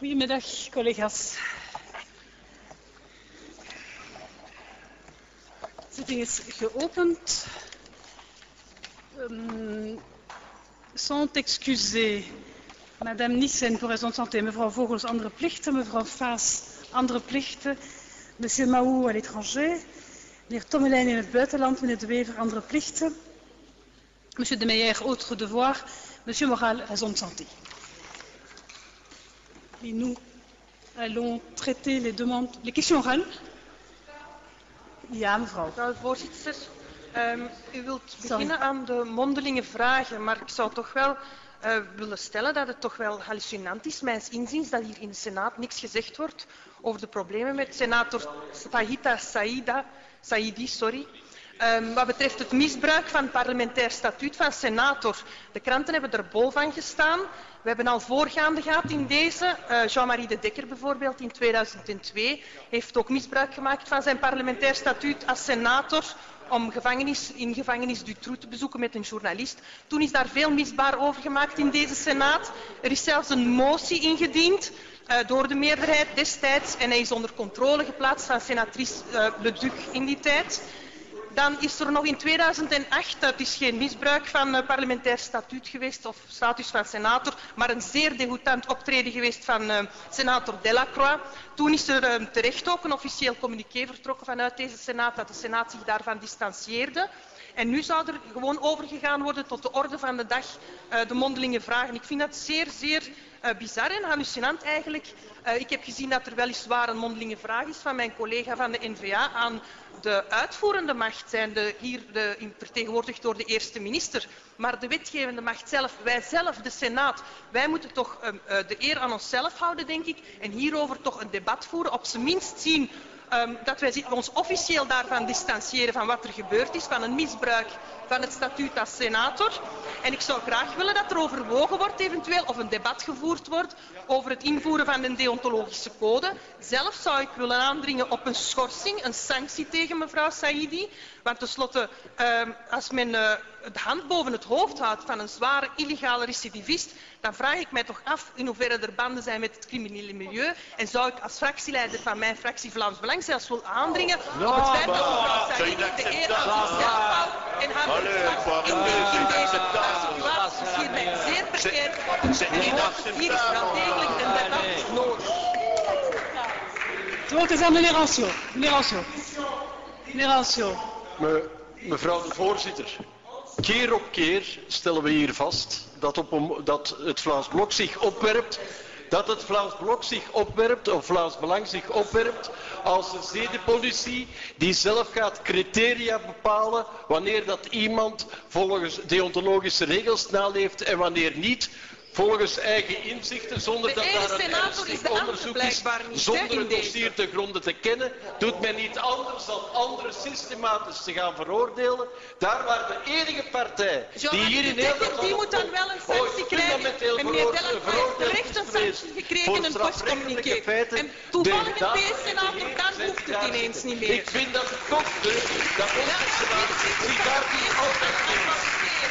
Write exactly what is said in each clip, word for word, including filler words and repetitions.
Goedemiddag, collega's. De zitting is geopend. Um, sont excusés Madame Nissen voor raison de santé, mevrouw Vogels andere plichten, mevrouw Faas andere plichten, monsieur Mahou à l'étranger, meneer Tommelijn in het buitenland, meneer De Wever andere plichten, monsieur De Meijer autre devoir, monsieur Moral raison de santé. Et nous allons traiter les demandes, les questions orales. Ja, mevrouw. Mevrouw de voorzitter, um, u wilt beginnen aan de mondelinge vragen, maar ik zou toch wel uh, willen stellen dat het toch wel hallucinant is, mijns inziens, dat hier in de Senaat niks gezegd wordt over de problemen met senator Fahita Saïda, Saïdi. Sorry. Um, wat betreft het misbruik van het parlementair statuut van senator. De kranten hebben er bol van gestaan. We hebben al voorgaande gehad in deze. Uh, Jean-Marie de Dekker bijvoorbeeld in tweeduizend twee heeft ook misbruik gemaakt van zijn parlementair statuut als senator om gevangenis, in gevangenis Dutroux te bezoeken met een journalist. Toen is daar veel misbaar over gemaakt in deze Senaat. Er is zelfs een motie ingediend uh, door de meerderheid destijds en hij is onder controle geplaatst van senatrice uh, Leduc in die tijd. Dan is er nog in tweeduizend acht, het is geen misbruik van uh, parlementair statuut geweest of status van senator, maar een zeer degoutant optreden geweest van uh, senator Delacroix. Toen is er uh, terecht ook een officieel communiqué vertrokken vanuit deze Senaat, dat de Senaat zich daarvan distancieerde. En nu zou er gewoon overgegaan worden tot de orde van de dag, uh, de mondelinge vragen. Ik vind dat zeer, zeer uh, bizar en hallucinant eigenlijk. Uh, ik heb gezien dat er weliswaar een mondelinge vraag is van mijn collega van de N V A aan de uitvoerende macht, zijnde hier de, vertegenwoordigd door de eerste minister. Maar de wetgevende macht zelf, wij zelf, de Senaat, wij moeten toch uh, uh, de eer aan onszelf houden, denk ik, en hierover toch een debat voeren, op zijn minst zien Um, dat wij ons officieel daarvan distancieren van wat er gebeurd is, van een misbruik van het statuut als senator. En ik zou graag willen dat er overwogen wordt eventueel of een debat gevoerd wordt over het invoeren van een deontologische code. Zelf zou ik willen aandringen op een schorsing, een sanctie tegen mevrouw Saïdi. Want tenslotte, um, als men uh, de hand boven het hoofd houdt van een zware illegale recidivist, dan vraag ik mij toch af in hoeverre er banden zijn met het criminele milieu. En zou ik als fractieleider van mijn fractie Vlaams Belang zelfs willen aandringen no, op het feit dat mevrouw Saïdi de eer aan zichzelf houdt en haar verslag in, de, in deze situatie is hier mij zeer verkeerd. Hier is wel degelijk een debat nodig. Het woord is aan meneer Ansiot. Meneer Ansiot. Meneer Ansiot. Me, mevrouw de voorzitter, keer op keer stellen we hier vast dat, op, dat het Vlaams Blok zich opwerpt, dat het Vlaams Blok zich opwerpt, of Vlaams Belang zich opwerpt, als een zedenpolitie die zelf gaat criteria bepalen wanneer dat iemand volgens deontologische regels naleeft en wanneer niet, volgens eigen inzichten, zonder dat daar een ernstig onderzoek is, zonder het dossier te gronden te kennen, doet men niet anders dan anderen systematisch te gaan veroordelen. Daar waar de enige partij die hier in Nederland die moet dan wel een sanctie krijgen. En meneer Delacroix heeft terecht een sanctie gekregen, een postcommuniqué. En toevallig een P S-senator, dan hoeft het ineens niet meer. Ik vind dat het toch terug, dat onze senator zich daar niet altijd in.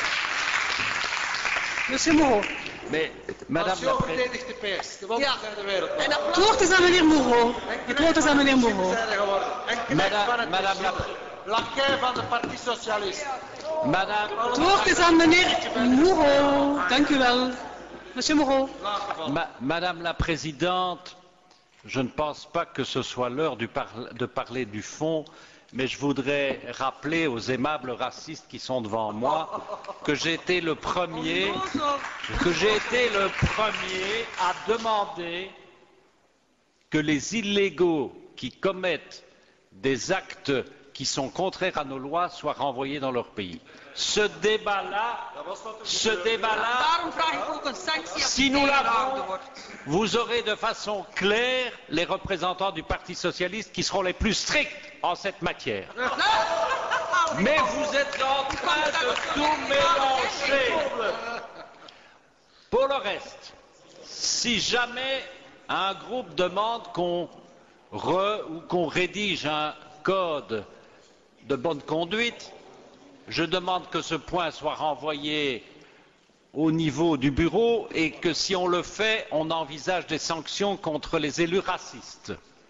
Monsieur Moreau. Mais, Madame la Présidente. Ja. Het woord is aan meneer Moreau. Het woord is aan meneer Moreau. Madame, Madame la Laquais van de Partie Socialist. Madame. Het woord is aan meneer Moreau. Dank u wel. Monsieur Moreau. Ma, Madame la Présidente, je ne pense pas que ce soit l'heure de parler du fond, mais je voudrais rappeler aux aimables racistes qui sont devant moi que j'ai été le premier, que j'ai été le premier à demander que les illégaux qui commettent des actes qui sont contraires à nos lois soient renvoyés dans leur pays. Ce débat-là, ce débat-là, si nous l'avons, vous aurez de façon claire les représentants du Parti socialiste qui seront les plus stricts en cette matière. Mais vous êtes en train de tout mélanger. Pour le reste, si jamais un groupe demande qu'on re ou qu'on rédige un code de bonne conduite, je demande que ce point soit renvoyé au niveau du bureau et que si on le fait, on envisage des sanctions contre les élus racistes.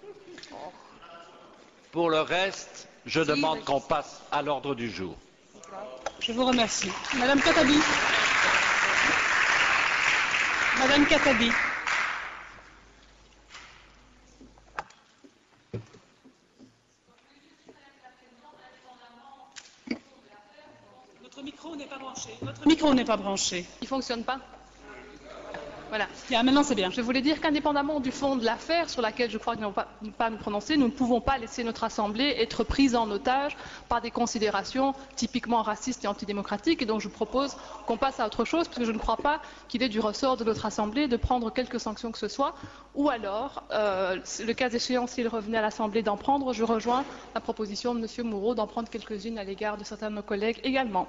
Pour le reste, je demande qu'on passe à l'ordre du jour. Je vous remercie. Madame Khattabi. Madame Khattabi. Votre micro n'est pas branché. Votre micro n'est pas branché. Il ne fonctionne pas. Voilà. Bien, maintenant c'est bien. Je voulais dire qu'indépendamment du fond de l'affaire, sur laquelle je crois que nous ne pouvons pas, pas nous prononcer, nous ne pouvons pas laisser notre Assemblée être prise en otage par des considérations typiquement racistes et antidémocratiques. Et donc je propose qu'on passe à autre chose, parce que je ne crois pas qu'il est du ressort de notre Assemblée de prendre quelque sanction que ce soit. Ou alors, euh, le cas échéant, s'il revenait à l'Assemblée d'en prendre, je rejoins la proposition de M. Moreau d'en prendre quelques-unes à l'égard de certains de nos collègues également.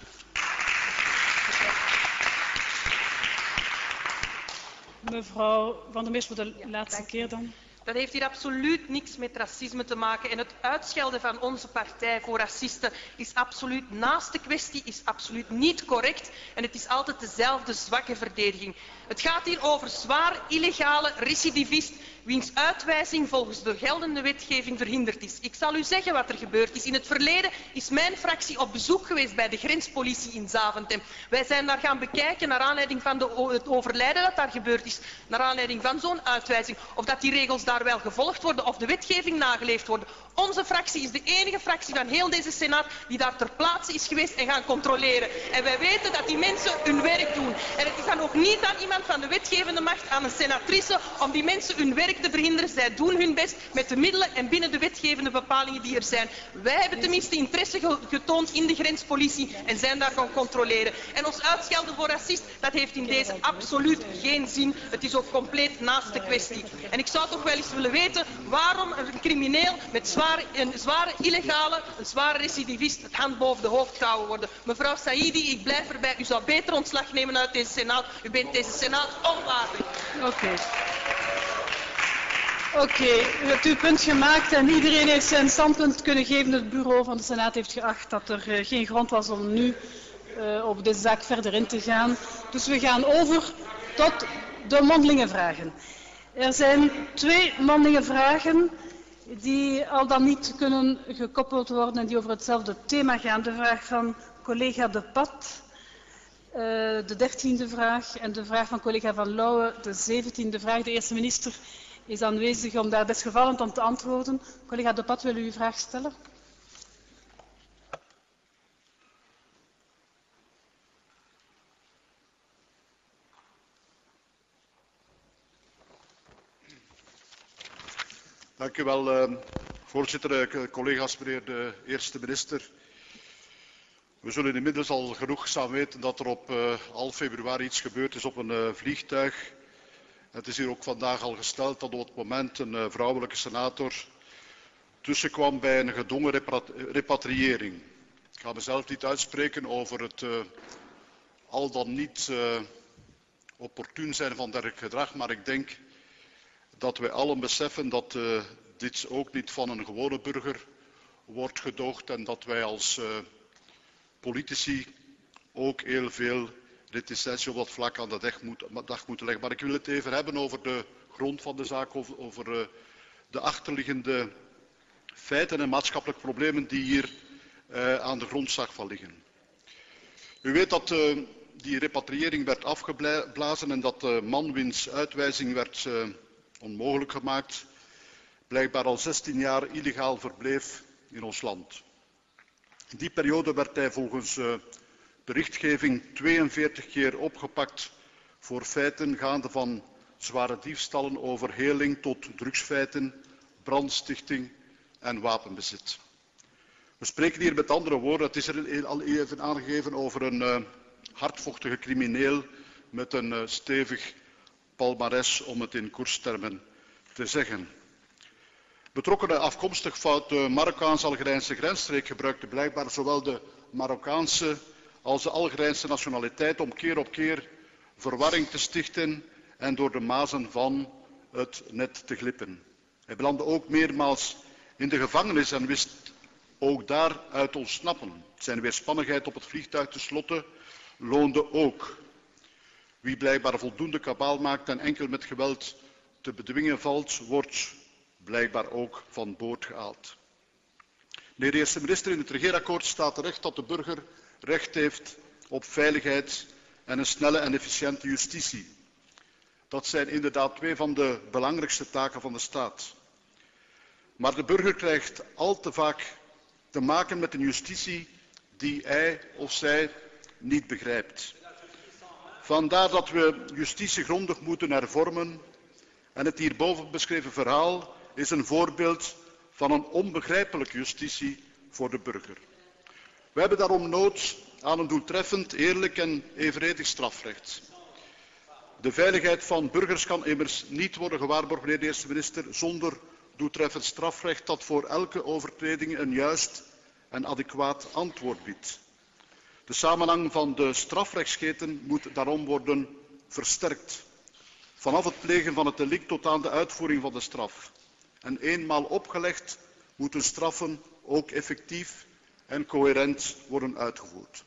Mevrouw Van der Meers voor de laatste keer dan. Dat heeft hier absoluut niks met racisme te maken. En het uitschelden van onze partij voor racisten is absoluut naast de kwestie, is absoluut niet correct. En het is altijd dezelfde zwakke verdediging. Het gaat hier over zwaar illegale recidivist, wiens uitwijzing volgens de geldende wetgeving verhinderd is. Ik zal u zeggen wat er gebeurd is. In het verleden is mijn fractie op bezoek geweest bij de grenspolitie in Zaventem. Wij zijn daar gaan bekijken naar aanleiding van de, het overlijden dat daar gebeurd is, naar aanleiding van zo'n uitwijzing, of dat die regels daar wel gevolgd worden, of de wetgeving nageleefd wordt. Onze fractie is de enige fractie van heel deze Senaat die daar ter plaatse is geweest en gaan controleren. En wij weten dat die mensen hun werk doen. En het is dan ook niet aan iemand van de wetgevende macht, aan een senatrice, om die mensen hun werk te verhinderen. Zij doen hun best met de middelen en binnen de wetgevende bepalingen die er zijn. Wij hebben tenminste interesse getoond in de grenspolitie en zijn daar gaan controleren. En ons uitschelden voor racist, dat heeft in deze absoluut geen zin. Het is ook compleet naast de kwestie. En ik zou toch wel eens willen weten waarom een crimineel met zware, een zware illegale, een zware recidivist het hand boven de hoofd gehouden worden. Mevrouw Saïdi, ik blijf erbij. U zou beter ontslag nemen uit deze Senaat. U bent deze Senaat onwaardig. Oké. Okay. Oké, okay, u hebt uw punt gemaakt en iedereen heeft zijn standpunt kunnen geven. Het bureau van de Senaat heeft geacht dat er uh, geen grond was om nu uh, op deze zaak verder in te gaan. Dus we gaan over tot de mondelinge vragen. Er zijn twee mondelinge vragen die al dan niet kunnen gekoppeld worden en die over hetzelfde thema gaan. De vraag van collega De Pat, uh, de dertiende vraag, en de vraag van collega Van Lauwe, de zeventiende vraag. De eerste minister is aanwezig om daar desgevallend op te antwoorden. Collega De Pat, wil u uw vraag stellen? Dank u wel, uh, voorzitter, collega's, meneer de eerste minister. We zullen inmiddels al genoeg staan weten dat er op uh, half februari iets gebeurd is op een uh, vliegtuig. Het is hier ook vandaag al gesteld dat op het moment een uh, vrouwelijke senator tussenkwam bij een gedwongen repatriëring. Ik ga mezelf niet uitspreken over het uh, al dan niet uh, opportun zijn van dergelijk gedrag, maar ik denk dat wij allen beseffen dat uh, dit ook niet van een gewone burger wordt gedoogd en dat wij als uh, politici ook heel veel reticentie op dat vlak aan de dag, moet, dag moeten leggen. Maar ik wil het even hebben over de grond van de zaak, over, over uh, de achterliggende feiten en maatschappelijke problemen die hier uh, aan de grondslag van liggen. U weet dat uh, die repatriëring werd afgeblazen en dat de man wiens uitwijzing werd uh, onmogelijk gemaakt, blijkbaar al zestien jaar illegaal verbleef in ons land. In die periode werd hij volgens uh, berichtgeving tweeënveertig keer opgepakt voor feiten gaande van zware diefstallen, overheling tot drugsfeiten, brandstichting en wapenbezit. We spreken hier met andere woorden, het is er al even aangegeven, over een uh, hardvochtige crimineel met een uh, stevig palmares, om het in koerstermen te zeggen. Betrokkenen afkomstig van de Marokkaans-Algerijnse grensstreek gebruikten blijkbaar zowel de Marokkaanse als de Algerijnse nationaliteit om keer op keer verwarring te stichten en door de mazen van het net te glippen. Hij belandde ook meermaals in de gevangenis en wist ook daaruit ontsnappen. Zijn weerspannigheid op het vliegtuig tenslotte loonde ook. Wie blijkbaar voldoende kabaal maakt en enkel met geweld te bedwingen valt, wordt blijkbaar ook van boord gehaald. Meneer de eerste minister, in het regeerakkoord staat terecht dat de burger recht heeft op veiligheid en een snelle en efficiënte justitie. Dat zijn inderdaad twee van de belangrijkste taken van de staat. Maar de burger krijgt al te vaak te maken met een justitie die hij of zij niet begrijpt. Vandaar dat we justitie grondig moeten hervormen en het hierboven beschreven verhaal is een voorbeeld van een onbegrijpelijke justitie voor de burger. We hebben daarom nood aan een doeltreffend, eerlijk en evenredig strafrecht. De veiligheid van burgers kan immers niet worden gewaarborgd, meneer de eerste minister, zonder doeltreffend strafrecht dat voor elke overtreding een juist en adequaat antwoord biedt. De samenhang van de strafrechtsketen moet daarom worden versterkt. Vanaf het plegen van het delict tot aan de uitvoering van de straf. En eenmaal opgelegd moeten straffen ook effectief en coherent worden uitgevoerd.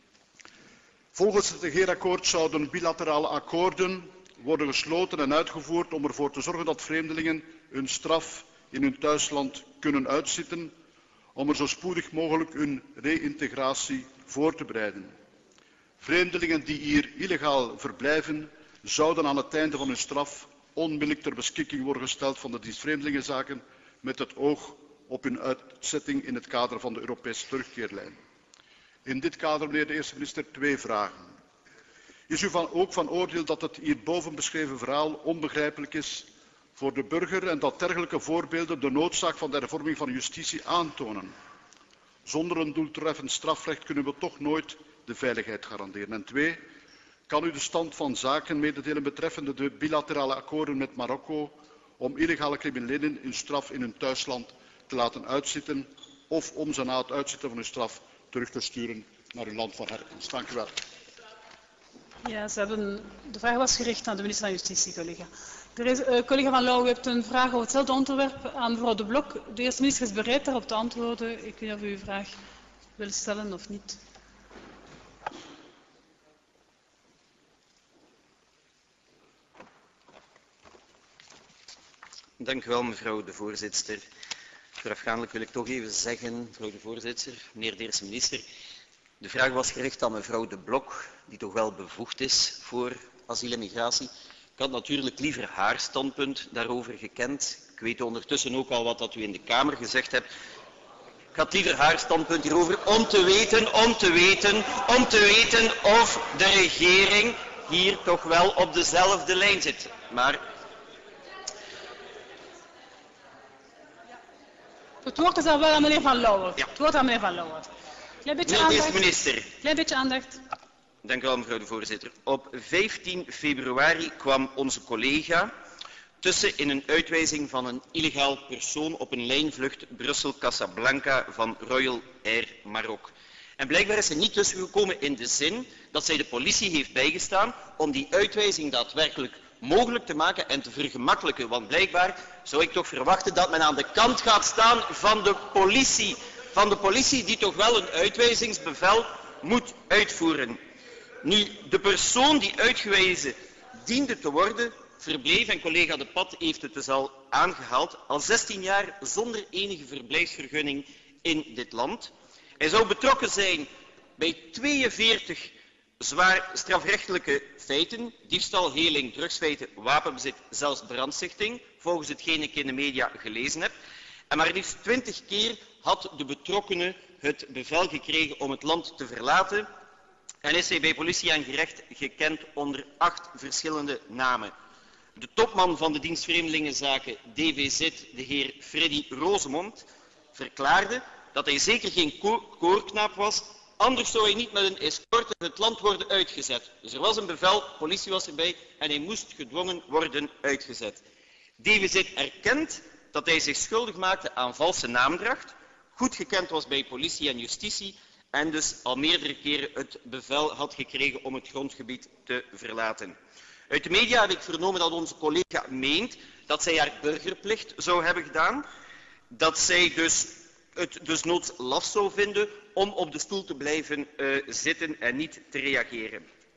Volgens het regeerakkoord zouden bilaterale akkoorden worden gesloten en uitgevoerd om ervoor te zorgen dat vreemdelingen hun straf in hun thuisland kunnen uitzitten, om er zo spoedig mogelijk hun reïntegratie voor te bereiden. Vreemdelingen die hier illegaal verblijven, zouden aan het einde van hun straf onmiddellijk ter beschikking worden gesteld van de dienst Vreemdelingenzaken met het oog op hun uitzetting in het kader van de Europese terugkeerlijn. In dit kader, meneer de eerste minister, twee vragen. Is u van, ook van oordeel dat het hierboven beschreven verhaal onbegrijpelijk is voor de burger en dat dergelijke voorbeelden de noodzaak van de hervorming van justitie aantonen? Zonder een doeltreffend strafrecht kunnen we toch nooit de veiligheid garanderen. En twee, kan u de stand van zaken mededelen betreffende de bilaterale akkoorden met Marokko om illegale criminelen hun straf in hun thuisland te laten uitzitten of om ze na het uitzitten van hun straf terug te sturen naar hun land van herkomst? Dank u wel. Ja, ze hebben, de vraag was gericht aan de minister van Justitie, collega. Er is, uh, collega Van Loo, u hebt een vraag over hetzelfde onderwerp aan mevrouw De Blok. De eerste minister is bereid daarop te antwoorden. Ik weet niet of u uw vraag wil stellen of niet. Dank u wel, mevrouw de voorzitter. Voorafgaandelijk wil ik toch even zeggen, mevrouw de voorzitter, meneer de eerste minister, de vraag was gericht aan mevrouw De Blok, die toch wel bevoegd is voor asiel en migratie. Ik had natuurlijk liever haar standpunt daarover gekend. Ik weet ondertussen ook al wat dat u in de Kamer gezegd hebt. Ik had liever haar standpunt hierover om te weten, om te weten, om te weten of de regering hier toch wel op dezelfde lijn zit. Maar het woord is al wel aan meneer Van Lauwert. Ja. Het woord aan meneer Van Lauwert. Klein beetje meneer de aandacht. minister. Klein beetje aandacht. Dank u wel, mevrouw de voorzitter. Op vijftien februari kwam onze collega tussen in een uitwijzing van een illegaal persoon op een lijnvlucht Brussel-Casablanca van Royal Air Maroc. En blijkbaar is ze niet tussengekomen in de zin dat zij de politie heeft bijgestaan om die uitwijzing daadwerkelijk mogelijk te maken en te vergemakkelijken. Want blijkbaar zou ik toch verwachten dat men aan de kant gaat staan van de politie. Van de politie die toch wel een uitwijzingsbevel moet uitvoeren. Nu, de persoon die uitgewezen diende te worden, verbleef, en collega De Pat heeft het dus al aangehaald, al zestien jaar zonder enige verblijfsvergunning in dit land. Hij zou betrokken zijn bij tweeënveertig zwaar strafrechtelijke feiten, diefstal, heling, drugsfeiten, wapenbezit, zelfs brandstichting, volgens hetgeen ik in de media gelezen heb. En maar liefst twintig keer had de betrokkene het bevel gekregen om het land te verlaten en is hij bij politie en gerecht gekend onder acht verschillende namen. De topman van de dienst Vreemdelingenzaken D V Z, de heer Freddy Rosemond, verklaarde dat hij zeker geen ko koorknaap was, anders zou hij niet met een escorte het land worden uitgezet. Dus er was een bevel, politie was erbij en hij moest gedwongen worden uitgezet. D V Z erkent dat hij zich schuldig maakte aan valse naamdracht, goed gekend was bij politie en justitie en dus al meerdere keren het bevel had gekregen om het grondgebied te verlaten. Uit de media heb ik vernomen dat onze collega meent dat zij haar burgerplicht zou hebben gedaan, dat zij dus het desnoods laf zou vinden om op de stoel te blijven uh, zitten en niet te reageren.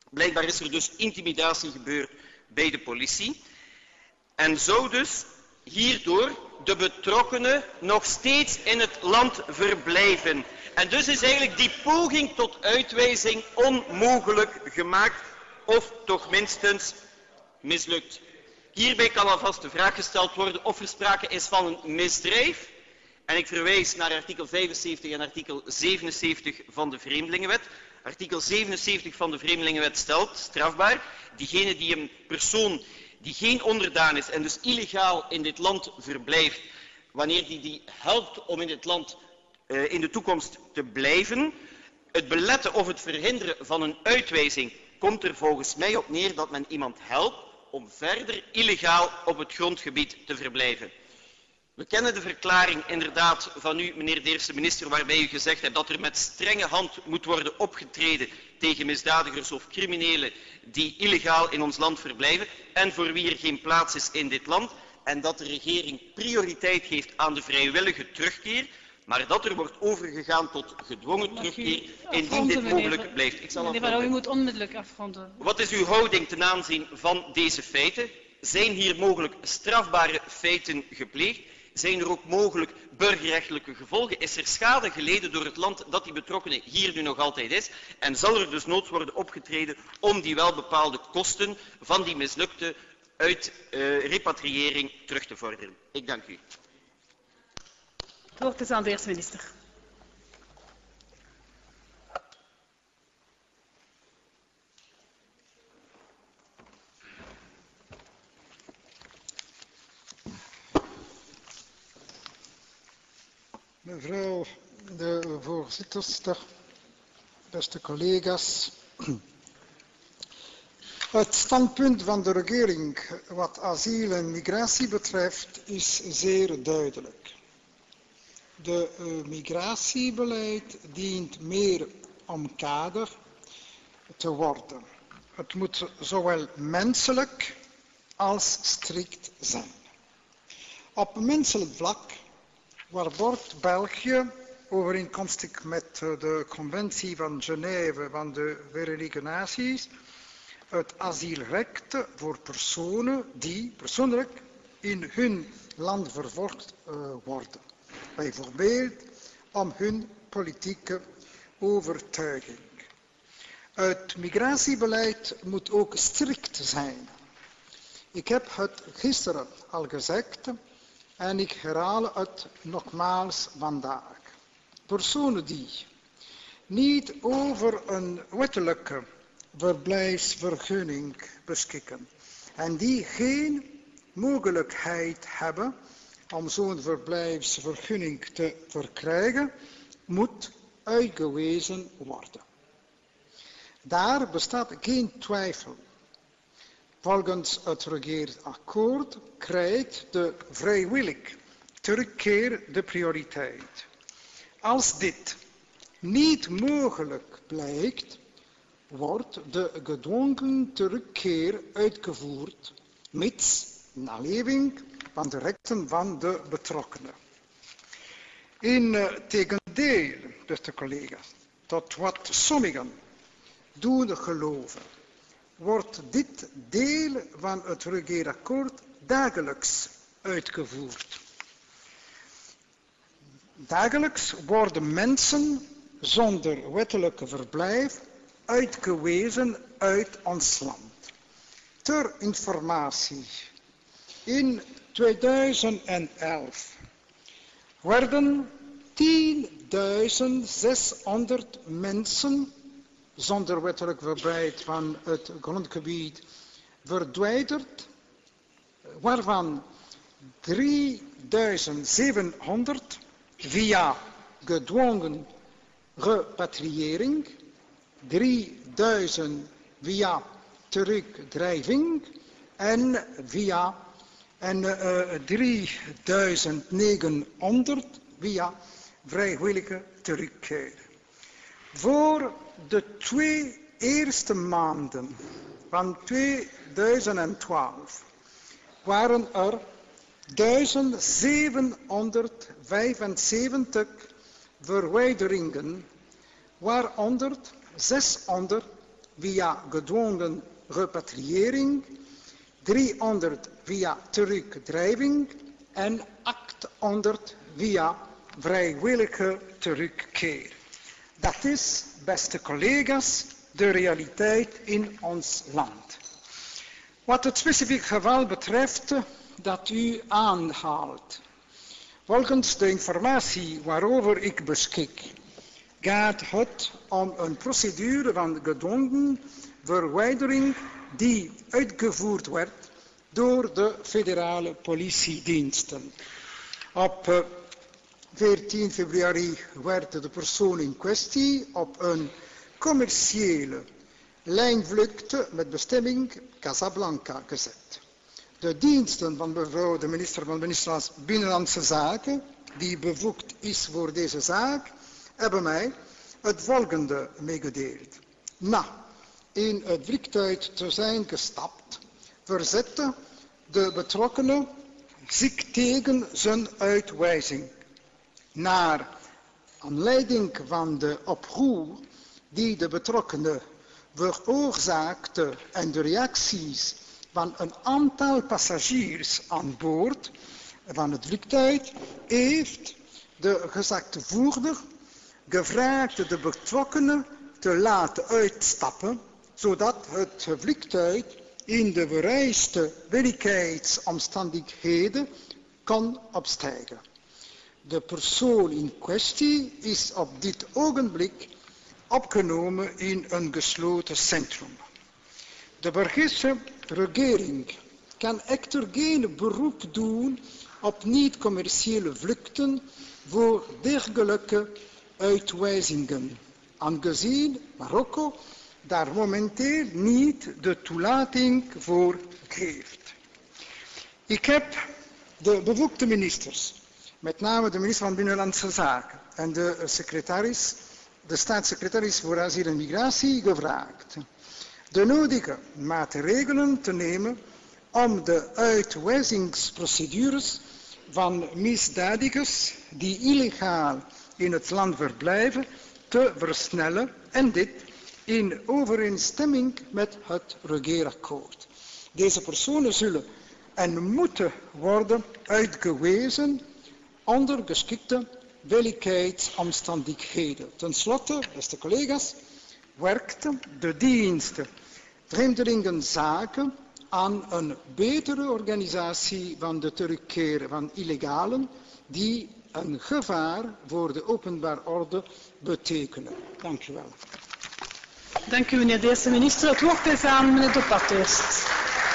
Blijkbaar is er dus intimidatie gebeurd bij de politie. En zou dus hierdoor de betrokkenen nog steeds in het land verblijven. En dus is eigenlijk die poging tot uitwijzing onmogelijk gemaakt, of toch minstens mislukt. Hierbij kan alvast de vraag gesteld worden of er sprake is van een misdrijf. En ik verwijs naar artikel vijfenzeventig en artikel zevenenzeventig van de Vreemdelingenwet. Artikel zevenenzeventig van de Vreemdelingenwet stelt, strafbaar, diegene die een persoon die geen onderdaan is en dus illegaal in dit land verblijft, wanneer die die helpt om in dit land uh, in de toekomst te blijven, het beletten of het verhinderen van een uitwijzing komt er volgens mij op neer dat men iemand helpt om verder illegaal op het grondgebied te verblijven. We kennen de verklaring inderdaad van u, meneer de eerste minister, waarbij u gezegd hebt dat er met strenge hand moet worden opgetreden tegen misdadigers of criminelen die illegaal in ons land verblijven en voor wie er geen plaats is in dit land en dat de regering prioriteit geeft aan de vrijwillige terugkeer, maar dat er wordt overgegaan tot gedwongen terugkeer indien dit mogelijk blijft. Ik zal meneer Van Loo, u moet onmiddellijk afronden. Wat is uw houding ten aanzien van deze feiten? Zijn hier mogelijk strafbare feiten gepleegd? Zijn er ook mogelijk burgerrechtelijke gevolgen? Is er schade geleden door het land dat die betrokkenen hier nu nog altijd is? En zal er dus noods worden opgetreden om die welbepaalde kosten van die mislukte uit, uh, repatriëring terug te vorderen? Ik dank u. Het woord is aan de eerste minister. Mevrouw de voorzitterster, beste collega's. Het standpunt van de regering wat asiel en migratie betreft is zeer duidelijk. De uh, migratiebeleid dient meer omkaderd te worden. Het moet zowel menselijk als strikt zijn. Op menselijk vlak waarborgt België, overeenkomstig met de conventie van Genève van de Verenigde Naties, het asielrecht voor personen die persoonlijk in hun land vervolgd uh, worden. Bijvoorbeeld om hun politieke overtuiging. Het migratiebeleid moet ook strikt zijn. Ik heb het gisteren al gezegd en ik herhaal het nogmaals vandaag. Personen die niet over een wettelijke verblijfsvergunning beschikken en die geen mogelijkheid hebben om zo'n verblijfsvergunning te verkrijgen, moet uitgewezen worden. Daar bestaat geen twijfel. Volgens het regeerakkoord krijgt de vrijwillig terugkeer de prioriteit. Als dit niet mogelijk blijkt, wordt de gedwongen terugkeer uitgevoerd, mits naleving van de rechten van de betrokkenen. In uh, tegendeel, beste collega's, tot wat sommigen doen geloven, wordt dit deel van het regeerakkoord dagelijks uitgevoerd. Dagelijks worden mensen zonder wettelijke verblijf uitgewezen uit ons land. Ter informatie, in tweeduizend elf werden tienduizend zeshonderd mensen zonder wettelijk verblijf van het grondgebied verwijderd, waarvan drieduizend zevenhonderd via gedwongen repatriëring, drieduizend via terugdrijving en via en uh, drieduizend negenhonderd via vrijwillige terugkeer. Voor de twee eerste maanden van tweeduizend twaalf waren er duizend zevenhonderdvijfenzeventig verwijderingen, waaronder zeshonderd via gedwongen repatriëring, driehonderd via terugdrijving en achthonderd via vrijwillige terugkeer. Dat is, beste collega's, de realiteit in ons land. Wat het specifiek geval betreft dat u aanhaalt. Volgens de informatie waarover ik beschik, gaat het om een procedure van gedwongen verwijdering die uitgevoerd werd door de federale politiediensten. Op veertien februari werd de persoon in kwestie op een commerciële lijnvlucht met bestemming Casablanca gezet. De diensten van mevrouw de minister van Binnenlandse Zaken, die bevoegd is voor deze zaak, hebben mij het volgende meegedeeld. Na in het vliegtuig te zijn gestapt, verzette de betrokkenen zich tegen zijn uitwijzing. Naar aanleiding van de oproer die de betrokkenen veroorzaakte en de reacties van een aantal passagiers aan boord van het vliegtuig, heeft de gezagte voerder gevraagd de betrokkenen te laten uitstappen, zodat het vliegtuig in de vereiste veiligheidsomstandigheden kon opstijgen. De persoon in kwestie is op dit ogenblik opgenomen in een gesloten centrum. De Belgische regering kan echter geen beroep doen op niet-commerciële vluchten voor dergelijke uitwijzingen, aangezien Marokko daar momenteel niet de toelating voor geeft. Ik heb de bevoegde ministers, met name de minister van Binnenlandse Zaken en de secretaris, de staatssecretaris voor asiel en migratie, gevraagd de nodige maatregelen te nemen om de uitwijzingsprocedures van misdadigers die illegaal in het land verblijven te versnellen en dit in overeenstemming met het regeerakkoord. Deze personen zullen en moeten worden uitgewezen onder geschikte veiligheidsomstandigheden. Ten slotte, beste collega's, werkte de dienst Vreemdelingenzaken aan een betere organisatie van de terugkeer van illegalen die een gevaar voor de openbare orde betekenen. Dank u wel. Dank u, meneer de eerste minister. Het woord is aan meneer De Pat eerst.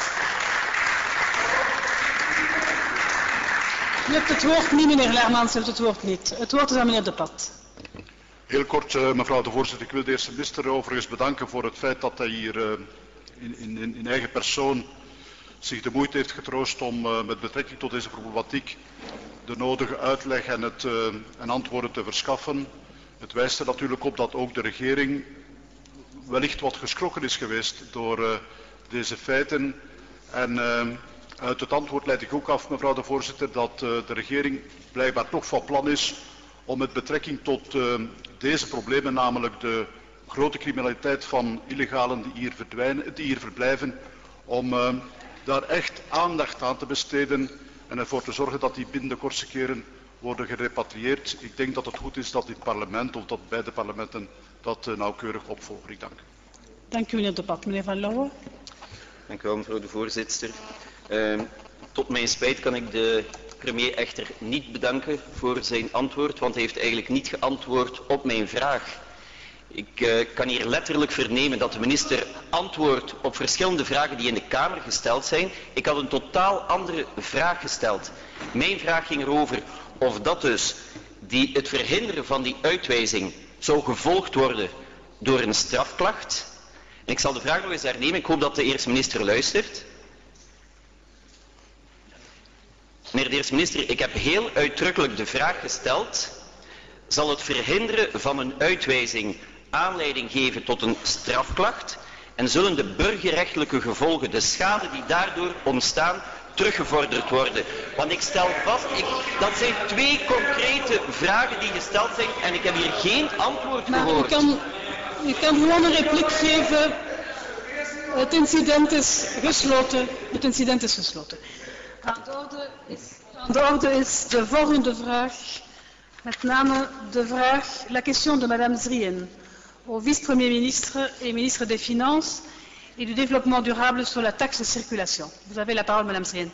U hebt het woord niet, meneer Leermans heeft het woord niet. Het woord is aan meneer De Pat. Heel kort, uh, mevrouw de voorzitter. Ik wil de eerste minister overigens bedanken voor het feit dat hij hier uh, in, in, in eigen persoon zich de moeite heeft getroost om uh, met betrekking tot deze problematiek de nodige uitleg en, het, uh, en antwoorden te verschaffen. Het wijst er natuurlijk op dat ook de regering wellicht wat geschrokken is geweest door uh, deze feiten. En uh, uit het antwoord leid ik ook af, mevrouw de voorzitter, dat uh, de regering blijkbaar toch van plan is om met betrekking tot uh, deze problemen, namelijk de grote criminaliteit van illegalen die hier, verdwijnen, die hier verblijven, om uh, daar echt aandacht aan te besteden en ervoor te zorgen dat die binnen de kortste keren worden gerepatrieerd. Ik denk dat het goed is dat dit parlement, of dat beide parlementen, dat uh, nauwkeurig opvolgen. Ik dank. Dank u, meneer De Pat. Meneer Van Lauwe. Dank u wel, mevrouw de voorzitter. Uh, tot mijn spijt kan ik de premier echter niet bedanken voor zijn antwoord, want hij heeft eigenlijk niet geantwoord op mijn vraag. Ik uh, kan hier letterlijk vernemen dat de minister antwoordt op verschillende vragen die in de Kamer gesteld zijn. Ik had een totaal andere vraag gesteld. Mijn vraag ging erover of dat dus die, het verhinderen van die uitwijzing zou gevolgd worden door een strafklacht. En ik zal de vraag nog eens hernemen. Ik hoop dat de eerste minister luistert. Meneer de eerste minister, ik heb heel uitdrukkelijk de vraag gesteld: zal het verhinderen van een uitwijzing aanleiding geven tot een strafklacht en zullen de burgerrechtelijke gevolgen, de schade die daardoor ontstaan, teruggevorderd worden? Want ik stel vast, ik, dat zijn twee concrete vragen die gesteld zijn en ik heb hier geen antwoord maar gehoord. U kan, u kan gewoon een repliek geven Het incident is gesloten. Het incident is gesloten. Aan de orde is, aan de, orde is de volgende vraag, met name de vraag, la question de Madame Zrien, au vice-premier ministre et ministre des Finances et du Développement durable sur la taxe de circulation. Vous avez la parole, Madame Zrien.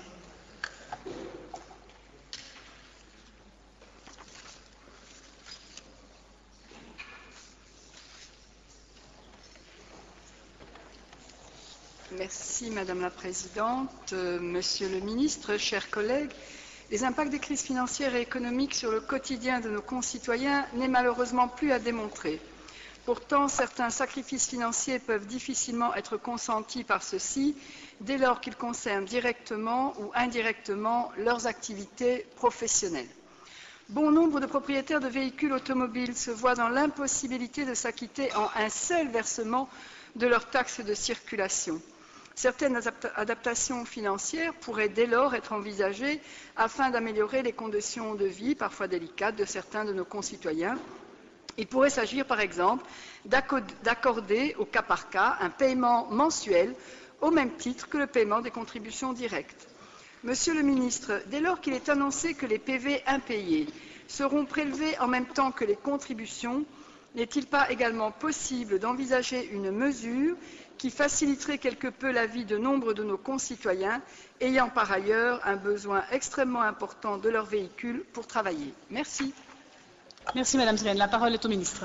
Merci Madame la Présidente, euh, Monsieur le Ministre, chers collègues. Les impacts des crises financières et économiques sur le quotidien de nos concitoyens n'est malheureusement plus à démontrer. Pourtant, certains sacrifices financiers peuvent difficilement être consentis par ceux-ci dès lors qu'ils concernent directement ou indirectement leurs activités professionnelles. Bon nombre de propriétaires de véhicules automobiles se voient dans l'impossibilité de s'acquitter en un seul versement de leur taxe de circulation. Certaines adaptations financières pourraient dès lors être envisagées afin d'améliorer les conditions de vie, parfois délicates, de certains de nos concitoyens. Il pourrait s'agir, par exemple, d'accorder au cas par cas un paiement mensuel au même titre que le paiement des contributions directes. Monsieur le ministre, dès lors qu'il est annoncé que les P V impayés seront prélevés en même temps que les contributions, n'est-il pas également possible d'envisager une mesure qui faciliterait quelque peu la vie de nombre de nos concitoyens ayant par ailleurs un besoin extrêmement important de leur véhicule pour travailler? Merci. Merci Madame Zrien. La parole est au ministre.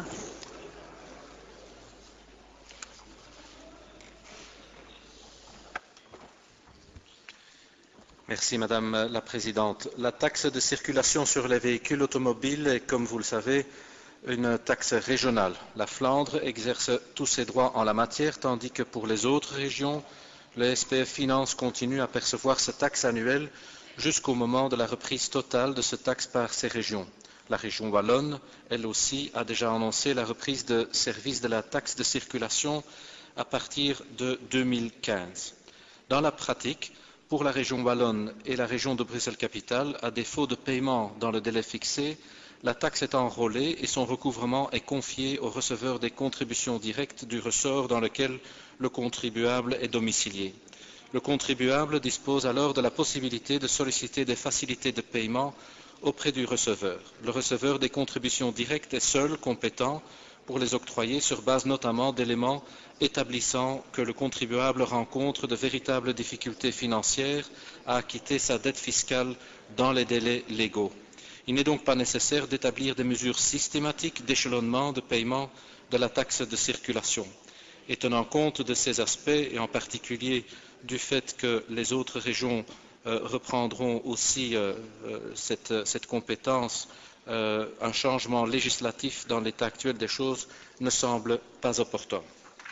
Merci Madame la Présidente. La taxe de circulation sur les véhicules automobiles est, comme vous le savez, une taxe régionale. La Flandre exerce tous ses droits en la matière, tandis que pour les autres régions, le S P F Finance continue à percevoir cette taxe annuelle jusqu'au moment de la reprise totale de cette taxe par ces régions. La région wallonne, elle aussi, a déjà annoncé la reprise de service de la taxe de circulation à partir de deux mille quinze. Dans la pratique, pour la région wallonne et la région de Bruxelles-Capitale, à défaut de paiement dans le délai fixé, la taxe est enrôlée et son recouvrement est confié au receveur des contributions directes du ressort dans lequel le contribuable est domicilié. Le contribuable dispose alors de la possibilité de solliciter des facilités de paiement auprès du receveur. Le receveur des contributions directes est seul compétent pour les octroyer sur base notamment d'éléments établissant que le contribuable rencontre de véritables difficultés financières à acquitter sa dette fiscale dans les délais légaux. Il n'est donc pas nécessaire d'établir des mesures systématiques d'échelonnement de paiement de la taxe de circulation. Et tenant compte de ces aspects, et en particulier du fait que les autres régions euh, reprendront aussi euh, euh, cette, cette compétence, euh, un changement législatif dans l'état actuel des choses ne semble pas opportun.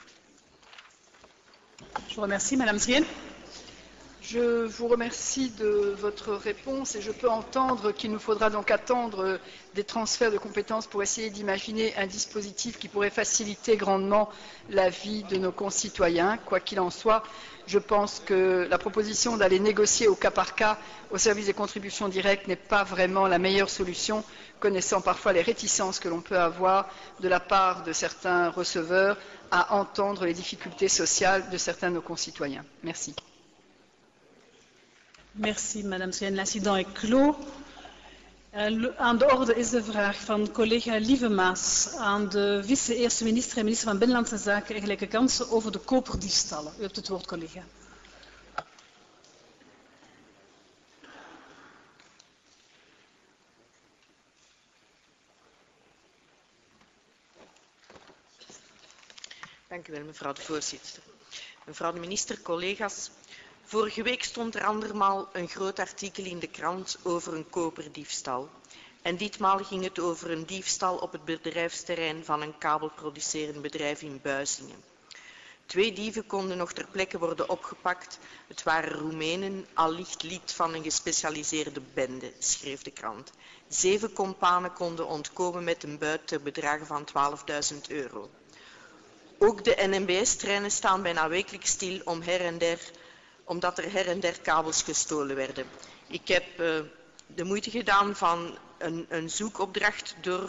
Je vous remercie. Madame Zrien. Je vous remercie de votre réponse et je peux entendre qu'il nous faudra donc attendre des transferts de compétences pour essayer d'imaginer un dispositif qui pourrait faciliter grandement la vie de nos concitoyens. Quoi qu'il en soit, je pense que la proposition d'aller négocier au cas par cas au service des contributions directes n'est pas vraiment la meilleure solution, connaissant parfois les réticences que l'on peut avoir de la part de certains receveurs à entendre les difficultés sociales de certains de nos concitoyens. Merci. Merci, Madame Zrien. L'incident est clos. Uh, aan de orde is de vraag van collega Lievemaas aan de vice-eerste minister en minister van Binnenlandse Zaken en Gelijke Kansen over de koperdiefstallen. U hebt het woord, collega. Dank u wel, mevrouw de voorzitter. Mevrouw de minister, collega's. Vorige week stond er andermaal een groot artikel in de krant over een koperdiefstal. En ditmaal ging het over een diefstal op het bedrijfsterrein van een kabelproducerend bedrijf in Buizingen. Twee dieven konden nog ter plekke worden opgepakt. Het waren Roemenen, allicht lid van een gespecialiseerde bende, schreef de krant. Zeven kompanen konden ontkomen met een buit ter bedrage van twaalfduizend euro. Ook de N M B S-treinen staan bijna wekelijks stil om her en der omdat er her en der kabels gestolen werden. Ik heb uh, de moeite gedaan van een, een zoekopdracht door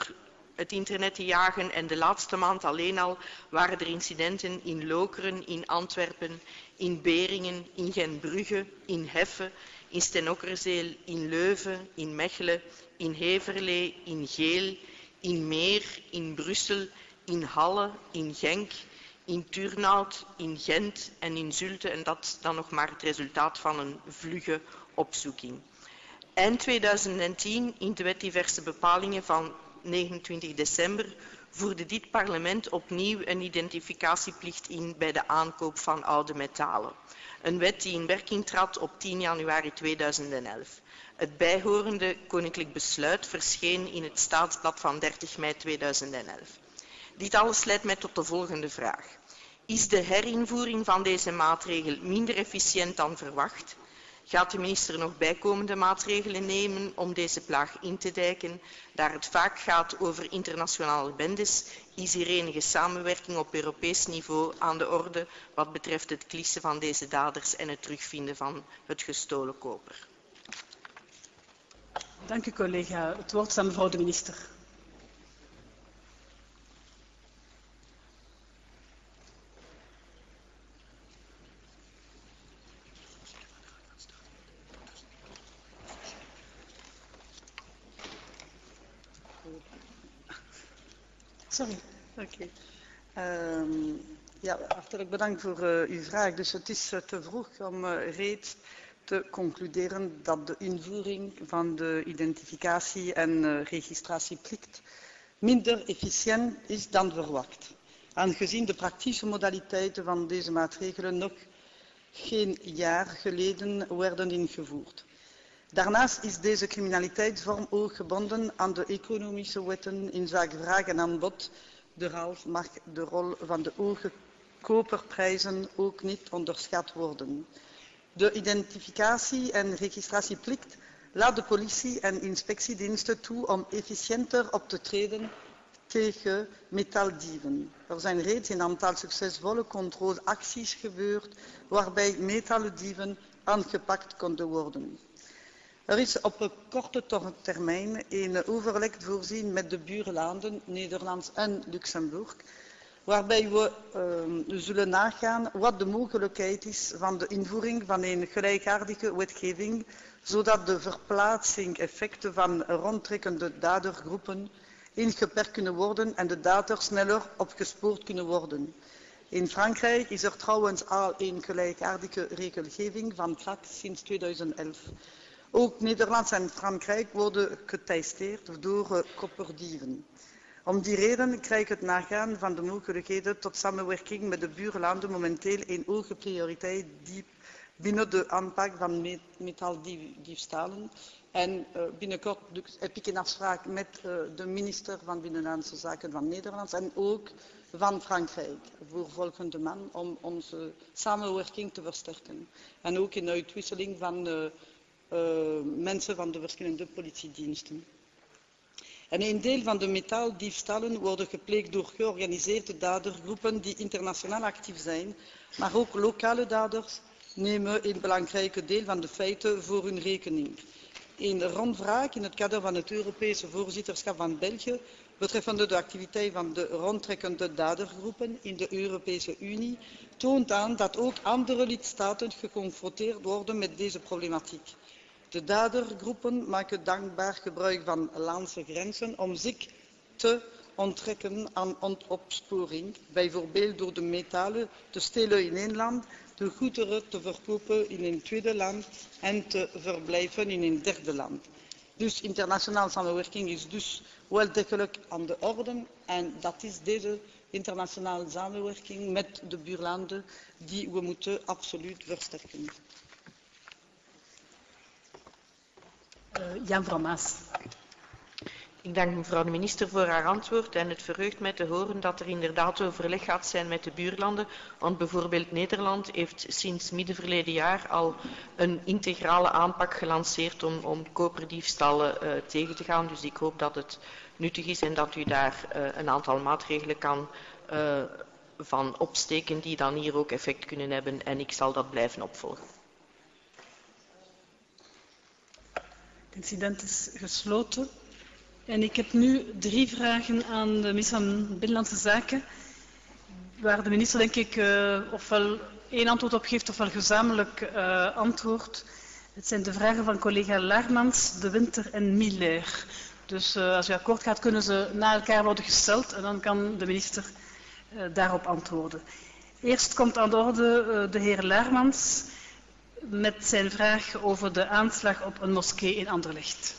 het internet te jagen en de laatste maand alleen al waren er incidenten in Lokeren, in Antwerpen, in Beringen, in Gentbrugge, in Heffe, in Stenokkerzeel, in Leuven, in Mechelen, in Heverlee, in Geel, in Meer, in Brussel, in Halle, in Genk, in Turnhout, in Gent en in Zulte. En dat is dan nog maar het resultaat van een vlugge opzoeking. Eind tweeduizend tien, in de wet diverse bepalingen van negenentwintig december, voerde dit parlement opnieuw een identificatieplicht in bij de aankoop van oude metalen. Een wet die in werking trad op tien januari tweeduizend elf. Het bijhorende koninklijk besluit verscheen in het staatsblad van dertig mei tweeduizend elf. Dit alles leidt mij tot de volgende vraag. Is de herinvoering van deze maatregel minder efficiënt dan verwacht? Gaat de minister nog bijkomende maatregelen nemen om deze plaag in te dijken? Daar het vaak gaat over internationale bendes, is hier enige samenwerking op Europees niveau aan de orde wat betreft het klissen van deze daders en het terugvinden van het gestolen koper. Dank u, collega. Het woord is aan mevrouw de minister. Sorry. Oké. Okay. Um, ja, hartelijk bedankt voor uh, uw vraag. Dus het is uh, te vroeg om uh, reeds te concluderen dat de invoering van de identificatie- en uh, registratieplicht minder efficiënt is dan verwacht, aangezien de praktische modaliteiten van deze maatregelen nog geen jaar geleden werden ingevoerd. Daarnaast is deze criminaliteitsvorm ook gebonden aan de economische wetten inzake vraag en aanbod. Derhalve mag de rol van de hoge koperprijzen ook niet onderschat worden. De identificatie- en registratieplicht laat de politie- en inspectiediensten toe om efficiënter op te treden tegen metaaldieven. Er zijn reeds een aantal succesvolle controleacties gebeurd waarbij metaaldieven aangepakt konden worden. Er is op een korte termijn een overleg voorzien met de buurlanden, Nederland en Luxemburg, waarbij we uh, zullen nagaan wat de mogelijkheid is van de invoering van een gelijkaardige wetgeving, zodat de verplaatsing-effecten van rondtrekkende dadergroepen ingeperkt kunnen worden en de daders sneller opgespoord kunnen worden. In Frankrijk is er trouwens al een gelijkaardige regelgeving van kracht sinds tweeduizend elf. Ook Nederland en Frankrijk worden getesteerd door uh, kopperdieven. Om die reden krijgt het nagaan van de mogelijkheden tot samenwerking met de buurlanden momenteel een hoge prioriteit binnen de aanpak van metaaldiefstallen. En uh, binnenkort heb ik een afspraak met uh, de minister van Binnenlandse Zaken van Nederland en ook van Frankrijk voor volgende maand om onze samenwerking te versterken. En ook een uitwisseling van uh, uh, mensen van de verschillende politiediensten. En een deel van de metaaldiefstallen worden gepleegd door georganiseerde dadergroepen die internationaal actief zijn, maar ook lokale daders nemen een belangrijke deel van de feiten voor hun rekening. Een rondvraag in het kader van het Europese voorzitterschap van België betreffende de activiteit van de rondtrekkende dadergroepen in de Europese Unie toont aan dat ook andere lidstaten geconfronteerd worden met deze problematiek. De dadergroepen maken dankbaar gebruik van landse grenzen om zich te onttrekken aan opsporing, bijvoorbeeld door de metalen te stelen in één land, de goederen te verkopen in een tweede land en te verblijven in een derde land. Dus internationale samenwerking is dus wel degelijk aan de orde en dat is deze internationale samenwerking met de buurlanden die we moeten absoluut versterken. Uh, Jan van Maas. Ik dank mevrouw de minister voor haar antwoord en het verheugt mij te horen dat er inderdaad overleg gaat zijn met de buurlanden, want bijvoorbeeld Nederland heeft sinds midden verleden jaar al een integrale aanpak gelanceerd om, om koperdiefstallen uh, tegen te gaan. Dus ik hoop dat het nuttig is en dat u daar uh, een aantal maatregelen kan uh, van opsteken die dan hier ook effect kunnen hebben en ik zal dat blijven opvolgen. Het incident is gesloten. En ik heb nu drie vragen aan de minister van Binnenlandse Zaken, waar de minister denk ik uh, ofwel één antwoord op geeft ofwel gezamenlijk uh, antwoord. Het zijn de vragen van collega Laarmans, De Winter en Miller. Dus uh, als u akkoord gaat, kunnen ze na elkaar worden gesteld en dan kan de minister uh, daarop antwoorden. Eerst komt aan de orde uh, de heer Laarmans met zijn vraag over de aanslag op een moskee in Anderlecht.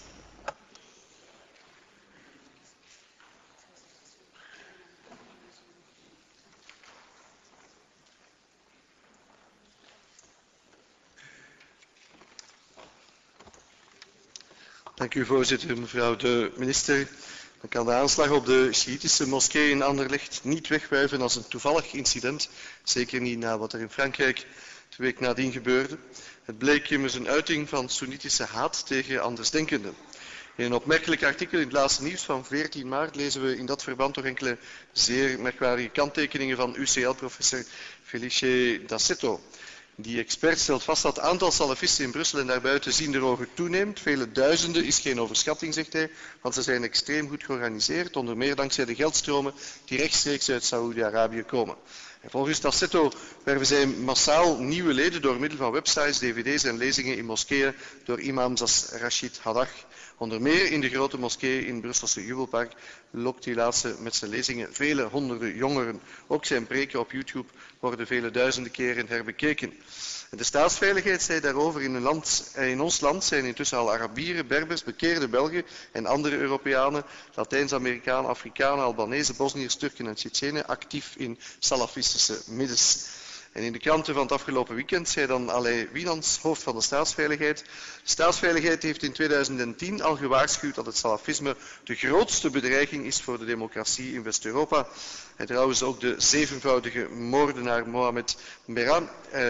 Dank u, voorzitter. Mevrouw de minister, ik kan de aanslag op de Sjiitische moskee in Anderlecht niet wegwuiven als een toevallig incident, zeker niet na wat er in Frankrijk de week nadien gebeurde. Het bleek immers een uiting van Soenitische haat tegen andersdenkenden. In een opmerkelijk artikel in het laatste nieuws van veertien maart lezen we in dat verband toch enkele zeer merkwaardige kanttekeningen van U C L-professor Felice D'Assetto. Die expert stelt vast dat het aantal salafisten in Brussel en daarbuiten zienderogen toeneemt. Vele duizenden is geen overschatting, zegt hij, want ze zijn extreem goed georganiseerd, onder meer dankzij de geldstromen die rechtstreeks uit Saoedi-Arabië komen. En volgens D'Assetto werven zij massaal nieuwe leden door middel van websites, dvd's en lezingen in moskeeën door imams als Rashid Haddag. Onder meer in de grote moskee in Brusselse Jubelpark lokt die laatste met zijn lezingen vele honderden jongeren. Ook zijn preken op YouTube worden vele duizenden keren herbekeken. En de staatsveiligheid zei daarover, in, een land, in ons land zijn intussen al Arabieren, Berbers, bekeerde Belgen en andere Europeanen, Latijns-Amerikanen, Afrikanen, Albanese, Bosniërs, Turken en Tsjetsjenen actief in salafistische middens. En in de kranten van het afgelopen weekend zei dan Alain Wienans, hoofd van de staatsveiligheid. De staatsveiligheid heeft in tweeduizend tien al gewaarschuwd dat het salafisme de grootste bedreiging is voor de democratie in West-Europa. En trouwens ook de zevenvoudige moordenaar Mohamed Merah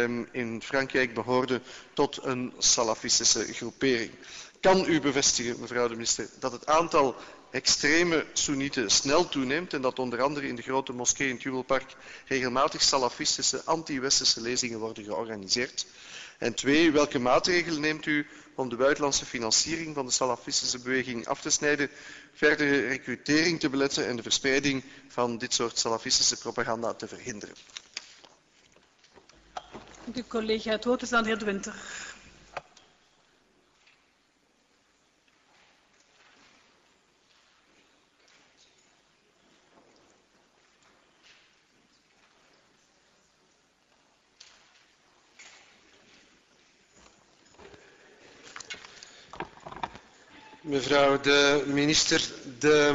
in Frankrijk behoorde tot een salafistische groepering. Kan u bevestigen, mevrouw de minister, dat het aantal extreme Soenieten snel toeneemt en dat onder andere in de grote moskee in het Jubelpark regelmatig salafistische, anti-westerse lezingen worden georganiseerd? En twee, welke maatregelen neemt u om de buitenlandse financiering van de salafistische beweging af te snijden, verdere recrutering te beletten en de verspreiding van dit soort salafistische propaganda te verhinderen? De collega, het woord is aan de heer De Winter. Mevrouw de minister, de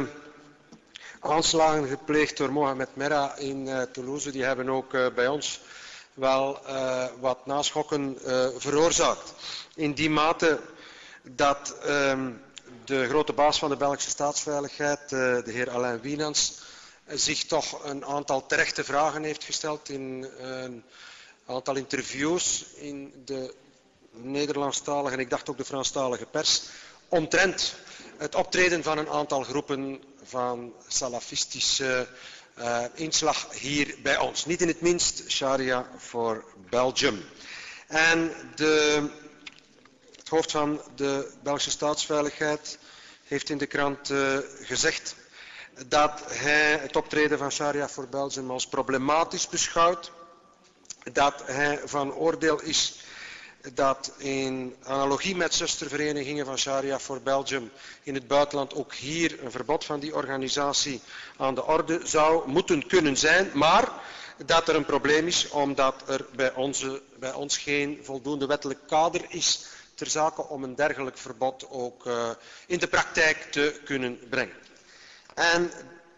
aanslagen gepleegd door Mohamed Merah in uh, Toulouse, die hebben ook uh, bij ons wel uh, wat naschokken uh, veroorzaakt. In die mate dat uh, de grote baas van de Belgische staatsveiligheid, uh, de heer Alain Wienans, uh, zich toch een aantal terechte vragen heeft gesteld in uh, een aantal interviews in de Nederlandstalige en ik dacht ook de Franstalige pers, omtrent het optreden van een aantal groepen van salafistische uh, inslag hier bij ons. Niet in het minst Sharia for Belgium. En de, het hoofd van de Belgische staatsveiligheid heeft in de krant uh, gezegd dat hij het optreden van Sharia for Belgium als problematisch beschouwt. Dat hij van oordeel is dat in analogie met zusterverenigingen van Sharia for Belgium in het buitenland ook hier een verbod van die organisatie aan de orde zou moeten kunnen zijn, maar dat er een probleem is omdat er bij, onze, bij ons geen voldoende wettelijk kader is ter zake om een dergelijk verbod ook uh, in de praktijk te kunnen brengen. En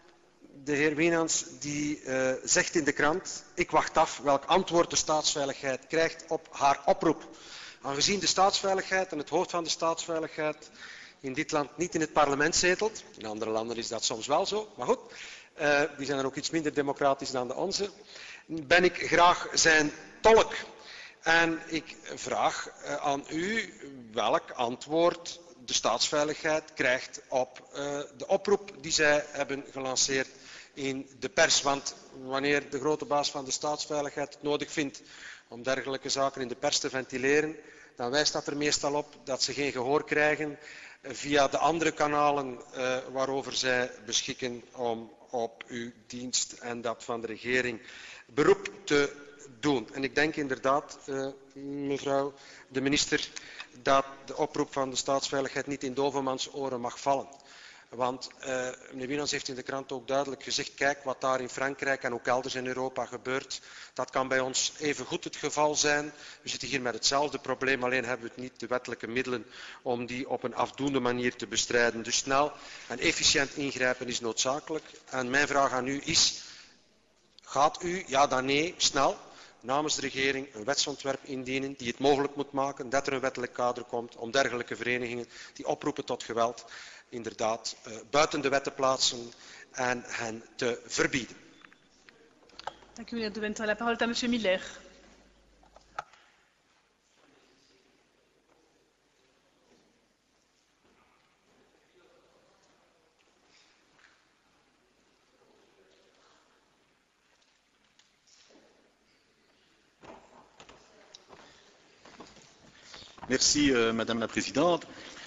de heer Wienans die uh, zegt in de krant, ik wacht af welk antwoord de staatsveiligheid krijgt op haar oproep. Aangezien de staatsveiligheid en het hoofd van de staatsveiligheid in dit land niet in het parlement zetelt, in andere landen is dat soms wel zo, maar goed, uh, die zijn dan ook iets minder democratisch dan de onze, ben ik graag zijn tolk. En ik vraag uh, aan u welk antwoord de staatsveiligheid krijgt op uh, de oproep die zij hebben gelanceerd in de pers. Want wanneer de grote baas van de staatsveiligheid het nodig vindt om dergelijke zaken in de pers te ventileren, dan wijst dat er meestal op dat ze geen gehoor krijgen via de andere kanalen uh, waarover zij beschikken om op uw dienst en dat van de regering beroep te doen. En ik denk inderdaad, uh, mevrouw de minister, dat de oproep van de staatsveiligheid niet in dovenmans oren mag vallen. Want uh, meneer Wienans heeft in de krant ook duidelijk gezegd, kijk wat daar in Frankrijk en ook elders in Europa gebeurt, dat kan bij ons even goed het geval zijn. We zitten hier met hetzelfde probleem, alleen hebben we het niet de wettelijke middelen om die op een afdoende manier te bestrijden. Dus snel en efficiënt ingrijpen is noodzakelijk. En mijn vraag aan u is, gaat u, ja dan nee, snel, namens de regering een wetsontwerp indienen die het mogelijk moet maken dat er een wettelijk kader komt om dergelijke verenigingen die oproepen tot geweld inderdaad uh, buiten de wet te plaatsen en hen te verbieden. Dank u, meneer De Winter. La parole est à monsieur Miller. Merci, euh, Madame la Présidente.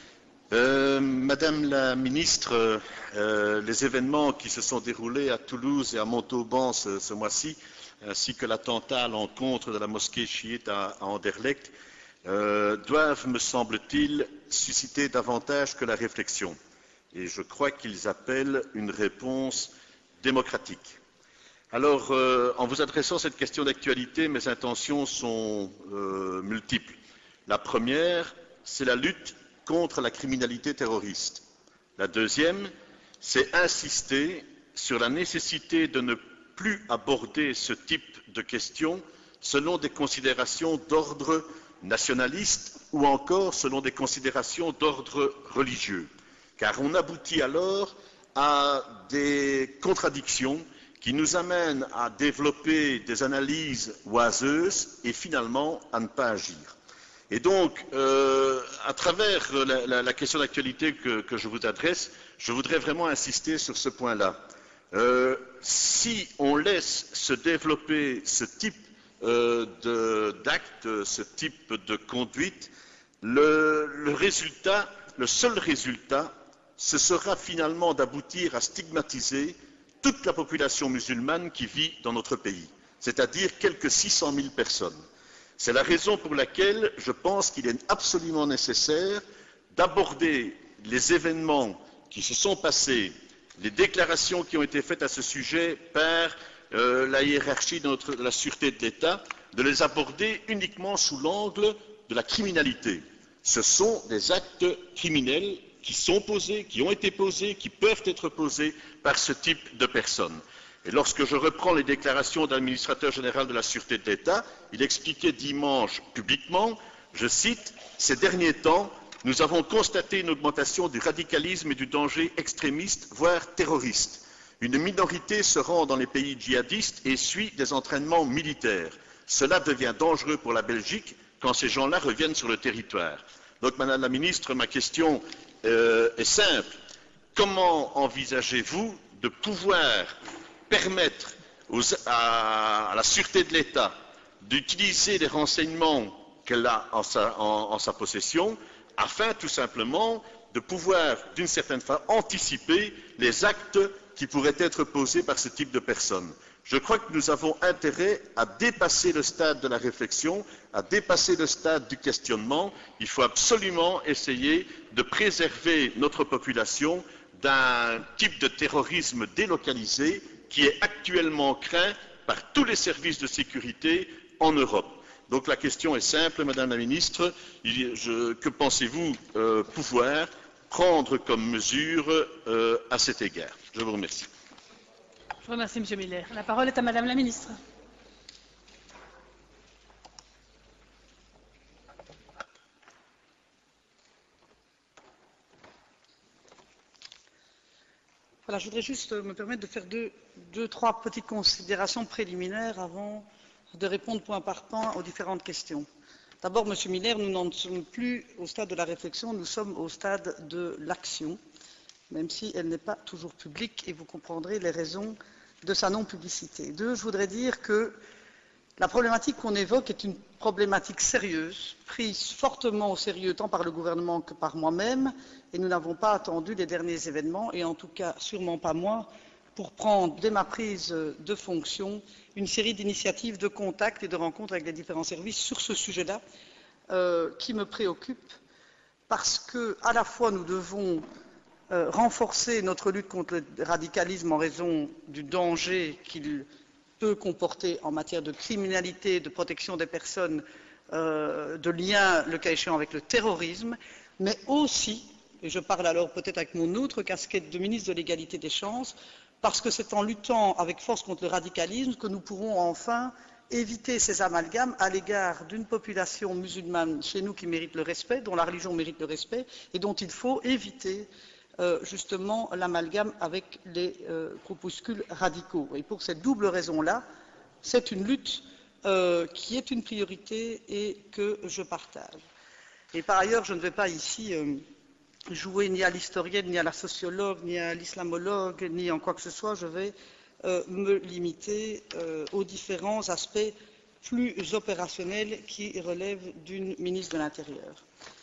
Euh, Madame la Ministre, euh, les événements qui se sont déroulés à Toulouse et à Montauban ce, ce mois-ci, ainsi que l'attentat à l'encontre de la mosquée chiite à, à Anderlecht, euh, doivent, me semble-t-il, susciter davantage que la réflexion. Et je crois qu'ils appellent une réponse démocratique. Alors, euh, en vous adressant cette question d'actualité, mes intentions sont euh, multiples. La première, c'est la lutte contre la criminalité terroriste. La deuxième, c'est insister sur la nécessité de ne plus aborder ce type de questions selon des considérations d'ordre nationaliste ou encore selon des considérations d'ordre religieux, car on aboutit alors à des contradictions qui nous amènent à développer des analyses oiseuses et finalement à ne pas agir. Et donc, euh, à travers la, la, la question d'actualité que, que je vous adresse, je voudrais vraiment insister sur ce point-là. Euh, si on laisse se développer ce type euh, d'actes, ce type de conduite, le, le résultat, le seul résultat, ce sera finalement d'aboutir à stigmatiser toute la population musulmane qui vit dans notre pays, c'est-à-dire quelques six cent mille personnes. C'est la raison pour laquelle je pense qu'il est absolument nécessaire d'aborder les événements qui se sont passés, les déclarations qui ont été faites à ce sujet par euh, la hiérarchie de, notre, de la sûreté de l'État, de les aborder uniquement sous l'angle de la criminalité. Ce sont des actes criminels qui sont posés, qui ont été posés, qui peuvent être posés par ce type de personnes. Et lorsque je reprends les déclarations de l'administrateur général de la Sûreté de l'État, il expliquait dimanche publiquement, je cite, « Ces derniers temps, nous avons constaté une augmentation du radicalisme et du danger extrémiste, voire terroriste. Une minorité se rend dans les pays djihadistes et suit des entraînements militaires. Cela devient dangereux pour la Belgique quand ces gens-là reviennent sur le territoire. » Donc, Madame la Ministre, ma question euh, est simple. Comment envisagez-vous de pouvoir permettre aux, à, à la sûreté de l'État d'utiliser les renseignements qu'elle a en sa, en, en sa possession afin tout simplement de pouvoir, d'une certaine façon, anticiper les actes qui pourraient être posés par ce type de personnes. Je crois que nous avons intérêt à dépasser le stade de la réflexion, à dépasser le stade du questionnement. Il faut absolument essayer de préserver notre population d'un type de terrorisme délocalisé qui est actuellement craint par tous les services de sécurité en Europe. Donc la question est simple, Madame la Ministre, il, je, que pensez-vous euh, pouvoir prendre comme mesure euh, à cet égard? Je vous remercie. Je vous remercie, Monsieur Miller. La parole est à Madame la Ministre. Voilà, je voudrais juste me permettre de faire deux, deux, trois petites considérations préliminaires avant de répondre point par point aux différentes questions. D'abord, Monsieur Miller, nous n'en sommes plus au stade de la réflexion, nous sommes au stade de l'action, même si elle n'est pas toujours publique et vous comprendrez les raisons de sa non-publicité. Deux, je voudrais dire que La problématique qu'on évoque est une problématique sérieuse, prise fortement au sérieux tant par le gouvernement que par moi-même, et nous n'avons pas attendu les derniers événements, et en tout cas sûrement pas moi, pour prendre dès ma prise de fonction une série d'initiatives, de contacts et de rencontres avec les différents services sur ce sujet-là euh, qui me préoccupe, parce que à la fois nous devons euh, renforcer notre lutte contre le radicalisme en raison du danger qu'il peut comporter en matière de criminalité, de protection des personnes, euh, de lien, le cas échéant, avec le terrorisme, mais aussi, et je parle alors peut-être avec mon autre casquette de ministre de l'égalité des chances, parce que c'est en luttant avec force contre le radicalisme que nous pourrons enfin éviter ces amalgames à l'égard d'une population musulmane chez nous qui mérite le respect, dont la religion mérite le respect, et dont il faut éviter Euh, justement l'amalgame avec les euh, groupuscules radicaux. Et pour cette double raison-là, c'est une lutte euh, qui est une priorité et que je partage. Et par ailleurs, je ne vais pas ici euh, jouer ni à l'historienne, ni à la sociologue, ni à l'islamologue, ni en quoi que ce soit. Je vais euh, me limiter euh, aux différents aspects plus opérationnels qui relèvent d'une ministre de l'Intérieur.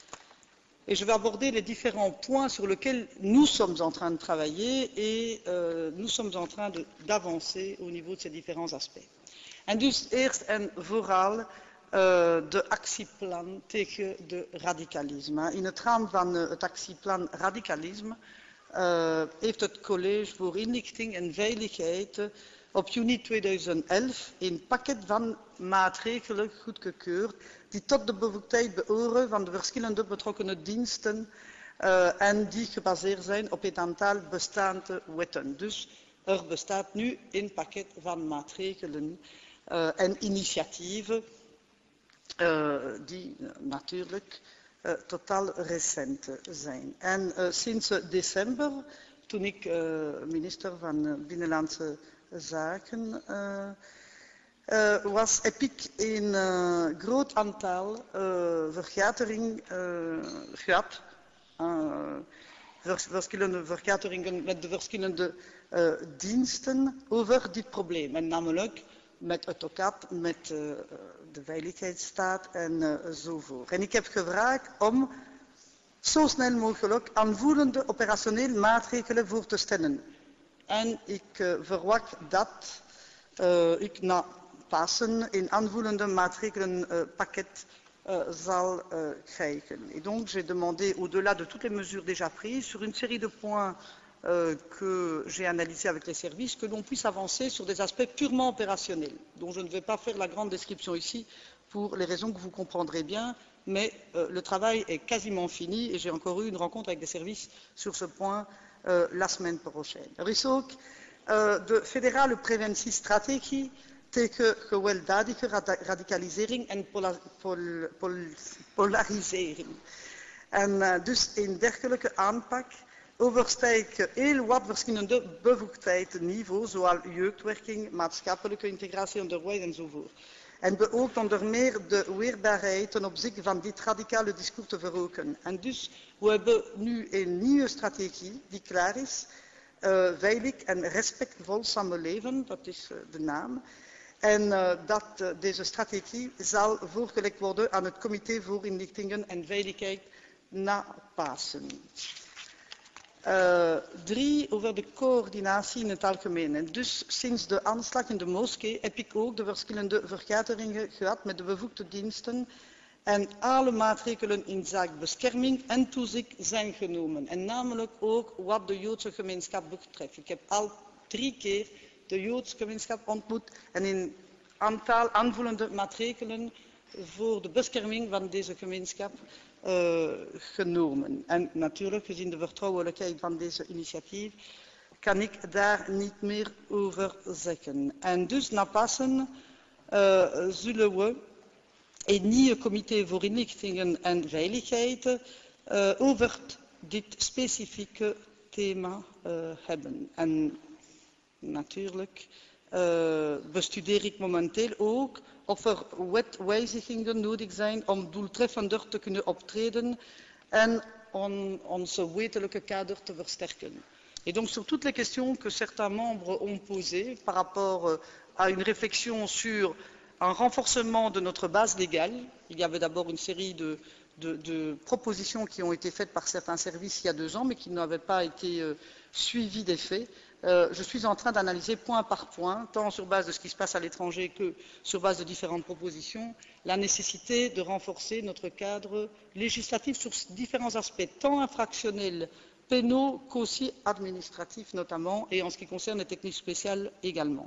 Et je vais aborder les différents points sur lesquels nous sommes en train de travailler et euh, nous sommes en train d'avancer au niveau de ces différents aspects. En dus eerst en vooral uh, de actieplan tegen de radicalisme. In het raam van uh, het actieplan radicalisme uh, heeft het College voor Inlichting en Veiligheid uh, op juni tweeduizend elf een pakket van maatregelen goedgekeurd die tot de bevoegdheid behoren van de verschillende betrokkenen diensten uh, en die gebaseerd zijn op een aantal bestaande wetten. Dus er bestaat nu een pakket van maatregelen uh, en initiatieven uh, die uh, natuurlijk uh, totaal recent zijn. En uh, sinds december, toen ik uh, minister van uh, Binnenlandse Zaken uh, Uh, was, heb ik een uh, groot aantal uh, vergaderingen uh, gehad, uh, vers verschillende vergaderingen met de verschillende uh, diensten over dit probleem. En namelijk met het O C A P, met uh, de Veiligheidsstaat en uh, zovoort. En ik heb gevraagd om zo snel mogelijk aanvullende operationele maatregelen voor te stellen. En ik uh, verwacht dat uh, ik na Pasen een aanvullende maatregelenpakket uh, uh, zal uh, krijgen. Et donc j'ai demandé, au-delà de toutes les mesures déjà prises, sur une série de points euh, que j'ai analysés avec les services, que l'on puisse avancer sur des aspects purement opérationnels, dont je ne vais pas faire la grande description ici pour les raisons que vous comprendrez bien, mais euh, le travail est quasiment fini et j'ai encore eu une rencontre avec des services sur ce point euh, la semaine prochaine. Er is ook uh, de federale preventiestrategie tegen gewelddadige radicalisering en pola pol pol polarisering. En uh, dus een dergelijke aanpak overstijgt heel wat verschillende bevoegdheidsniveaus, zoals jeugdwerking, maatschappelijke integratie, onderwijs enzovoort. En beoogt onder meer de weerbaarheid ten opzichte van dit radicale discours te verhogen. En dus, we hebben nu een nieuwe strategie die klaar is, uh, veilig en respectvol samenleven, dat is uh, de naam. En uh, dat uh, deze strategie zal voorgelegd worden aan het Comité voor Inlichtingen en Veiligheid na Pasen. Uh, drie, over de coördinatie in het algemeen. En dus sinds de aanslag in de moskee heb ik ook de verschillende vergaderingen gehad met de bevoegde diensten en alle maatregelen in zaak bescherming en toezicht zijn genomen. En namelijk ook wat de Joodse gemeenschap betreft. Ik heb al drie keer de Joodse gemeenschap ontmoet en een aantal aanvullende maatregelen voor de bescherming van deze gemeenschap uh, genomen. En natuurlijk, gezien de vertrouwelijkheid van deze initiatief, kan ik daar niet meer over zeggen. En dus na Pasen uh, zullen we een nieuw comité voor inlichtingen en veiligheid uh, over dit specifieke thema uh, hebben. En natuurlijk uh, bestudeer ik momenteel ook of er wetwijzigingen nodig zijn om doeltreffender te kunnen optreden en om onze wettelijke kader te versterken. Et donc sur toutes les questions que certains membres ont posées par rapport à une réflexion sur un renforcement de notre base légale. Il y avait d'abord une série de, de, de propositions qui ont été faites par certains services il y a deux ans, mais qui n'avaient pas été euh, suivies d'effet. Euh, je suis en train d'analyser point par point, tant sur base de ce qui se passe à l'étranger que sur base de différentes propositions, la nécessité de renforcer notre cadre législatif sur différents aspects, tant infractionnels, pénaux qu'aussi administratifs notamment, et en ce qui concerne les techniques spéciales également.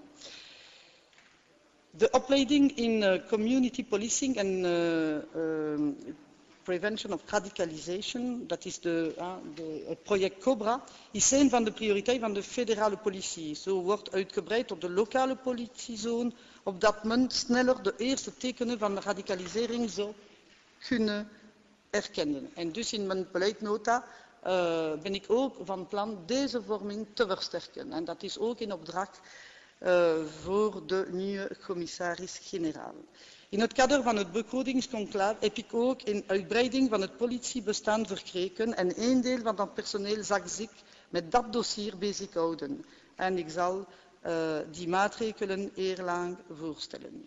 The uplading in uh, community policing and uh, um, prevention of radicalization, dat is de, uh, de, het project COBRA, is een van de prioriteiten van de federale politie. Zo wordt uitgebreid tot de lokale politiezone, opdat men sneller de eerste tekenen van de radicalisering zou kunnen erkennen. En dus in mijn beleidnota uh, ben ik ook van plan deze vorming te versterken. En dat is ook in opdracht uh, voor de nieuwe commissaris-generaal. In het kader van het begrotingsconclave heb ik ook een uitbreiding van het politiebestaan verkregen en een deel van dat personeel zal zich met dat dossier bezighouden. En ik zal uh, die maatregelen eerlang voorstellen.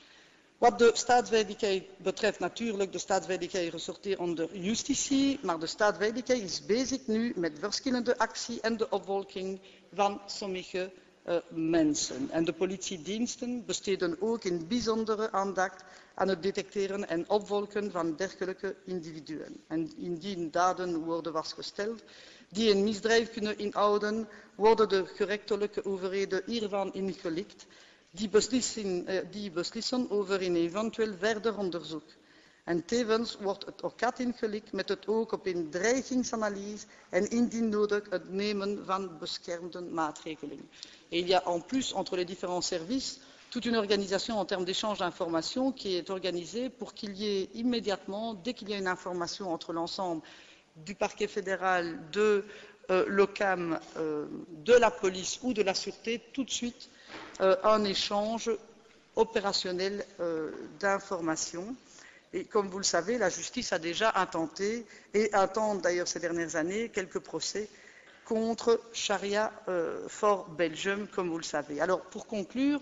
Wat de staatsveiligheid betreft, natuurlijk, de staatsveiligheid resorteert onder justitie, maar de staatsveiligheid is bezig nu met verschillende acties en de opvolging van sommige uh, mensen. En de politiediensten besteden ook in bijzondere aandacht aan het detecteren en opvolgen van dergelijke individuen. En indien daden worden vastgesteld die een misdrijf kunnen inhouden, worden de gerechtelijke overheden hiervan ingelicht. Die beslissen, die beslissen over een eventueel verder onderzoek. En tevens wordt het O C A T ingelicht met het oog op een dreigingsanalyse en indien nodig het nemen van beschermende maatregelen. Et il y a en plus entre les différents services toute une organisation en termes d'échange d'informations qui est organisée pour qu'il y ait immédiatement, dès qu'il y a une information entre l'ensemble du parquet fédéral, de euh, l'O C A M, euh, de la police ou de la sûreté, tout de suite Euh, un échange opérationnel euh, d'informations. Et comme vous le savez, la justice a déjà intenté et intente d'ailleurs ces dernières années quelques procès contre Sharia euh, for Belgium, comme vous le savez. Alors pour conclure,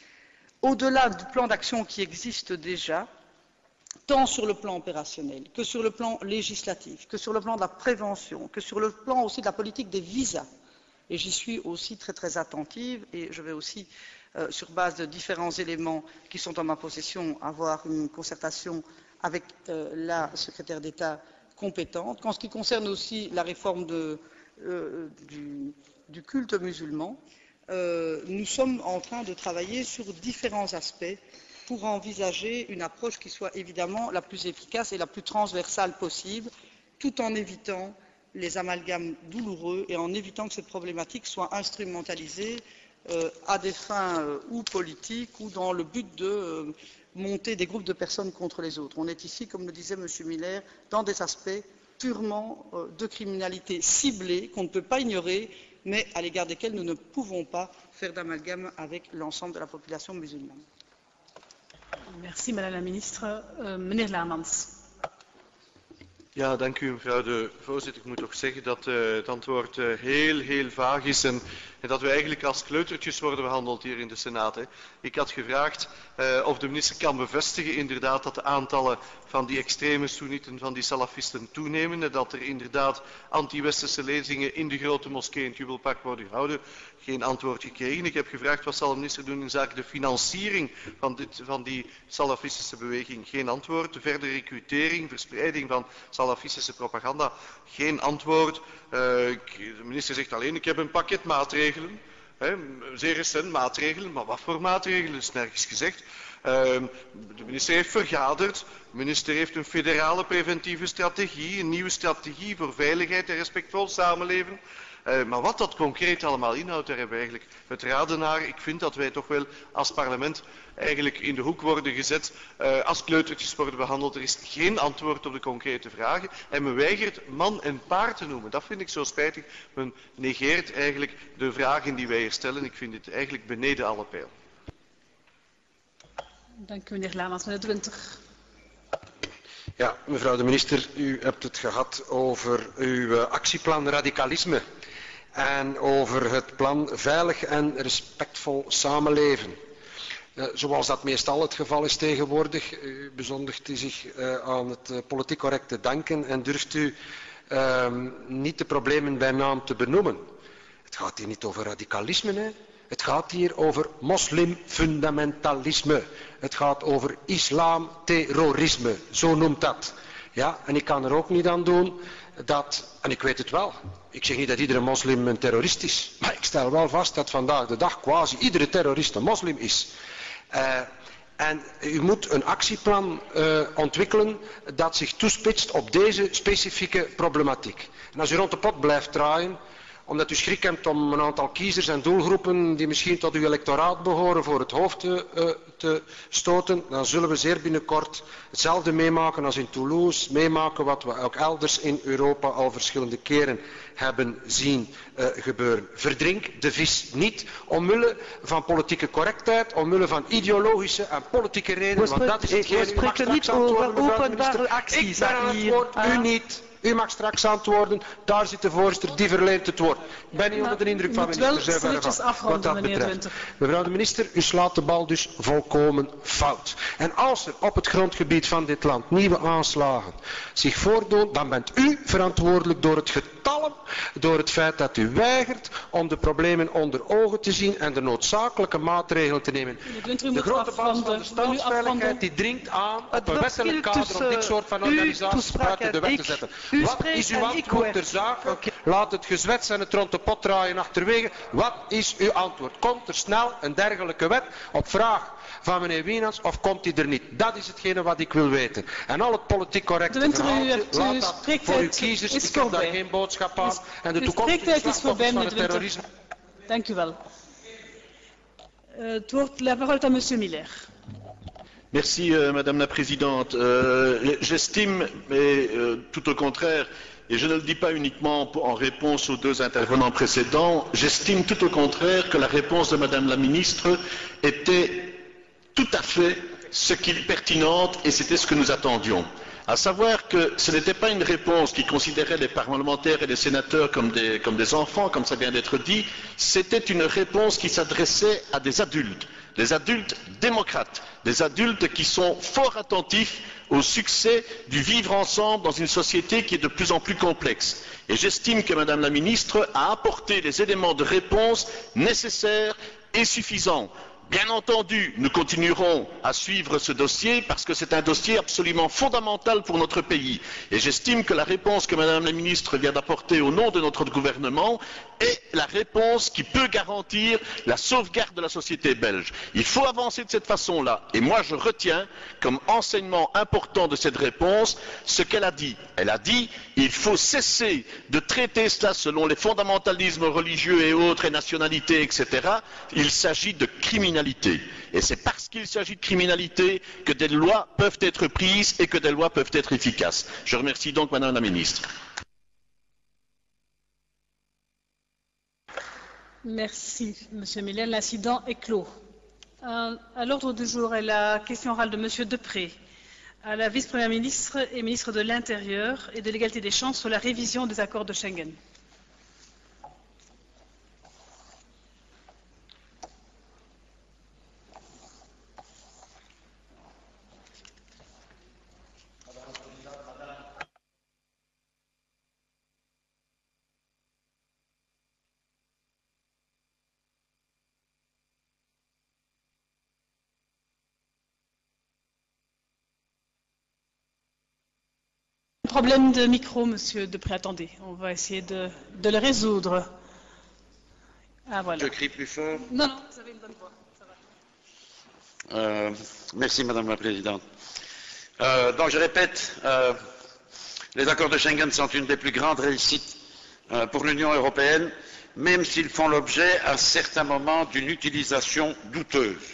au-delà du plan d'action qui existe déjà, tant sur le plan opérationnel que sur le plan législatif, que sur le plan de la prévention, que sur le plan aussi de la politique des visas, et j'y suis aussi très très attentive et je vais aussi, euh, sur base de différents éléments qui sont en ma possession, avoir une concertation avec euh, la secrétaire d'État compétente. En ce qui concerne aussi la réforme de, euh, du, du culte musulman, euh, nous sommes en train de travailler sur différents aspects pour envisager une approche qui soit évidemment la plus efficace et la plus transversale possible, tout en évitant les amalgames douloureux et en évitant que cette problématique soit instrumentalisée euh, à des fins euh, ou politiques ou dans le but de euh, monter des groupes de personnes contre les autres. On est ici, comme le disait M. Miller, dans des aspects purement euh, de criminalité ciblée qu'on ne peut pas ignorer, mais à l'égard desquels nous ne pouvons pas faire d'amalgame avec l'ensemble de la population musulmane. Merci, Madame la Ministre. Uh, meneer Laamans. Ja, dank u mevrouw de voorzitter. Ik moet toch zeggen dat uh, het antwoord uh, heel, heel vaag is en, en dat we eigenlijk als kleutertjes worden behandeld hier in de Senaat. Hè. Ik had gevraagd uh, of de minister kan bevestigen inderdaad dat de aantallen van die extreme soenieten, van die salafisten toenemen en dat er inderdaad anti-westerse lezingen in de grote moskee in het Jubelpark worden gehouden. Geen antwoord gekregen. Ik heb gevraagd wat zal de minister doen in zaken de financiering van, dit, van die salafistische beweging. Geen antwoord. De verdere recrutering, verspreiding van salafistische propaganda. Geen antwoord. Uh, de minister zegt alleen, ik heb een pakket maatregelen. He, zeer recent maatregelen, maar wat voor maatregelen is nergens gezegd. Uh, de minister heeft vergaderd. De minister heeft een federale preventieve strategie, een nieuwe strategie voor veiligheid en respectvol samenleven. Uh, maar wat dat concreet allemaal inhoudt, daar hebben we eigenlijk het raden naar. Ik vind dat wij toch wel als parlement eigenlijk in de hoek worden gezet, uh, als kleutertjes worden behandeld. Er is geen antwoord op de concrete vragen en men weigert man en paard te noemen. Dat vind ik zo spijtig. Men negeert eigenlijk de vragen die wij hier stellen. Ik vind dit eigenlijk beneden alle peil. Dank u, meneer Laamans. Meneer Dwinter. Ja, mevrouw de minister, u hebt het gehad over uw actieplan radicalisme en over het plan veilig en respectvol samenleven. Uh, zoals dat meestal het geval is tegenwoordig. U bezondigt u zich uh, aan het uh, politiek correcte denken en durft u uh, niet de problemen bij naam te benoemen. Het gaat hier niet over radicalisme, hè? Het gaat hier over moslimfundamentalisme. Het gaat over islamterrorisme, zo noemt dat. Ja, en ik kan er ook niet aan doen dat, en ik weet het wel, ik zeg niet dat iedere moslim een terrorist is, maar ik stel wel vast dat vandaag de dag quasi iedere terrorist een moslim is. Uh, en u moet een actieplan uh, ontwikkelen dat zich toespitst op deze specifieke problematiek. En als u rond de pot blijft draaien, omdat u schrik hebt om een aantal kiezers en doelgroepen die misschien tot uw electoraat behoren voor het hoofd te, uh, te stoten, dan zullen we zeer binnenkort hetzelfde meemaken als in Toulouse, meemaken wat we ook elders in Europa al verschillende keren hebben zien uh, gebeuren. Verdrink de vis niet omwille van politieke correctheid, omwille van ideologische en politieke redenen, want dat is hetgeen u mag straks antwoorden, mevrouw de minister. Ik ben aan het woord, u niet. U mag straks antwoorden, daar zit de voorzitter, die verleent het woord. Ik ben niet onder de indruk van minister Zuiverga, wat dat betreft. Mevrouw de minister, u slaat de bal dus volkomen fout. En als er op het grondgebied van dit land nieuwe aanslagen zich voordoen, dan bent u verantwoordelijk door het getalm, door het feit dat u weigert om de problemen onder ogen te zien en de noodzakelijke maatregelen te nemen. De grote bas van de staatsveiligheid die dringt aan op een wettelijk kader om dit soort van organisaties buiten de wet te zetten. Wat is uw antwoord ter zake? Laat het gezwets en het rond de pot draaien achterwege. Wat is uw antwoord? Komt er snel een dergelijke wet op vraag van meneer Wijnands of komt die er niet? Dat is hetgene wat ik wil weten. En al het politiek correcte verhaaltje, laat dat voor uw kiezers. Ik heb daar geen boodschap aan. En de toekomstige slachtoffers van het terrorisme. Dank u wel. Uh, het woord, la parole est à monsieur Miller. Merci euh, Madame la Présidente. Euh, J'estime, mais euh, tout au contraire, et je ne le dis pas uniquement en réponse aux deux intervenants précédents, j'estime tout au contraire que la réponse de Madame la Ministre était tout à fait ce qui est pertinente et c'était ce que nous attendions. À savoir que ce n'était pas une réponse qui considérait les parlementaires et les sénateurs comme des, comme des enfants, comme ça vient d'être dit, c'était une réponse qui s'adressait à des adultes, des adultes démocrates, des adultes qui sont fort attentifs au succès du vivre ensemble dans une société qui est de plus en plus complexe. Et j'estime que Madame la Ministre a apporté les éléments de réponse nécessaires et suffisants. Bien entendu, nous continuerons à suivre ce dossier parce que c'est un dossier absolument fondamental pour notre pays. Et j'estime que la réponse que Madame la Ministre vient d'apporter au nom de notre gouvernement est la réponse qui peut garantir la sauvegarde de la société belge. Il faut avancer de cette façon-là. Et moi, je retiens comme enseignement important de cette réponse ce qu'elle a dit. Elle a dit il faut cesser de traiter cela selon les fondamentalismes religieux et autres, et nationalités, et cetera. Il s'agit de criminalité. Et c'est parce qu'il s'agit de criminalité que des lois peuvent être prises et que des lois peuvent être efficaces. Je remercie donc Madame la Ministre. Merci, Monsieur Miller. L'incident est clos. Euh, à l'ordre du jour est la question orale de Monsieur Deprez à la vice-première ministre et ministre de l'Intérieur et de l'égalité des chances sur la révision des accords de Schengen. Problème de micro, Monsieur Deprez. Attendez, on va essayer de, de le résoudre. Ah, voilà. Je crie plus fort. Non, non, vous avez une bonne voix. Ça va. Euh, merci, Madame la Présidente. Euh, donc, je répète, euh, les accords de Schengen sont une des plus grandes réussites euh, pour l'Union européenne, même s'ils font l'objet à certains moments d'une utilisation douteuse.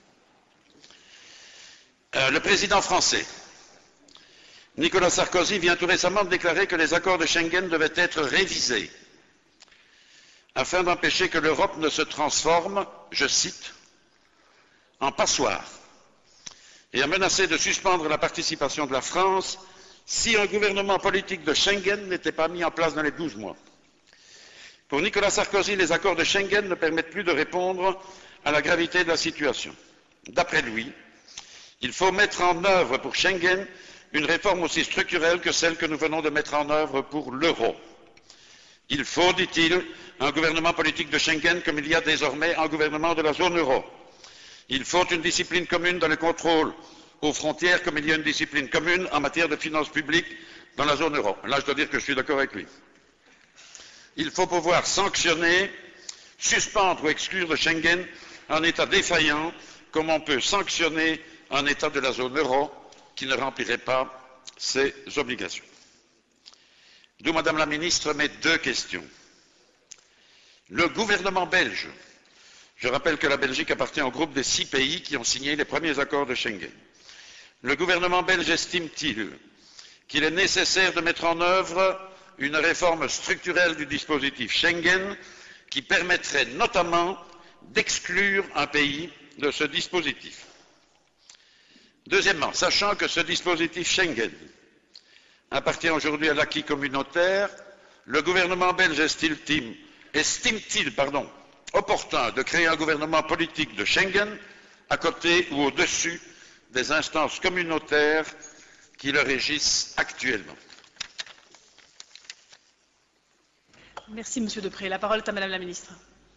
Euh, le président français, Nicolas Sarkozy, vient tout récemment de déclarer que les accords de Schengen devaient être révisés afin d'empêcher que l'Europe ne se transforme, je cite, en passoire, et a menacé de suspendre la participation de la France si un gouvernement politique de Schengen n'était pas mis en place dans les douze mois. Pour Nicolas Sarkozy, les accords de Schengen ne permettent plus de répondre à la gravité de la situation. D'après lui, il faut mettre en œuvre pour Schengen une réforme aussi structurelle que celle que nous venons de mettre en œuvre pour l'euro. Il faut, dit-il, un gouvernement politique de Schengen comme il y a désormais un gouvernement de la zone euro. Il faut une discipline commune dans le contrôle aux frontières comme il y a une discipline commune en matière de finances publiques dans la zone euro. Là, je dois dire que je suis d'accord avec lui. Il faut pouvoir sanctionner, suspendre ou exclure de Schengen un État défaillant, comme on peut sanctionner un État de la zone euro qui ne remplirait pas ses obligations. D'où, Madame la Ministre, mes deux questions. Le gouvernement belge, je rappelle que la Belgique appartient au groupe des six pays qui ont signé les premiers accords de Schengen. Le gouvernement belge estime-t-il qu'il est nécessaire de mettre en œuvre une réforme structurelle du dispositif Schengen qui permettrait notamment d'exclure un pays de ce dispositif? Deuxièmement, sachant que ce dispositif Schengen appartient aujourd'hui à l'acquis communautaire, le gouvernement belge estime-t-il estime-t-il, pardon, opportun de créer un gouvernement politique de Schengen à côté ou au-dessus des instances communautaires qui le régissent actuellement? Merci, Monsieur Deprez. La parole est à Madame la Ministre.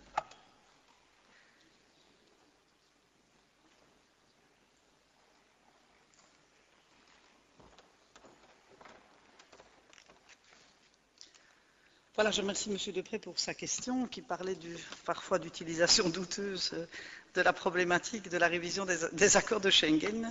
Voilà, je remercie M. Deprez pour sa question qui parlait du, parfois d'utilisation douteuse de la problématique de la révision des, des accords de Schengen.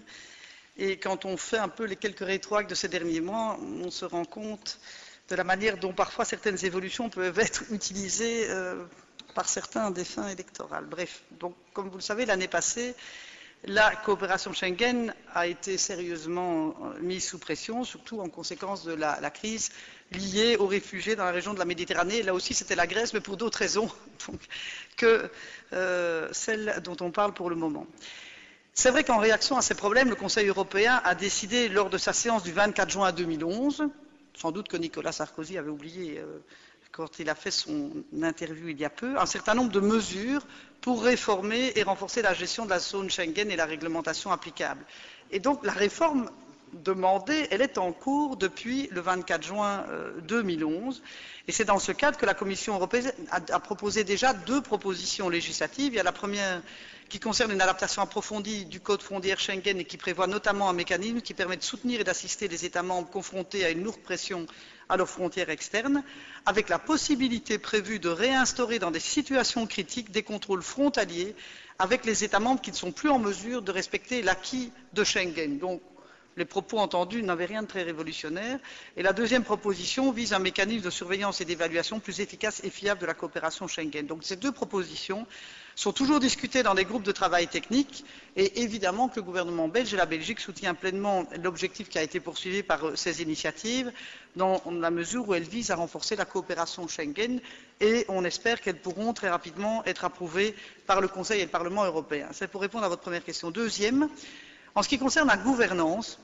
Et quand on fait un peu les quelques rétroacts de ces derniers mois, on se rend compte de la manière dont parfois certaines évolutions peuvent être utilisées euh, par certains à des fins électorales. Bref, donc comme vous le savez, l'année passée, la coopération Schengen a été sérieusement mise sous pression, surtout en conséquence de la, la crise liée aux réfugiés dans la région de la Méditerranée. Là aussi, c'était la Grèce, mais pour d'autres raisons donc, que euh, celles dont on parle pour le moment. C'est vrai qu'en réaction à ces problèmes, le Conseil européen a décidé, lors de sa séance du vingt-quatre juin deux mille onze, sans doute que Nicolas Sarkozy avait oublié euh, quand il a fait son interview il y a peu, un certain nombre de mesures pour réformer et renforcer la gestion de la zone Schengen et la réglementation applicable. Et donc la réforme demandée, elle est en cours depuis le vingt-quatre juin deux mille onze. Et c'est dans ce cadre que la Commission européenne a, a proposé déjà deux propositions législatives. Il y a la première qui concerne une adaptation approfondie du Code frontière Schengen et qui prévoit notamment un mécanisme qui permet de soutenir et d'assister les États membres confrontés à une lourde pression à leurs frontières externes, avec la possibilité prévue de réinstaurer dans des situations critiques des contrôles frontaliers avec les États membres qui ne sont plus en mesure de respecter l'acquis de Schengen. Donc, les propos entendus n'avaient rien de très révolutionnaire. Et la deuxième proposition vise un mécanisme de surveillance et d'évaluation plus efficace et fiable de la coopération Schengen. Donc ces deux propositions sont toujours discutées dans des groupes de travail techniques et évidemment que le gouvernement belge et la Belgique soutient pleinement l'objectif qui a été poursuivi par ces initiatives dans la mesure où elles visent à renforcer la coopération Schengen et on espère qu'elles pourront très rapidement être approuvées par le Conseil et le Parlement européen. C'est pour répondre à votre première question. Deuxième, en ce qui concerne la gouvernance,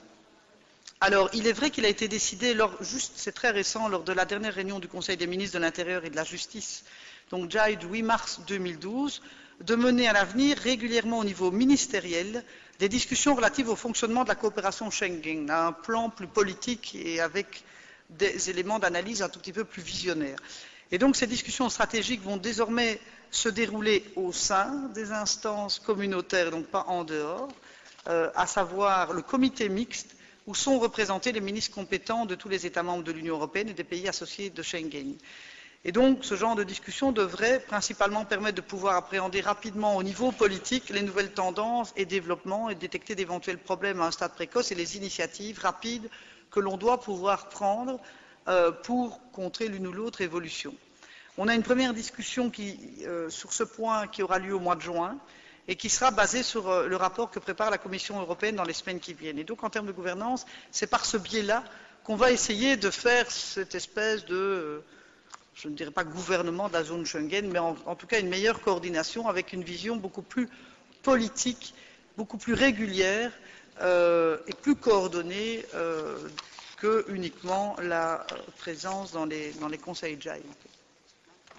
alors il est vrai qu'il a été décidé, lors, juste c'est très récent, lors de la dernière réunion du Conseil des ministres de l'Intérieur et de la Justice, donc J A I du huit mars deux mille douze, de mener à l'avenir régulièrement au niveau ministériel des discussions relatives au fonctionnement de la coopération Schengen, à un plan plus politique et avec des éléments d'analyse un tout petit peu plus visionnaires. Et donc ces discussions stratégiques vont désormais se dérouler au sein des instances communautaires, donc pas en dehors, euh, à savoir le comité mixte où sont représentés les ministres compétents de tous les États membres de l'Union européenne et des pays associés de Schengen. Et donc, ce genre de discussion devrait principalement permettre de pouvoir appréhender rapidement au niveau politique les nouvelles tendances et développements et détecter d'éventuels problèmes à un stade précoce et les initiatives rapides que l'on doit pouvoir prendre euh, pour contrer l'une ou l'autre évolution. On a une première discussion qui, euh, sur ce point qui aura lieu au mois de juin et qui sera basée sur euh, le rapport que prépare la Commission européenne dans les semaines qui viennent. Et donc, en termes de gouvernance, c'est par ce biais-là qu'on va essayer de faire cette espèce de... Euh, je ne dirais pas gouvernement de la zone Schengen, mais en, en tout cas une meilleure coordination avec une vision beaucoup plus politique, beaucoup plus régulière euh, et plus coordonnée euh, que uniquement la présence dans les, dans les conseils J A I.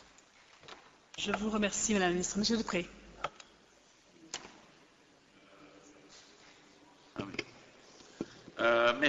Je vous remercie, Madame la Ministre. Monsieur Deprez.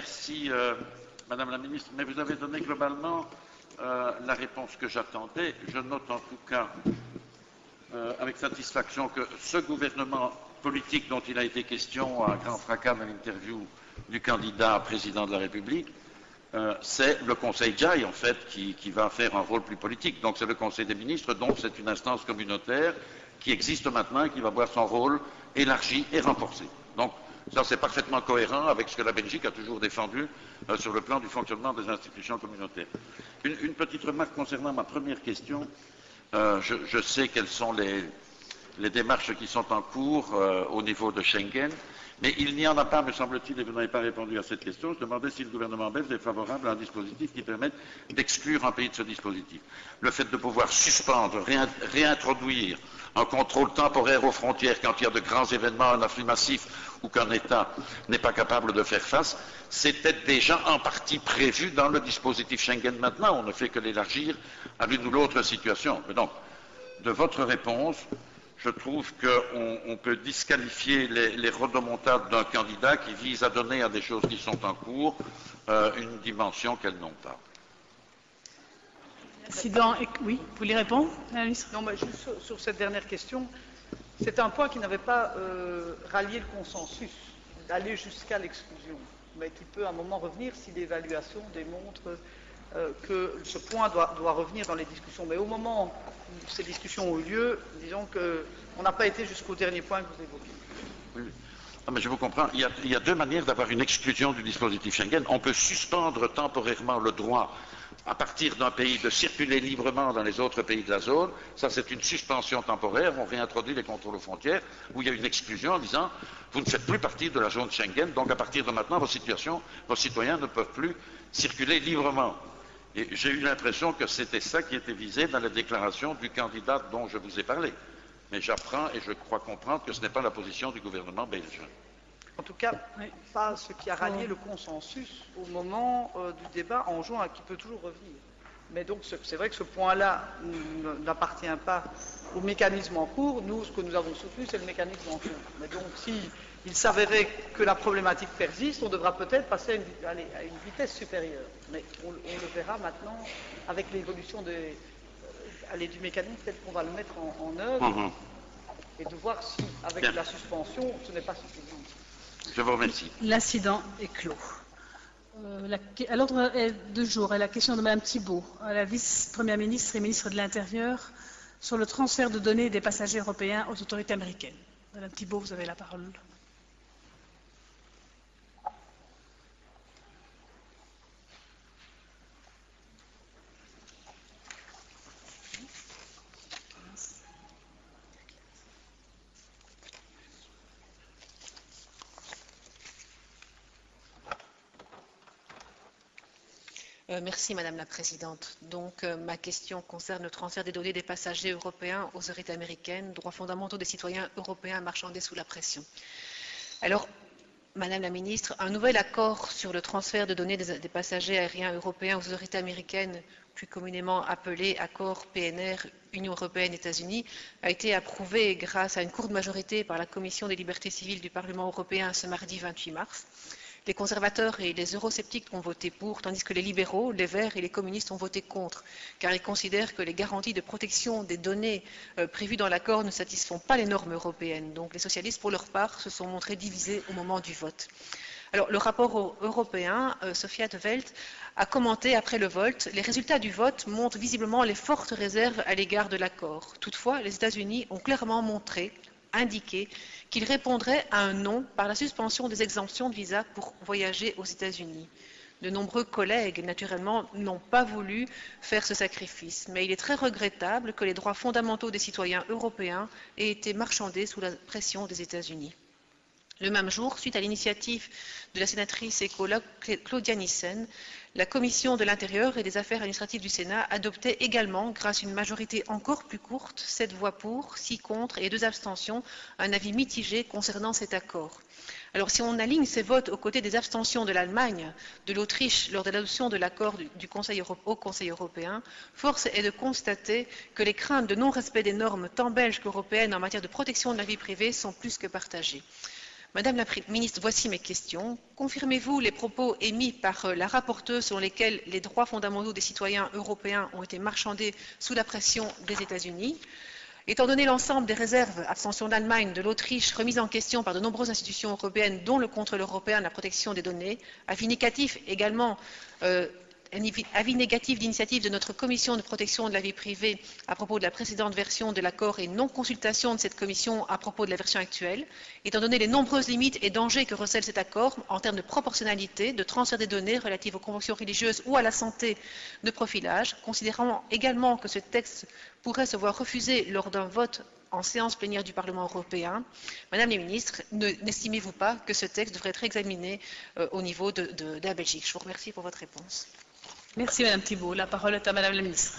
merci, euh, Madame la Ministre, mais vous avez donné globalement euh, la réponse que j'attendais. Je note en tout cas euh, avec satisfaction que ce gouvernement politique dont il a été question à grand fracas dans l'interview du candidat président de la République, euh, c'est le Conseil Jai, en fait, qui, qui va faire un rôle plus politique. Donc c'est le Conseil des ministres, donc c'est une instance communautaire qui existe maintenant et qui va voir son rôle élargi et renforcé. Donc ça, c'est parfaitement cohérent avec ce que la Belgique a toujours défendu euh, sur le plan du fonctionnement des institutions communautaires. Une, une petite remarque concernant ma première question. Euh, je, je sais quelles sont les, les démarches qui sont en cours euh, au niveau de Schengen, mais il n'y en a pas, me semble-t-il, et vous n'avez pas répondu à cette question. Je demandais si le gouvernement belge est favorable à un dispositif qui permette d'exclure un pays de ce dispositif. Le fait de pouvoir suspendre, réin, réintroduire un contrôle temporaire aux frontières quand il y a de grands événements, un afflux massif ou qu'un État n'est pas capable de faire face, c'était déjà en partie prévu dans le dispositif Schengen maintenant. On ne fait que l'élargir à l'une ou l'autre situation. Mais donc, de votre réponse, je trouve qu'on on peut disqualifier les, les rodomontades d'un candidat qui vise à donner à des choses qui sont en cours euh, une dimension qu'elles n'ont pas. Président, oui, vous voulez répondre, Madame la Ministre? Non, mais juste sur, sur cette dernière question, c'est un point qui n'avait pas euh, rallié le consensus, d'aller jusqu'à l'exclusion, mais qui peut à un moment revenir si l'évaluation démontre euh, que ce point doit, doit revenir dans les discussions. Mais au moment où ces discussions ont eu lieu, disons qu'on n'a pas été jusqu'au dernier point que vous évoquez. Oui. Non, mais je vous comprends. Il y a, il y a deux manières d'avoir une exclusion du dispositif Schengen. On peut suspendre temporairement le droit à partir d'un pays de circuler librement dans les autres pays de la zone. Ça, c'est une suspension temporaire. On réintroduit les contrôles aux frontières où il y a une exclusion en disant vous ne faites plus partie de la zone Schengen, donc à partir de maintenant, vos situations, vos citoyens ne peuvent plus circuler librement. Et j'ai eu l'impression que c'était ça qui était visé dans la déclaration du candidat dont je vous ai parlé. Mais j'apprends et je crois comprendre que ce n'est pas la position du gouvernement belge. En tout cas, pas ce qui a rallié le consensus au moment euh, du débat en juin, qui peut toujours revenir. Mais donc, c'est vrai que ce point-là n'appartient pas au mécanisme en cours. Nous, ce que nous avons soutenu, c'est le mécanisme en cours. Mais donc, s'il s'avérait que la problématique persiste, on devra peut-être passer à une, allez, à une vitesse supérieure. Mais on, on le verra maintenant avec l'évolution des, euh, du mécanisme tel qu'on va le mettre en, en œuvre, mmh. et de voir si, avec Bien. la suspension, ce n'est pas suffisant. Je vous remercie. L'incident est clos. Euh, à l'ordre du jour est la question de Mme Thibault, la vice-première ministre et ministre de l'Intérieur, sur le transfert de données des passagers européens aux autorités américaines. Madame Thibault, vous avez la parole. Euh, merci Madame la Présidente. Donc euh, ma question concerne le transfert des données des passagers européens aux autorités américaines, droits fondamentaux des citoyens européens marchandés sous la pression. Alors, Madame la Ministre, un nouvel accord sur le transfert de données des, des passagers aériens européens aux autorités américaines, plus communément appelé accord P N R Union européenne-États-Unis, a été approuvé grâce à une courte majorité par la Commission des libertés civiles du Parlement européen ce mardi vingt-huit mars. Les conservateurs et les eurosceptiques ont voté pour, tandis que les libéraux, les verts et les communistes ont voté contre, car ils considèrent que les garanties de protection des données euh, prévues dans l'accord ne satisfont pas les normes européennes. Donc les socialistes, pour leur part, se sont montrés divisés au moment du vote. Alors, le rapport européen, euh, Sophia de Veld, a commenté après le vote, les résultats du vote montrent visiblement les fortes réserves à l'égard de l'accord. Toutefois, les États-Unis ont clairement montré indiqué qu'il répondrait à un non par la suspension des exemptions de visa pour voyager aux États-Unis. De nombreux collègues, naturellement, n'ont pas voulu faire ce sacrifice, mais il est très regrettable que les droits fondamentaux des citoyens européens aient été marchandés sous la pression des États-Unis. Le même jour, suite à l'initiative de la sénatrice écolo Claudia Nissen, la Commission de l'Intérieur et des Affaires administratives du Sénat adoptait également, grâce à une majorité encore plus courte, sept voix pour, six contre et deux abstentions, un avis mitigé concernant cet accord. Alors si on aligne ces votes aux côtés des abstentions de l'Allemagne, de l'Autriche lors de l'adoption de l'accord du Conseil au Conseil européen, force est de constater que les craintes de non-respect des normes tant belges qu'européennes en matière de protection de la vie privée sont plus que partagées. Madame la ministre, voici mes questions. Confirmez-vous les propos émis par la rapporteure selon lesquels les droits fondamentaux des citoyens européens ont été marchandés sous la pression des États-Unis? Étant donné l'ensemble des réserves, abstention d'Allemagne, de l'Autriche, remises en question par de nombreuses institutions européennes, dont le contrôle européen de la protection des données, avis négatif également, euh, avis négatif d'initiative de notre commission de protection de la vie privée à propos de la précédente version de l'accord et non consultation de cette commission à propos de la version actuelle, étant donné les nombreuses limites et dangers que recèle cet accord en termes de proportionnalité, de transfert des données relatives aux conventions religieuses ou à la santé, de profilage, considérant également que ce texte pourrait se voir refusé lors d'un vote en séance plénière du Parlement européen. Madame la ministre, n'estimez-vous pas que ce texte devrait être examiné euh, au niveau de, de, de la Belgique? Je vous remercie pour votre réponse. Merci Madame Thibault. La parole est à Madame la ministre.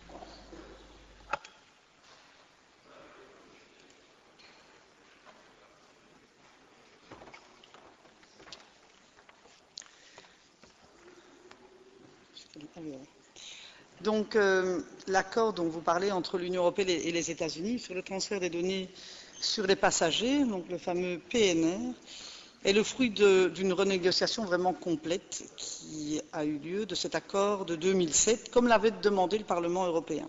Donc, euh, l'accord dont vous parlez entre l'Union européenne et les États-Unis sur le transfert des données sur les passagers, donc le fameux P N R, est le fruit d'une renégociation vraiment complète qui a eu lieu de cet accord de deux mille sept, comme l'avait demandé le Parlement européen.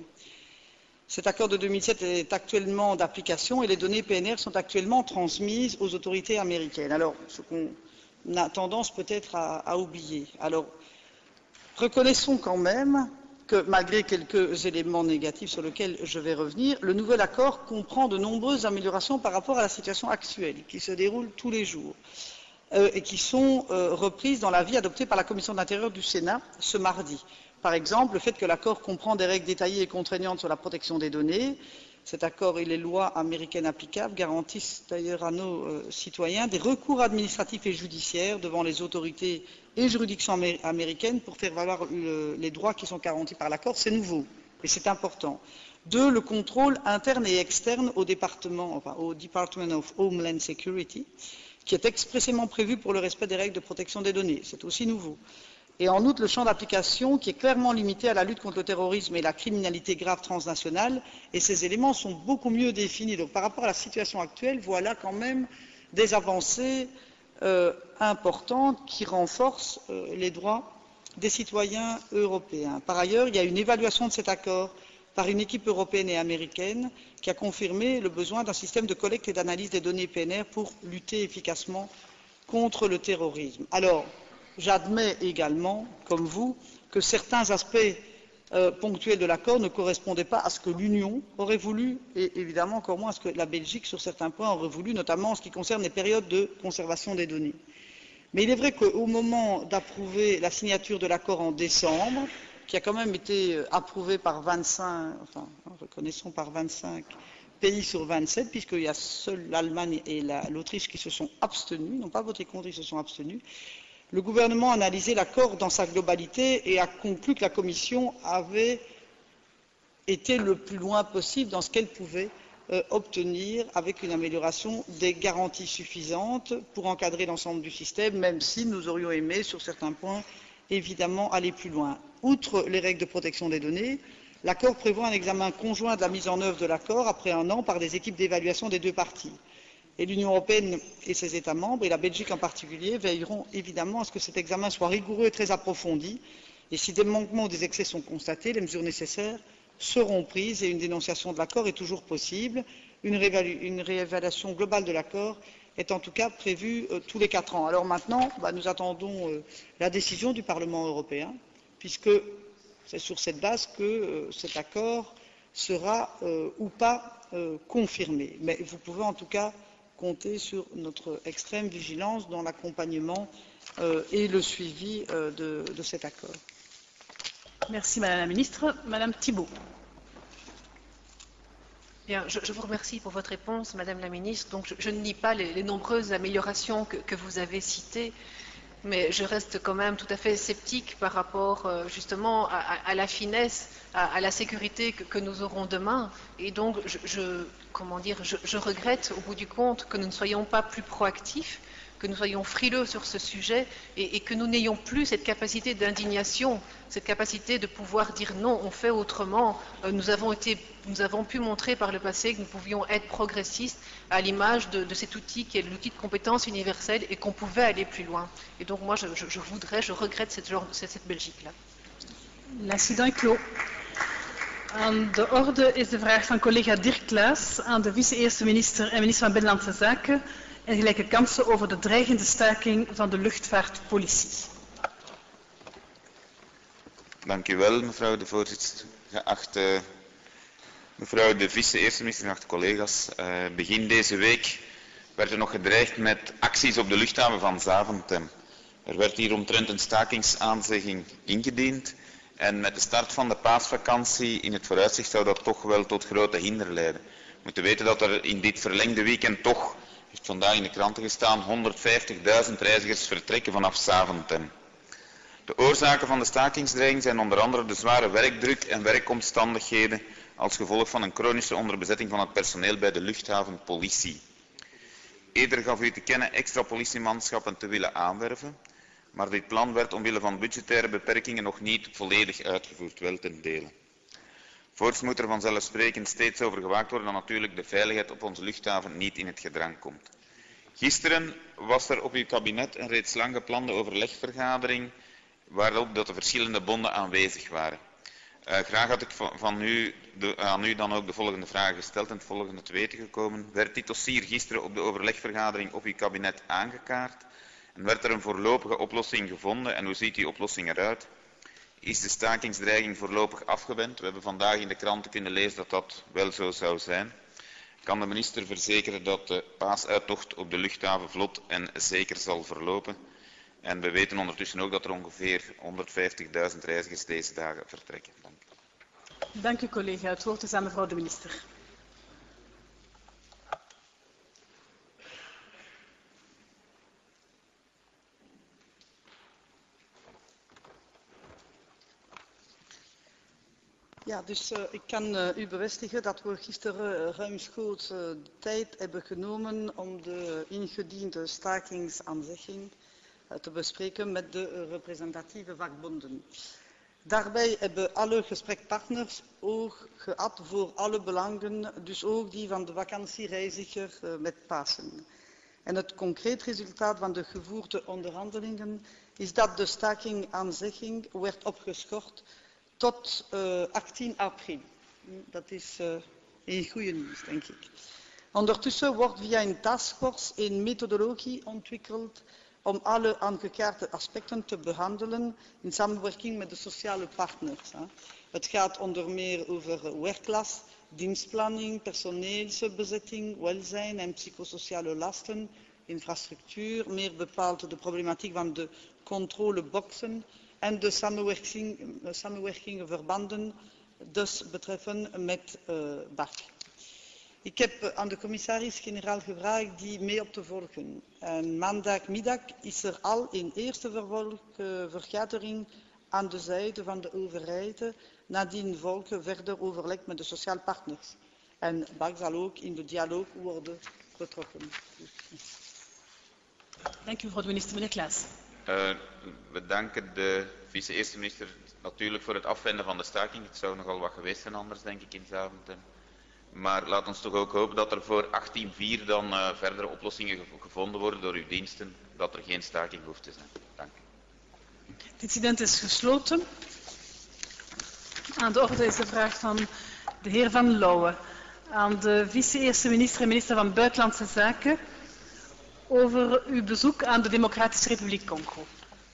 Cet accord de deux mille sept est actuellement d'application et les données P N R sont actuellement transmises aux autorités américaines. Alors, ce qu'on a tendance peut-être à, à oublier. Alors, reconnaissons quand même que, malgré quelques éléments négatifs sur lesquels je vais revenir, le nouvel accord comprend de nombreuses améliorations par rapport à la situation actuelle, qui se déroule tous les jours, euh, et qui sont euh, reprises dans l'avis adopté par la Commission de l'Intérieur du Sénat ce mardi. Par exemple, le fait que l'accord comprend des règles détaillées et contraignantes sur la protection des données. Cet accord et les lois américaines applicables garantissent d'ailleurs à nos euh, citoyens des recours administratifs et judiciaires devant les autorités et juridictions amé américaines pour faire valoir le, les droits qui sont garantis par l'accord. C'est nouveau et c'est important. Deux, le contrôle interne et externe au département, enfin, au Department of Homeland Security, qui est expressément prévu pour le respect des règles de protection des données. C'est aussi nouveau. Et en outre, le champ d'application qui est clairement limité à la lutte contre le terrorisme et la criminalité grave transnationale, et ces éléments sont beaucoup mieux définis. Donc par rapport à la situation actuelle, voilà quand même des avancées euh, importantes qui renforcent euh, les droits des citoyens européens. Par ailleurs, il y a une évaluation de cet accord par une équipe européenne et américaine qui a confirmé le besoin d'un système de collecte et d'analyse des données P N R pour lutter efficacement contre le terrorisme. Alors, j'admets également, comme vous, que certains aspects euh, ponctuels de l'accord ne correspondaient pas à ce que l'Union aurait voulu, et évidemment encore moins à ce que la Belgique, sur certains points, aurait voulu, notamment en ce qui concerne les périodes de conservation des données. Mais il est vrai qu'au moment d'approuver la signature de l'accord en décembre, qui a quand même été approuvé par vingt-cinq, enfin, reconnaissons par vingt-cinq pays sur vingt-sept, puisqu'il y a seul l'Allemagne et l'Autriche qui se sont abstenus, n'ont pas voté contre, ils se sont abstenus. Le gouvernement a analysé l'accord dans sa globalité et a conclu que la Commission avait été le plus loin possible dans ce qu'elle pouvait euh, obtenir avec une amélioration des garanties suffisantes pour encadrer l'ensemble du système, même si nous aurions aimé, sur certains points, évidemment aller plus loin. Outre les règles de protection des données, l'accord prévoit un examen conjoint de la mise en œuvre de l'accord après un an par des équipes d'évaluation des deux parties. Et l'Union européenne et ses États membres, et la Belgique en particulier, veilleront évidemment à ce que cet examen soit rigoureux et très approfondi. Et si des manquements ou des excès sont constatés, les mesures nécessaires seront prises et une dénonciation de l'accord est toujours possible. Une, réévalu une réévaluation globale de l'accord est en tout cas prévue euh, tous les quatre ans. Alors maintenant, bah, nous attendons euh, la décision du Parlement européen, puisque c'est sur cette base que euh, cet accord sera euh, ou pas euh, confirmé. Mais vous pouvez en tout cas compter sur notre extrême vigilance dans l'accompagnement euh, et le suivi euh, de, de cet accord. Merci Madame la Ministre. Madame Thibault. Bien, je, je vous remercie pour votre réponse, Madame la Ministre. Donc, je, je ne nie pas les, les nombreuses améliorations que, que vous avez citées, mais je reste quand même tout à fait sceptique par rapport euh, justement à, à, à la finesse, à, à la sécurité que, que nous aurons demain. Et donc, je, je, comment dire, je, je regrette au bout du compte que nous ne soyons pas plus proactifs, que nous soyons frileux sur ce sujet et, et que nous n'ayons plus cette capacité d'indignation, cette capacité de pouvoir dire non, on fait autrement. Euh, nous, avons été, nous avons pu montrer par le passé que nous pouvions être progressistes à l'image de, de cet outil qui est l'outil de compétence universelle et qu'on pouvait aller plus loin. Et donc moi, je, je, je voudrais, je regrette cette, genre, cette, cette Belgique-là. L'incident est clos. Aan de orde is de vraag van collega Dirk Klaes aan de vice-eerste minister en minister van Binnenlandse Zaken en gelijke kansen over de dreigende staking van de luchtvaartpolitie. Dank u wel, mevrouw de voorzitter. Geachte mevrouw de vice-eerste minister, geachte collega's. Uh, begin deze week werd er nog gedreigd met acties op de luchthaven van Zaventem. Er werd hier omtrent een stakingsaanzegging ingediend. En met de start van de paasvakantie in het vooruitzicht zou dat toch wel tot grote hinder leiden. We moeten weten dat er in dit verlengde weekend toch, heeft vandaag in de kranten gestaan, honderdvijftigduizend reizigers vertrekken vanaf Zaventem. De oorzaken van de stakingsdreiging zijn onder andere de zware werkdruk en werkomstandigheden als gevolg van een chronische onderbezetting van het personeel bij de luchthavenpolitie. Eerder gaf u te kennen extra politiemanschappen te willen aanwerven. Maar dit plan werd omwille van budgettaire beperkingen nog niet volledig uitgevoerd, wel ten dele. Voorts moet er vanzelfsprekend steeds over gewaakt worden dat natuurlijk de veiligheid op onze luchthaven niet in het gedrang komt. Gisteren was er op uw kabinet een reeds lang geplande overlegvergadering waarop dat de verschillende bonden aanwezig waren. Uh, graag had ik van u, de, aan u dan ook de volgende vragen gesteld en het volgende te weten gekomen. Werd dit dossier gisteren op de overlegvergadering op uw kabinet aangekaart? En werd er een voorlopige oplossing gevonden en hoe ziet die oplossing eruit? Is de stakingsdreiging voorlopig afgewend? We hebben vandaag in de kranten kunnen lezen dat dat wel zo zou zijn. Kan de minister verzekeren dat de paasuittocht op de luchthaven vlot en zeker zal verlopen? En we weten ondertussen ook dat er ongeveer honderdvijftigduizend reizigers deze dagen vertrekken. Dank u. Dank u collega. Het woord is aan mevrouw de minister. Ja, dus uh, ik kan uh, u bevestigen dat we gisteren uh, ruimschoots uh, de tijd hebben genomen om de ingediende stakingsaanzegging uh, te bespreken met de uh, representatieve vakbonden. Daarbij hebben alle gesprekspartners oog gehad voor alle belangen, dus ook die van de vakantiereiziger uh, met Pasen. En het concreet resultaat van de gevoerde onderhandelingen is dat de stakingaanzegging werd opgeschort tot uh, achttien april. Dat is uh, een goede nieuws, denk ik. Ondertussen wordt via een taskforce een methodologie ontwikkeld om alle aangekaarte aspecten te behandelen in samenwerking met de sociale partners. Hè. Het gaat onder meer over werklast, dienstplanning, personeelsbezetting, welzijn en psychosociale lasten, infrastructuur, meer bepaald de problematiek van de controleboxen en de samenwerking, samenwerking verbanden dus betreffen met uh, B A C. Ik heb aan de commissaris-generaal gevraagd die mee op te volgen. En maandagmiddag is er al een eerste vervolgvergadering aan de zijde van de overheid. Nadien volgen verder overleg met de sociale partners. En B A C zal ook in de dialoog worden betrokken. Dank u mevrouw de minister. Meneer Klaes. Uh, we danken de vice-eerste minister natuurlijk voor het afwenden van de staking. Het zou nogal wat geweest zijn anders, denk ik, in Zaventem. Maar laat ons toch ook hopen dat er voor achttien vier dan uh, verdere oplossingen gevonden worden door uw diensten, dat er geen staking hoeft te zijn. Dank u. Het incident is gesloten. Aan de orde is de vraag van de heer Van Lauwen aan de vice-eerste minister en minister van Buitenlandse Zaken over uw bezoek aan de Democratische Republiek Congo.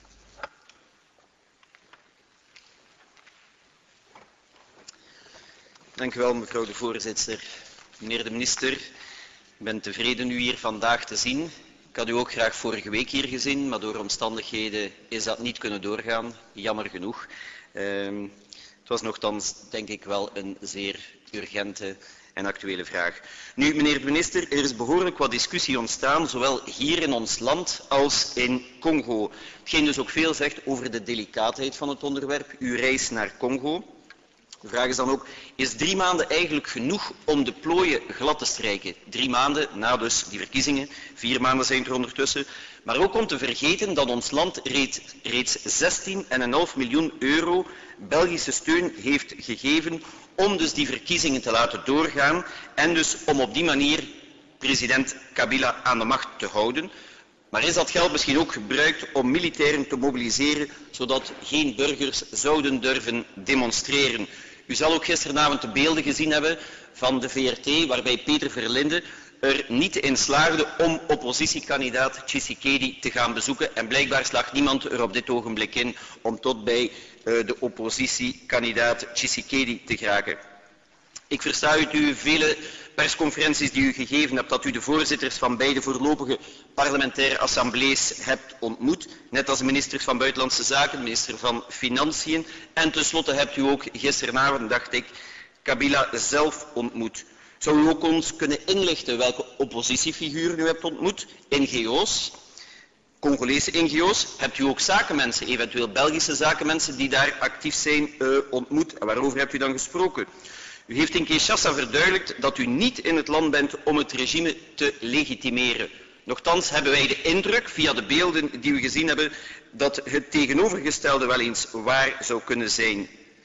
Dank u wel, mevrouw de voorzitter. Meneer de minister, ik ben tevreden u hier vandaag te zien. Ik had u ook graag vorige week hier gezien, maar door omstandigheden is dat niet kunnen doorgaan. Jammer genoeg. Uh, het was nogthans, denk ik, wel een zeer urgente en actuele vraag. Nu, meneer de minister, er is behoorlijk wat discussie ontstaan, zowel hier in ons land als in Congo. Hetgeen dus ook veel zegt over de delicaatheid van het onderwerp, uw reis naar Congo. De vraag is dan ook, is drie maanden eigenlijk genoeg om de plooien glad te strijken? Drie maanden na dus die verkiezingen, vier maanden zijn er ondertussen. Maar ook om te vergeten dat ons land reeds, reeds zestien komma vijf miljoen euro Belgische steun heeft gegeven om dus die verkiezingen te laten doorgaan en dus om op die manier president Kabila aan de macht te houden. Maar is dat geld misschien ook gebruikt om militairen te mobiliseren, zodat geen burgers zouden durven demonstreren? U zal ook gisteravond de beelden gezien hebben van de V R T, waarbij Peter Verlinde er niet in slaagde om oppositiekandidaat Tshisekedi te gaan bezoeken. En blijkbaar slaagt niemand er op dit ogenblik in om tot bij uh, de oppositiekandidaat Tshisekedi te geraken. Ik versta uit uw vele persconferenties die u gegeven hebt dat u de voorzitters van beide voorlopige parlementaire assemblees hebt ontmoet. Net als de ministers van Buitenlandse Zaken, de minister van Financiën. En tenslotte hebt u ook gisteravond, dacht ik, Kabila zelf ontmoet. Zou u ook ons kunnen inlichten welke oppositiefiguren u hebt ontmoet? N G O's, Congolese N G O's. Hebt u ook zakenmensen, eventueel Belgische zakenmensen die daar actief zijn uh, ontmoet? En waarover hebt u dan gesproken? U heeft in Kinshasa verduidelijkt dat u niet in het land bent om het regime te legitimeren. Nochtans hebben wij de indruk, via de beelden die we gezien hebben, dat het tegenovergestelde wel eens waar zou kunnen zijn.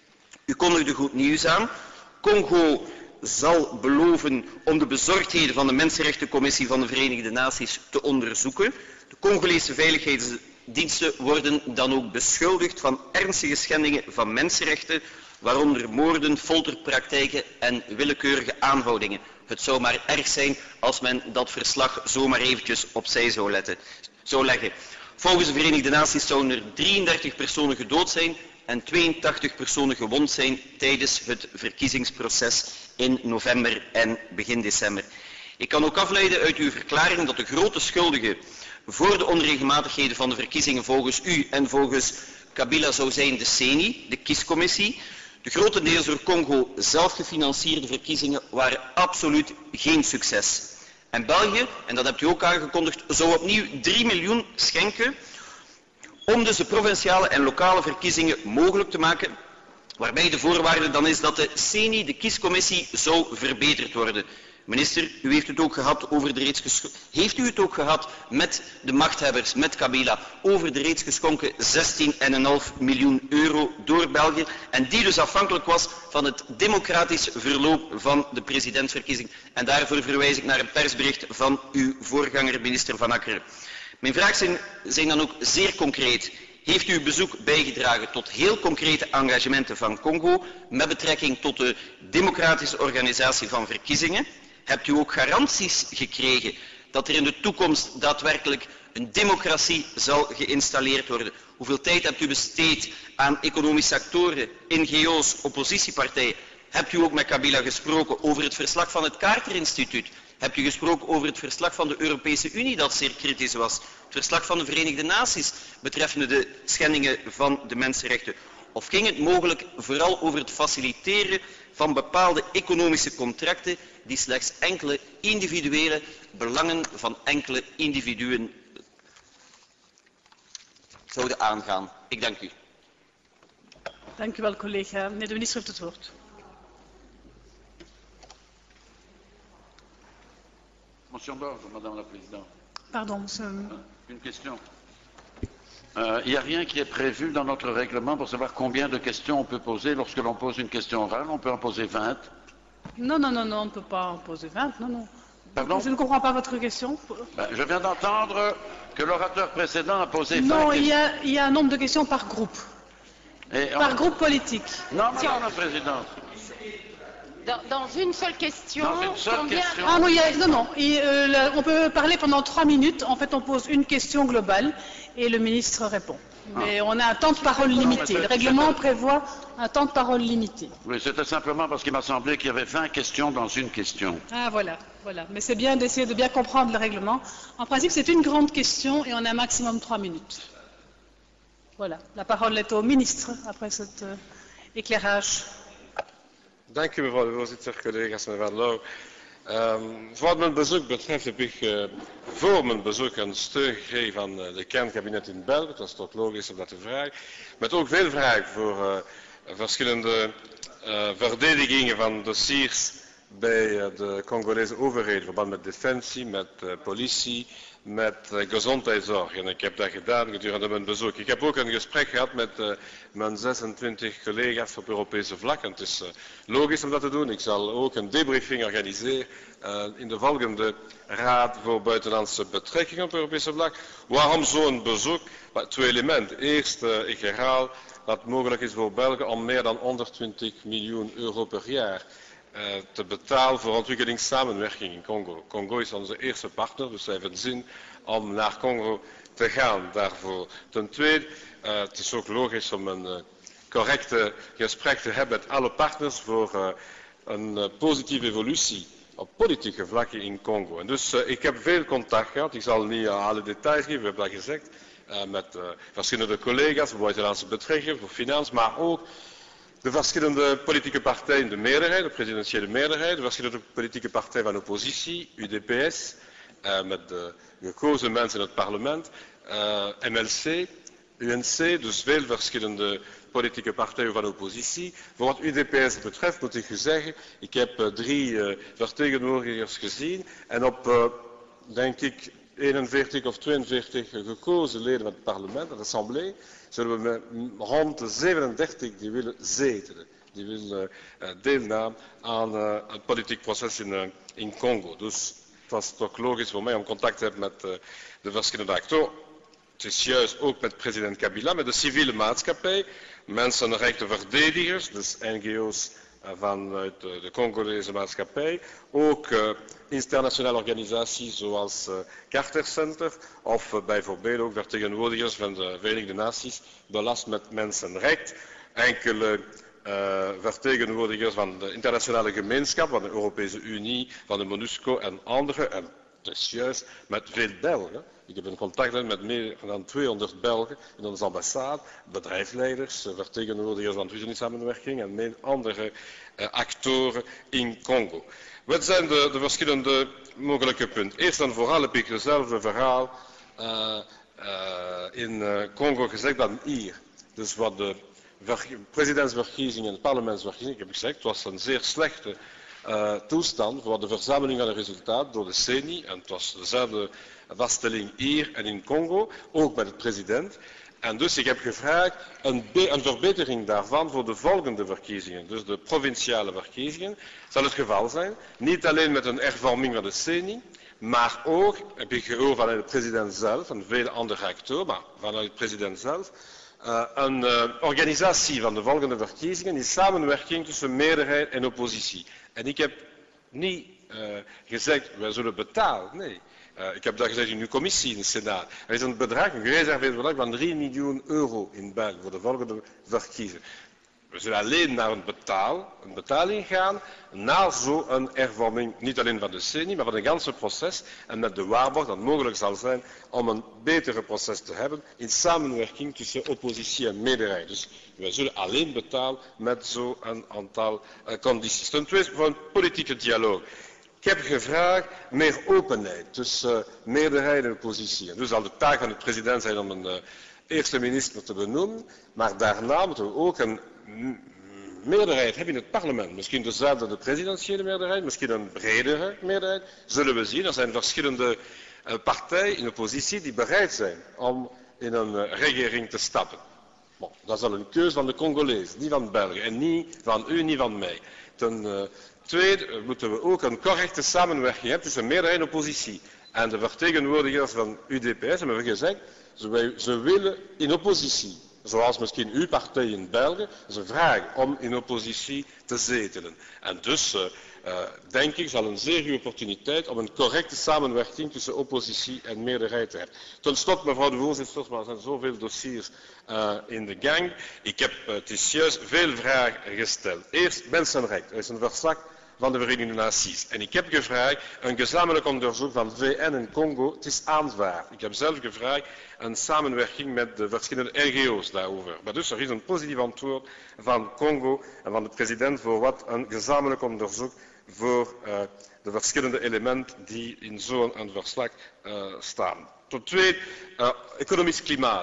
U kondigde goed nieuws aan. Congo zal beloven om de bezorgdheden van de Mensenrechtencommissie van de Verenigde Naties te onderzoeken. De Congolese veiligheidsdiensten worden dan ook beschuldigd van ernstige schendingen van mensenrechten, waaronder moorden, folterpraktijken en willekeurige aanhoudingen. Het zou maar erg zijn als men dat verslag zomaar eventjes opzij zou, letten, zou leggen. Volgens de Verenigde Naties zouden er drieëndertig personen gedood zijn en tweeëntachtig personen gewond zijn tijdens het verkiezingsproces in november en begin december. Ik kan ook afleiden uit uw verklaring dat de grote schuldige voor de onregelmatigheden van de verkiezingen volgens u en volgens Kabila zou zijn de C E N I, de kiescommissie. De grotendeels door Congo zelf gefinancierde verkiezingen waren absoluut geen succes. En België, en dat hebt u ook aangekondigd, zou opnieuw drie miljoen schenken om dus de provinciale en lokale verkiezingen mogelijk te maken, waarbij de voorwaarde dan is dat de C E N I, de kiescommissie, zou verbeterd worden. Minister, u heeft het ook gehad over de reeds geschonken, heeft u het ook gehad met de machthebbers, met Kabila, over de reeds geschonken zestien komma vijf miljoen euro door België en die dus afhankelijk was van het democratisch verloop van de presidentsverkiezing. En daarvoor verwijs ik naar een persbericht van uw voorganger, minister Van Akkeren. Mijn vragen zijn, zijn dan ook zeer concreet. Heeft uw bezoek bijgedragen tot heel concrete engagementen van Congo met betrekking tot de democratische organisatie van verkiezingen? Hebt u ook garanties gekregen dat er in de toekomst daadwerkelijk een democratie zal geïnstalleerd worden? Hoeveel tijd hebt u besteed aan economische actoren, N G O's, oppositiepartijen? Hebt u ook met Kabila gesproken over het verslag van het Carter Instituut? Hebt u gesproken over het verslag van de Europese Unie dat zeer kritisch was? Het verslag van de Verenigde Naties betreffende de schendingen van de mensenrechten? Of ging het mogelijk vooral over het faciliteren van bepaalde economische contracten die slechts enkele individuele belangen van enkele individuen zouden aangaan? Ik dank u. Dank u wel, collega. Meneer de minister heeft het woord. Motion d'ordre, Madame la Présidente. Pardon, monsieur. Une question. Il euh, n'y a rien qui est prévu dans notre règlement pour savoir combien de questions on peut poser. Lorsque l'on pose une question orale, on peut en poser vingt. Non, non, non, non, on ne peut pas en poser vingt, non, non. Pardon? Je ne comprends pas votre question. Ben, je viens d'entendre que l'orateur précédent a posé vingt non, questions. Non, il, il y a un nombre de questions par groupe. Et par on... groupe politique. Non, Madame la Présidente. Dans, dans une seule question, dans une seule combien... question. Ah non, il y a, non, non. Et, euh, le, on peut parler pendant trois minutes. En fait, on pose une question globale et le ministre répond. Mais ah. on a un temps de parole limité. Le règlement prévoit un temps de parole limité. Oui, c'était simplement parce qu'il m'a semblé qu'il y avait vingt questions dans une question. Ah voilà, voilà. Mais c'est bien d'essayer de bien comprendre le règlement. En principe, c'est une grande question et on a un maximum de trois minutes. Voilà. La parole est au ministre après cet euh, éclairage. Dank u, mevrouw de voorzitter, collega's, meneer Van Loo. Um, wat mijn bezoek betreft heb ik uh, voor mijn bezoek een steun gekregen van uh, de kernkabinet in België. Dat is toch logisch om dat te vragen. Met ook veel vragen voor uh, verschillende uh, verdedigingen van dossiers bij uh, de Congolese overheid, in verband met defensie, met uh, politie, met uh, gezondheidszorg. En ik heb dat gedaan gedurende mijn bezoek. Ik heb ook een gesprek gehad met uh, mijn zesentwintig collega's op Europese vlak. En het is uh, logisch om dat te doen. Ik zal ook een debriefing organiseren uh, in de volgende Raad voor Buitenlandse Betrekkingen op Europese vlak. Waarom zo'n bezoek? Maar twee elementen. Eerst, uh, ik herhaal, dat het mogelijk is voor België om meer dan honderdtwintig miljoen euro per jaar uh, te betalen voor ontwikkelingssamenwerking in Congo. Congo is onze eerste partner, dus wij hebben zin om naar Congo te gaan daarvoor. Ten tweede, uh, het is ook logisch om een uh, correcte gesprek te hebben met alle partners voor uh, een uh, positieve evolutie op politieke vlakken in Congo. En dus uh, ik heb veel contact gehad, ik zal niet uh, alle details geven, we hebben dat gezegd, uh, met uh, verschillende collega's voor buitenlandse betrekkingen, voor financiën, maar ook de verschillende politieke partijen, de meerderheid, de presidentiële meerderheid, de verschillende politieke partijen van oppositie, U D P S, uh, met de gekozen mensen in het parlement, uh, M L C, U N C, dus veel verschillende politieke partijen van oppositie. Voor wat U D P S betreft moet ik u zeggen, ik heb uh, drie uh, vertegenwoordigers gezien en op, uh, denk ik, eenenveertig of tweeënveertig gekozen leden van het parlement, de assemblée, zullen we met rond de zevenendertig die willen zetelen, die willen uh, deelnemen aan uh, het politiek proces in, uh, in Congo. Dus het was toch logisch voor mij om contact te hebben met uh, de verschillende actoren. Het is juist ook met president Kabila, met de civiele maatschappij, mensenrechtenverdedigers, dus N G O's vanuit de Congolese maatschappij, ook uh, internationale organisaties zoals uh, Carter Center of uh, bijvoorbeeld ook vertegenwoordigers van de Verenigde Naties belast met mensenrecht, enkele uh, vertegenwoordigers van de internationale gemeenschap, van de Europese Unie, van de MONUSCO en anderen. En het is juist met veel Belgen. Ik heb in contact met meer dan tweehonderd Belgen in onze ambassade, bedrijfsleiders, vertegenwoordigers van ontwikkelingssamenwerking en meer andere uh, actoren in Congo. Wat zijn de, de verschillende mogelijke punten? Eerst en vooral heb ik hetzelfde verhaal uh, uh, in uh, Congo gezegd dan hier. Dus wat de presidentsverkiezingen en parlementsverkiezingen, ik heb gezegd, het was een zeer slechte uh, toestand voor de verzameling van de resultaten door de C E N I. En het was dezelfde vaststelling hier en in Congo, ook bij de president. En dus ik heb gevraagd een, een verbetering daarvan voor de volgende verkiezingen, dus de provinciale verkiezingen, zal het geval zijn. Niet alleen met een hervorming van de C E N I, maar ook, heb ik gehoord vanuit de president zelf en vele andere acteurs, maar vanuit de president zelf, uh, een uh, organisatie van de volgende verkiezingen in samenwerking tussen meerderheid en oppositie. En ik heb niet uh, gezegd, wij zullen betalen, nee. Uh, ik heb dat gezegd in uw commissie in de Senaat. Er is een bedrag, een gereserveerd bedrag van drie miljoen euro in België voor de volgende verkiezingen. We zullen alleen naar een, betaal, een betaling gaan naar zo'n hervorming, niet alleen van de C E N I, maar van het hele proces en met de waarborg dat het mogelijk zal zijn om een betere proces te hebben in samenwerking tussen oppositie en meerderheid. Dus we zullen alleen betalen met zo'n aantal uh, condities. Ten tweede voor een politieke dialoog. Ik heb gevraagd meer openheid tussen uh, meerderheid en oppositie. En dus zal de taak van de president zijn om een uh, eerste minister te benoemen, maar daarna moeten we ook een meerderheid hebben in het parlement. Misschien dezelfde de presidentiële meerderheid, misschien een bredere meerderheid. Zullen we zien, er zijn verschillende uh, partijen in oppositie die bereid zijn om in een uh, regering te stappen. Bon, dat is al een keuze van de Congolezen, niet van België en niet van u, niet van mij. Ten, uh, Tweede moeten we ook een correcte samenwerking hebben tussen meerderheid en oppositie. En de vertegenwoordigers van U D P S hebben gezegd, ze, ze willen in oppositie, zoals misschien uw partij in België, ze vragen om in oppositie te zetelen. En dus uh, uh, denk ik zal een zeer goede opportuniteit om een correcte samenwerking tussen oppositie en meerderheid te hebben. Ten slotte, mevrouw de voorzitter, maar er zijn zoveel dossiers uh, in de gang. Ik heb uh, het is juist veel vragen gesteld. Eerst mensenrechten. Er is een verslag van de Verenigde Naties. En ik heb gevraagd een gezamenlijk onderzoek van V N en Congo. Het is aanvaard. Ik heb zelf gevraagd een samenwerking met de verschillende N G O's daarover. Maar dus er is een positief antwoord van Congo en van de president voor wat een gezamenlijk onderzoek voor uh, de verschillende elementen die in zo'n verslag uh, staan. Tot tweede, uh, economisch klimaat.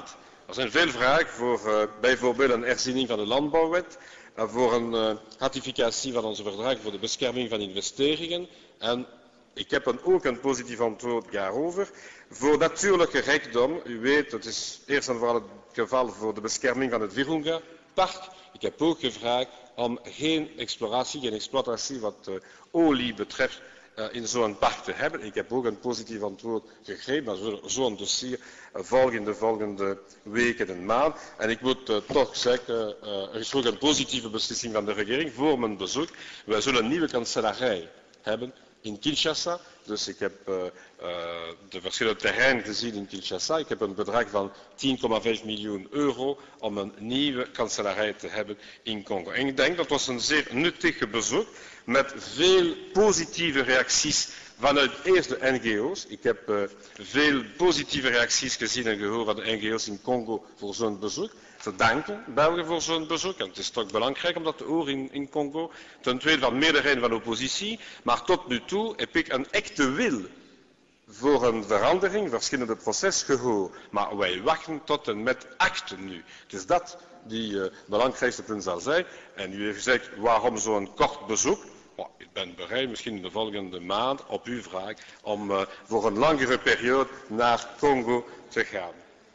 Er zijn veel vragen voor uh, bijvoorbeeld een herziening van de landbouwwet, uh, voor een uh, ratificatie van onze verdragen voor de bescherming van investeringen. En ik heb een, ook een positief antwoord daarover. Voor natuurlijke rijkdom, u weet, het is eerst en vooral het geval voor de bescherming van het Virunga-park. Ik heb ook gevraagd om geen exploratie, geen exploitatie wat uh, olie betreft uh, in zo'n park te hebben. Ik heb ook een positief antwoord gegeven, maar we zullen zo'n dossier uh, volgen in de volgende weken en maanden. En ik moet uh, toch zeggen, uh, er is ook een positieve beslissing van de regering voor mijn bezoek. Wij zullen een nieuwe kanselarij hebben in Kinshasa. Dus ik heb uh, uh, de verschillende terreinen gezien in Kinshasa. Ik heb een bedrag van tien komma vijf miljoen euro om een nieuwe kanselarij te hebben in Congo. En ik denk dat was een zeer nuttig bezoek met veel positieve reacties vanuit eerst de N G O's. Ik heb uh, veel positieve reacties gezien en gehoord van de N G O's in Congo voor zo'n bezoek. Te danken België voor zo'n bezoek. En het is toch belangrijk om dat te horen in, in Congo. Ten tweede van meerderheden van de oppositie. Maar tot nu toe heb ik een echte wil voor een verandering, verschillende processen gehoord. Maar wij wachten tot en met akten nu. Het is dat die uh, belangrijkste punt zal zijn. En u heeft gezegd, waarom zo'n kort bezoek? Oh, ik ben bereid, misschien in de volgende maand, op uw vraag, om uh, voor een langere periode naar Congo te gaan.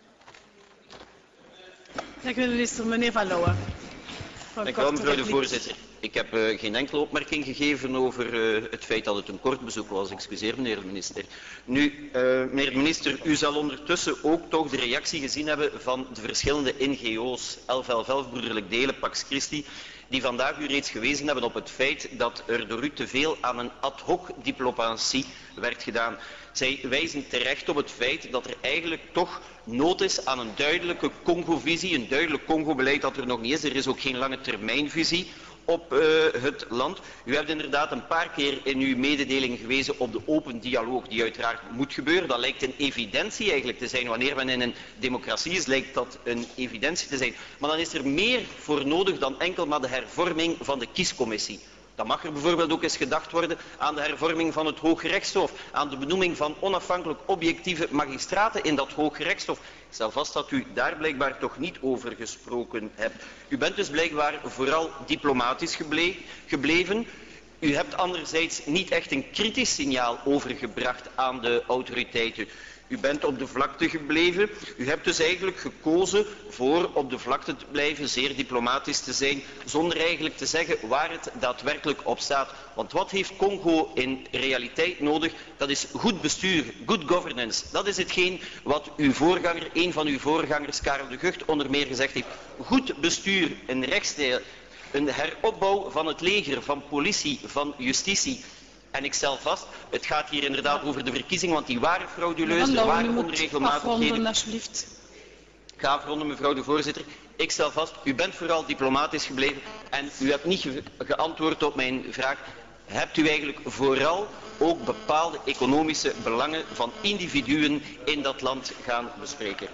Dank u, minister. Meneer Van Loon. Dank u wel, mevrouw de voorzitter. Ik heb uh, geen enkele opmerking gegeven over uh, het feit dat het een kort bezoek was. Excuseer, meneer de minister. Nu, uh, meneer de minister, u zal ondertussen ook toch de reactie gezien hebben van de verschillende N G O's, elf elf elf, Broederlijk Delen, Pax Christi, die vandaag u reeds gewezen hebben op het feit dat er door u te veel aan een ad hoc diplomatie werd gedaan. Zij wijzen terecht op het feit dat er eigenlijk toch nood is aan een duidelijke Congo-visie, een duidelijk Congo-beleid dat er nog niet is. Er is ook geen lange termijnvisie op uh, het land. U hebt inderdaad een paar keer in uw mededeling gewezen op de open dialoog die uiteraard moet gebeuren. Dat lijkt een evidentie eigenlijk te zijn. Wanneer men in een democratie is, lijkt dat een evidentie te zijn. Maar dan is er meer voor nodig dan enkel maar de hervorming van de kiescommissie. Dan mag er bijvoorbeeld ook eens gedacht worden aan de hervorming van het Hooggerechtshof, aan de benoeming van onafhankelijk objectieve magistraten in dat Hooggerechtshof. Ik stel vast dat u daar blijkbaar toch niet over gesproken hebt. U bent dus blijkbaar vooral diplomatisch geble- gebleven. U hebt anderzijds niet echt een kritisch signaal overgebracht aan de autoriteiten. U bent op de vlakte gebleven. U hebt dus eigenlijk gekozen voor op de vlakte te blijven, zeer diplomatisch te zijn, zonder eigenlijk te zeggen waar het daadwerkelijk op staat. Want wat heeft Congo in realiteit nodig? Dat is goed bestuur, good governance. Dat is hetgeen wat uw voorganger, een van uw voorgangers, Karel de Gucht, onder meer gezegd heeft. Goed bestuur, een rechtsdeel, een heropbouw van het leger, van politie, van justitie. En ik stel vast, het gaat hier inderdaad over de verkiezingen, want die waren frauduleus, er waren onregelmatigheden. Alsjeblieft. Ik ga afronden, mevrouw de voorzitter. Ik stel vast, u bent vooral diplomatisch gebleven en u hebt niet ge geantwoord op mijn vraag. Hebt u eigenlijk vooral ook bepaalde economische belangen van individuen in dat land gaan bespreken?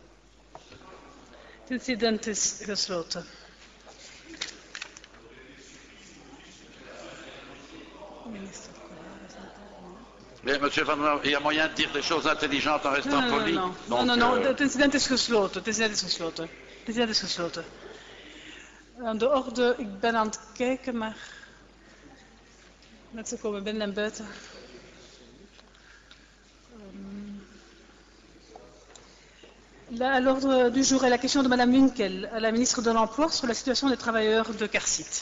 Het incident is gesloten. Mais, monsieur Van Loon, il y a moyen de dire des choses intelligentes en restant Non, non, poli. non, Donc, non, non, euh... het incident is gesloten. Het incident is gesloten. Het incident is gesloten. Aan de orde, ik ben aan het kijken, maar mensen komen binnen en buiten. À l'ordre du jour est la question de Madame Winkel, à la ministre de l'Emploi, sur la situation des travailleurs de Carcit.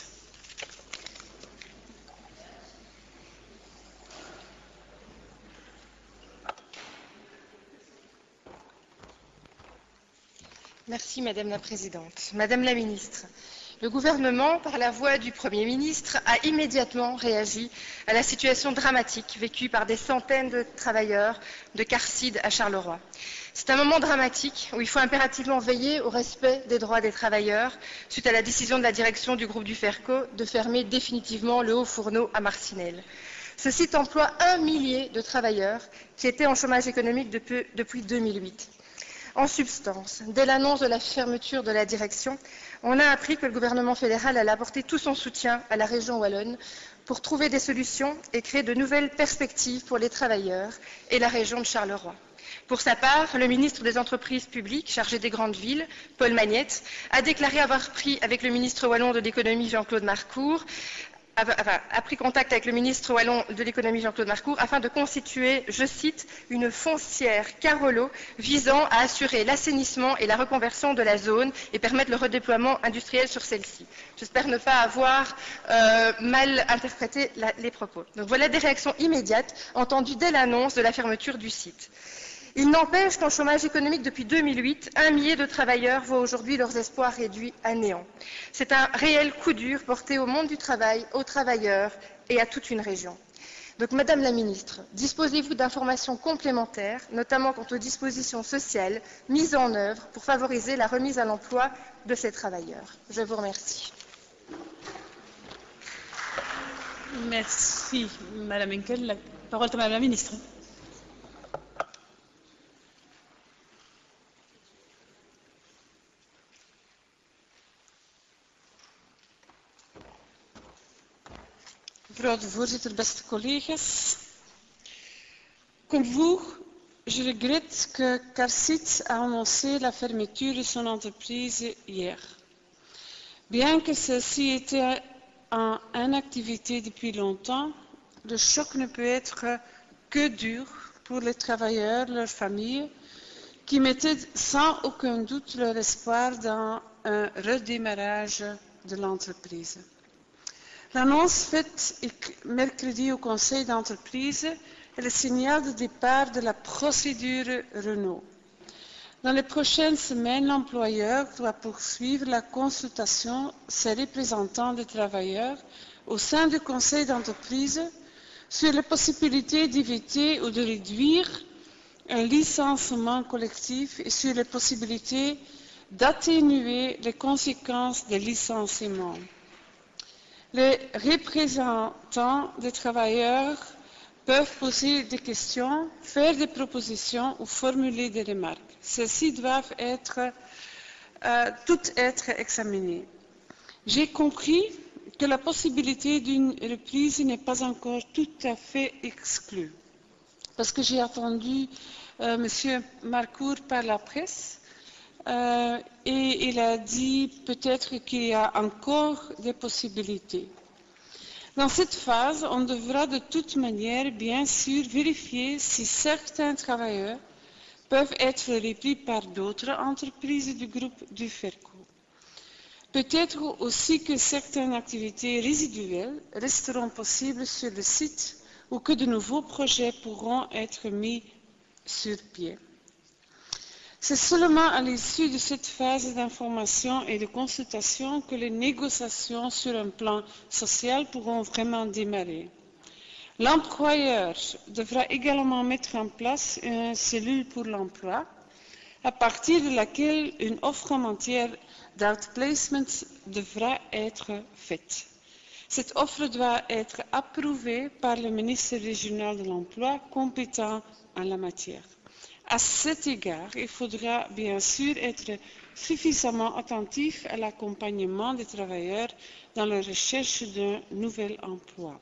Merci Madame la Présidente. Madame la Ministre, le gouvernement, par la voix du Premier ministre, a immédiatement réagi à la situation dramatique vécue par des centaines de travailleurs de Carcid à Charleroi. C'est un moment dramatique où il faut impérativement veiller au respect des droits des travailleurs suite à la décision de la direction du groupe du Ferco de fermer définitivement le haut fourneau à Marcinelle. Ce site emploie un millier de travailleurs qui étaient en chômage économique depuis, depuis deux mille huit. En substance, dès l'annonce de la fermeture de la direction, on a appris que le gouvernement fédéral allait apporter tout son soutien à la région wallonne pour trouver des solutions et créer de nouvelles perspectives pour les travailleurs et la région de Charleroi. Pour sa part, le ministre des Entreprises publiques chargé des grandes villes, Paul Magnette, a déclaré avoir pris avec le ministre wallon de l'économie Jean-Claude Marcourt Enfin, a pris contact avec le ministre wallon de l'économie Jean-Claude Marcourt afin de constituer, je cite, une foncière Carolo visant à assurer l'assainissement et la reconversion de la zone et permettre le redéploiement industriel sur celle-ci. J'espère ne pas avoir euh, mal interprété la, les propos. Donc voilà des réactions immédiates entendues dès l'annonce de la fermeture du site. Il n'empêche qu'en chômage économique depuis deux mille huit, un millier de travailleurs voient aujourd'hui leurs espoirs réduits à néant. C'est un réel coup dur porté au monde du travail, aux travailleurs et à toute une région. Donc, Madame la Ministre, disposez-vous d'informations complémentaires, notamment quant aux dispositions sociales mises en œuvre pour favoriser la remise à l'emploi de ces travailleurs? Je vous remercie. Merci, Madame Henkel. La parole est à Madame la Ministre. Mevrouw de voorzitter, beste collega's. Comme vous, je regrette que Carsit a annoncé la fermeture de son entreprise hier. Bien que celle-ci était en inactivité depuis longtemps, le choc ne peut être que dur pour les travailleurs, leurs familles, qui mettaient sans aucun doute leur espoir dans un redémarrage de l'entreprise. L'annonce faite mercredi au Conseil d'entreprise est le signal de départ de la procédure Renault. Dans les prochaines semaines, l'employeur doit poursuivre la consultation ses représentants des travailleurs au sein du Conseil d'entreprise sur les possibilités d'éviter ou de réduire un licenciement collectif et sur les possibilités d'atténuer les conséquences des licenciements. Les représentants des travailleurs peuvent poser des questions, faire des propositions ou formuler des remarques. Celles-ci doivent être, euh, toutes être examinées. J'ai compris que la possibilité d'une reprise n'est pas encore tout à fait exclue, parce que j'ai entendu euh, M. Marcourt par la presse. Euh, et il a dit peut-être qu'il y a encore des possibilités. Dans cette phase, on devra de toute manière, bien sûr, vérifier si certains travailleurs peuvent être repris par d'autres entreprises du groupe du Ferco. Peut-être aussi que certaines activités résiduelles resteront possibles sur le site ou que de nouveaux projets pourront être mis sur pied. C'est seulement à l'issue de cette phase d'information et de consultation que les négociations sur un plan social pourront vraiment démarrer. L'employeur devra également mettre en place une cellule pour l'emploi, à partir de laquelle une offre en matière d'outplacement devra être faite. Cette offre doit être approuvée par le ministre régional de l'Emploi compétent en la matière. À cet égard, il faudra bien sûr être suffisamment attentif à l'accompagnement des travailleurs dans la recherche d'un nouvel emploi.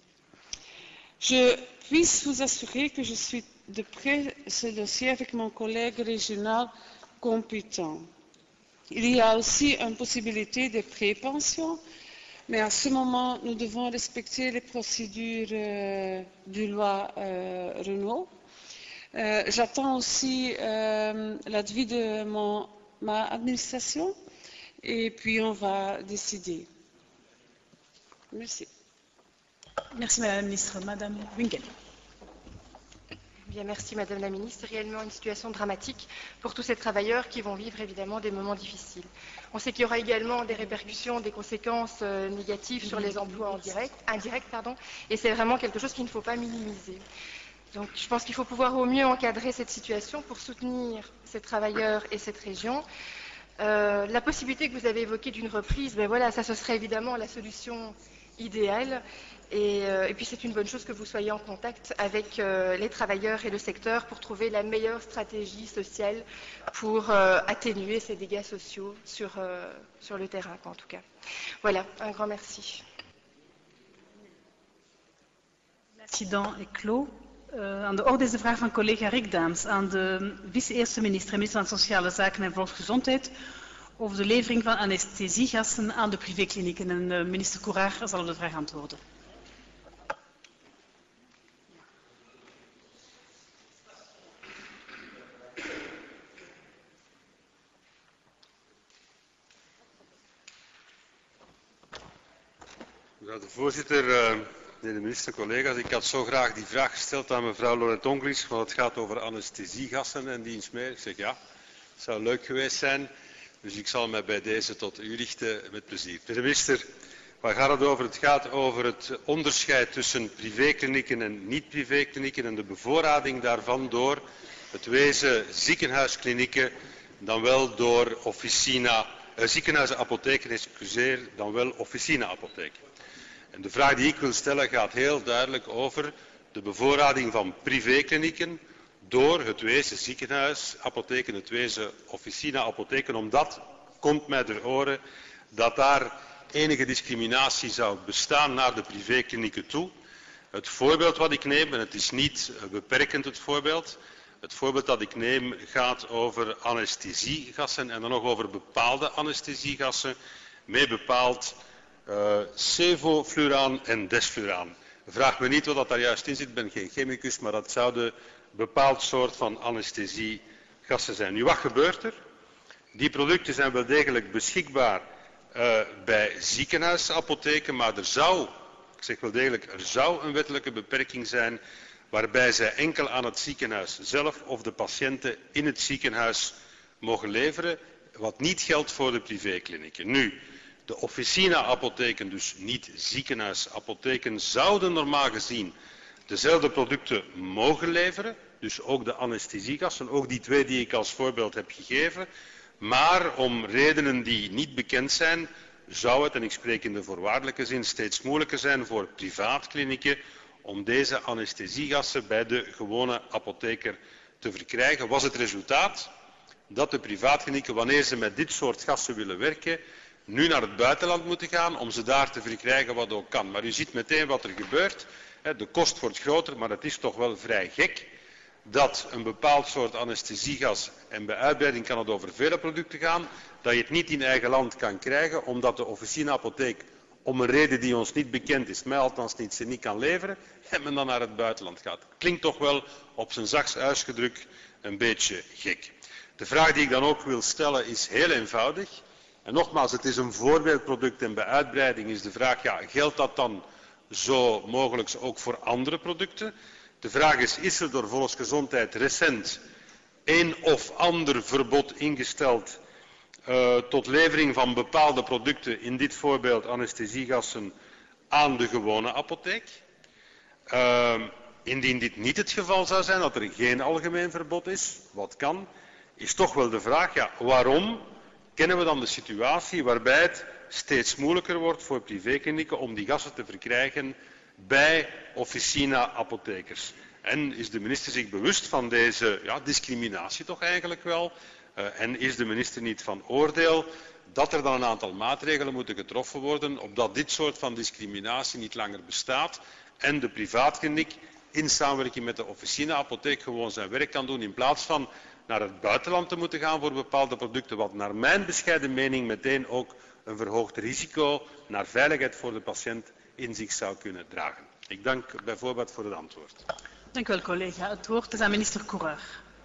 Je puis vous assurer que je suis de près ce dossier avec mon collègue régional compétent. Il y a aussi une possibilité de pré-pension, mais à ce moment, nous devons respecter les procédures euh, de loi euh, Renault. Euh, J'attends aussi euh, l'avis de mon, ma administration et puis on va décider. Merci. Merci Madame la Ministre. Madame Winkel. Bien, merci Madame la Ministre. Réellement une situation dramatique pour tous ces travailleurs qui vont vivre évidemment des moments difficiles. On sait qu'il y aura également des répercussions, des conséquences euh, négatives sur les emplois en direct, indirects, pardon, et c'est vraiment quelque chose qu'il ne faut pas minimiser. Donc je pense qu'il faut pouvoir au mieux encadrer cette situation pour soutenir ces travailleurs et cette région. Euh, la possibilité que vous avez évoquée d'une reprise, ben voilà, ça ce serait évidemment la solution idéale. Et, euh, et puis c'est une bonne chose que vous soyez en contact avec euh, les travailleurs et le secteur pour trouver la meilleure stratégie sociale pour euh, atténuer ces dégâts sociaux sur, euh, sur le terrain, en tout cas. Voilà, un grand merci. L'incident est clos. Uh, aan de orde is de vraag van collega Rick Daams aan de vice-eerste minister en minister van Sociale Zaken en Volksgezondheid over de levering van anesthesiegassen aan de privéklinieken. En uh, minister Courard zal op de vraag antwoorden. Mevrouw de voorzitter, uh, meneer de minister, collega's, ik had zo graag die vraag gesteld aan mevrouw Laurent Onkelinx, want het gaat over anesthesiegassen en diens meer. Ik zeg ja, het zou leuk geweest zijn, dus ik zal mij bij deze tot u richten met plezier. Meneer de minister, waar gaat het over? Het gaat over het onderscheid tussen privéklinieken en niet-privéklinieken en de bevoorrading daarvan door het wezen ziekenhuisklinieken, dan wel door officina, eh, ziekenhuisapotheken, excuseer, dan wel officina-apotheken. En de vraag die ik wil stellen gaat heel duidelijk over de bevoorrading van privéklinieken door het wezen ziekenhuisapotheken, het wezen officina-apotheken, omdat, komt mij ter oren, dat daar enige discriminatie zou bestaan naar de privéklinieken toe. Het voorbeeld wat ik neem, en het is niet beperkend het voorbeeld, het voorbeeld dat ik neem gaat over anesthesiegassen en dan nog over bepaalde anesthesiegassen, mee bepaald uh, sevofluraan en desfluraan. Vraag me niet wat dat daar juist in zit, ik ben geen chemicus, maar dat zouden bepaald soort van anesthesiegassen zijn. Nu, wat gebeurt er? Die producten zijn wel degelijk beschikbaar uh, bij ziekenhuisapotheken, maar er zou, ik zeg wel degelijk, er zou een wettelijke beperking zijn waarbij zij enkel aan het ziekenhuis zelf of de patiënten in het ziekenhuis mogen leveren, wat niet geldt voor de privéklinieken. Nu, de officina-apotheken, dus niet ziekenhuisapotheken, zouden normaal gezien dezelfde producten mogen leveren, dus ook de anesthesiegassen, ook die twee die ik als voorbeeld heb gegeven, maar om redenen die niet bekend zijn, zou het, en ik spreek in de voorwaardelijke zin, steeds moeilijker zijn voor privaatklinieken om deze anesthesiegassen bij de gewone apotheker te verkrijgen. Was het resultaat dat de privaatklinieken, wanneer ze met dit soort gassen willen werken, nu naar het buitenland moeten gaan om ze daar te verkrijgen wat ook kan. Maar u ziet meteen wat er gebeurt. De kost wordt groter, maar het is toch wel vrij gek dat een bepaald soort anesthesiegas, en bij uitbreiding kan het over vele producten gaan, dat je het niet in eigen land kan krijgen, omdat de officina-apotheek om een reden die ons niet bekend is, mij althans niet, ze niet kan leveren, en men dan naar het buitenland gaat. Klinkt toch wel op zijn zachts uitgedrukt een beetje gek. De vraag die ik dan ook wil stellen is heel eenvoudig. En nogmaals, het is een voorbeeldproduct en bij uitbreiding is de vraag, ja, geldt dat dan zo mogelijk ook voor andere producten? De vraag is, is er door Volksgezondheid recent een of ander verbod ingesteld uh, tot levering van bepaalde producten, in dit voorbeeld anesthesiegassen, aan de gewone apotheek? Uh, indien dit niet het geval zou zijn, dat er geen algemeen verbod is, wat kan, is toch wel de vraag, ja, waarom kennen we dan de situatie waarbij het steeds moeilijker wordt voor privéklinieken om die gassen te verkrijgen bij officina-apothekers? En is de minister zich bewust van deze ja, discriminatie toch eigenlijk wel? Uh, en is de minister niet van oordeel dat er dan een aantal maatregelen moeten getroffen worden opdat dit soort van discriminatie niet langer bestaat en de privaatkliniek in samenwerking met de officina-apotheek gewoon zijn werk kan doen in plaats van naar het buitenland te moeten gaan voor bepaalde producten, wat naar mijn bescheiden mening meteen ook een verhoogd risico naar veiligheid voor de patiënt in zich zou kunnen dragen. Ik dank bijvoorbeeld voor het antwoord. Dank u wel, collega. Het woord is aan minister Courard.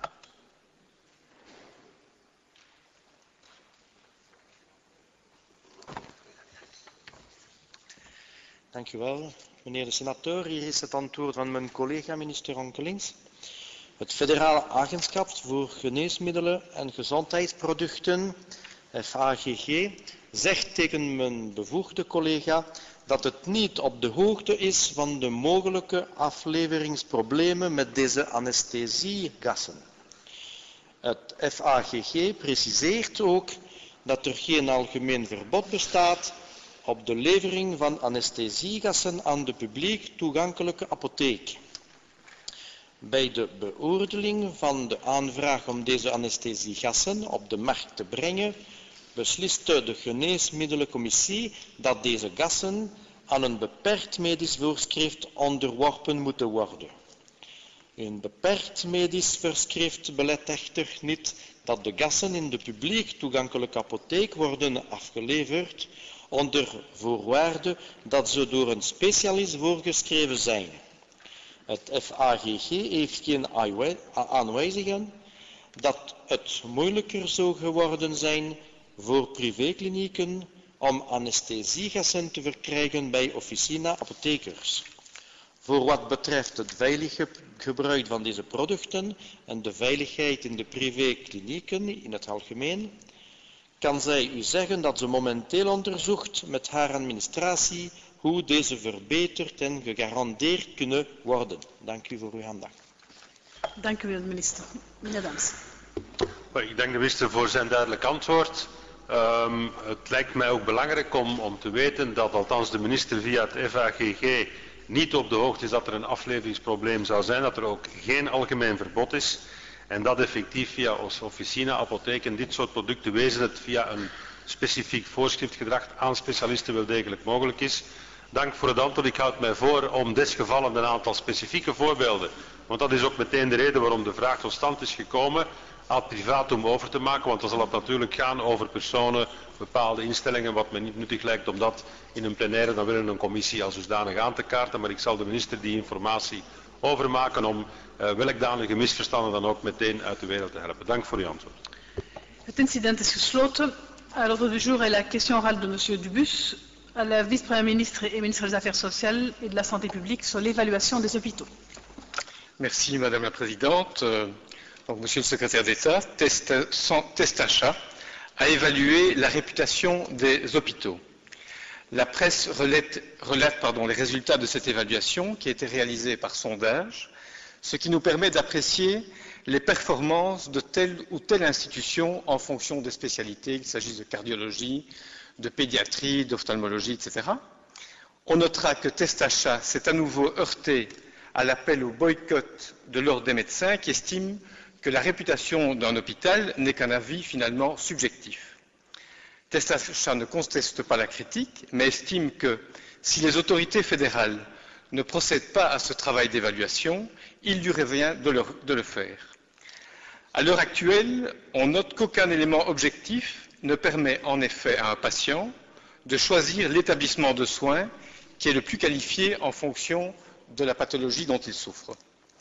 Dank u wel, meneer de senateur. Hier is het antwoord van mijn collega, minister Onkelinx. Het Federale Agentschap voor Geneesmiddelen en Gezondheidsproducten, F A G G, zegt tegen mijn bevoegde collega dat het niet op de hoogte is van de mogelijke afleveringsproblemen met deze anesthesiegassen. Het F A G G preciseert ook dat er geen algemeen verbod bestaat op de levering van anesthesiegassen aan de publiek toegankelijke apotheek. Bij de beoordeling van de aanvraag om deze anesthesiegassen op de markt te brengen, besliste de Geneesmiddelencommissie dat deze gassen aan een beperkt medisch voorschrift onderworpen moeten worden. Een beperkt medisch verschrift belet echter niet dat de gassen in de publiek toegankelijke apotheek worden afgeleverd onder voorwaarde dat ze door een specialist voorgeschreven zijn. Het F A G G heeft geen aanwijzingen dat het moeilijker zou geworden zijn voor privéklinieken om anesthesiegassen te verkrijgen bij officina-apothekers. Voor wat betreft het veilige gebruik van deze producten en de veiligheid in de privéklinieken in het algemeen, kan zij u zeggen dat ze momenteel onderzoekt met haar administratie hoe deze verbeterd en gegarandeerd kunnen worden. Dank u voor uw aandacht. Dank u wel, minister. Meneer Dans. Ik dank de minister voor zijn duidelijk antwoord. Um, het lijkt mij ook belangrijk om, om te weten dat althans de minister via het F A G G niet op de hoogte is dat er een afleveringsprobleem zou zijn, dat er ook geen algemeen verbod is en dat effectief via officina, apotheken dit soort producten wezen het via een specifiek voorschriftgedrag aan specialisten wel degelijk mogelijk is. Dank voor het antwoord. Ik houd mij voor om desgevallen een aantal specifieke voorbeelden, want dat is ook meteen de reden waarom de vraag tot stand is gekomen, ad privatum over te maken, want dan zal het natuurlijk gaan over personen, bepaalde instellingen, wat me niet nuttig lijkt om dat in een plenaire dan wel in een commissie als dusdanig aan te kaarten, maar ik zal de minister die informatie overmaken om uh, welkdanige misverstanden dan ook meteen uit de wereld te helpen. Dank voor uw antwoord. Het incident is gesloten. À l'ordre du jour est la question orale de monsieur Dubus à la vice-première ministre et ministre des Affaires sociales et de la Santé publique sur l'évaluation des hôpitaux. Merci Madame la Présidente. Euh, donc, Monsieur le Secrétaire d'État, Testachat a évalué la réputation des hôpitaux. La presse relate, relate pardon, les résultats de cette évaluation qui a été réalisée par sondage, ce qui nous permet d'apprécier les performances de telle ou telle institution en fonction des spécialités, qu'il s'agisse de cardiologie, de pédiatrie, d'ophtalmologie, et cetera. On notera que Testachat s'est à nouveau heurté à l'appel au boycott de l'Ordre des médecins qui estime que la réputation d'un hôpital n'est qu'un avis finalement subjectif. Testachat ne conteste pas la critique, mais estime que si les autorités fédérales ne procèdent pas à ce travail d'évaluation, il lui revient de le, de le faire. À l'heure actuelle, on note qu'aucun élément objectif ne permet en effet à un patient de choisir l'établissement de soins qui est le plus qualifié en fonction de la pathologie dont il souffre.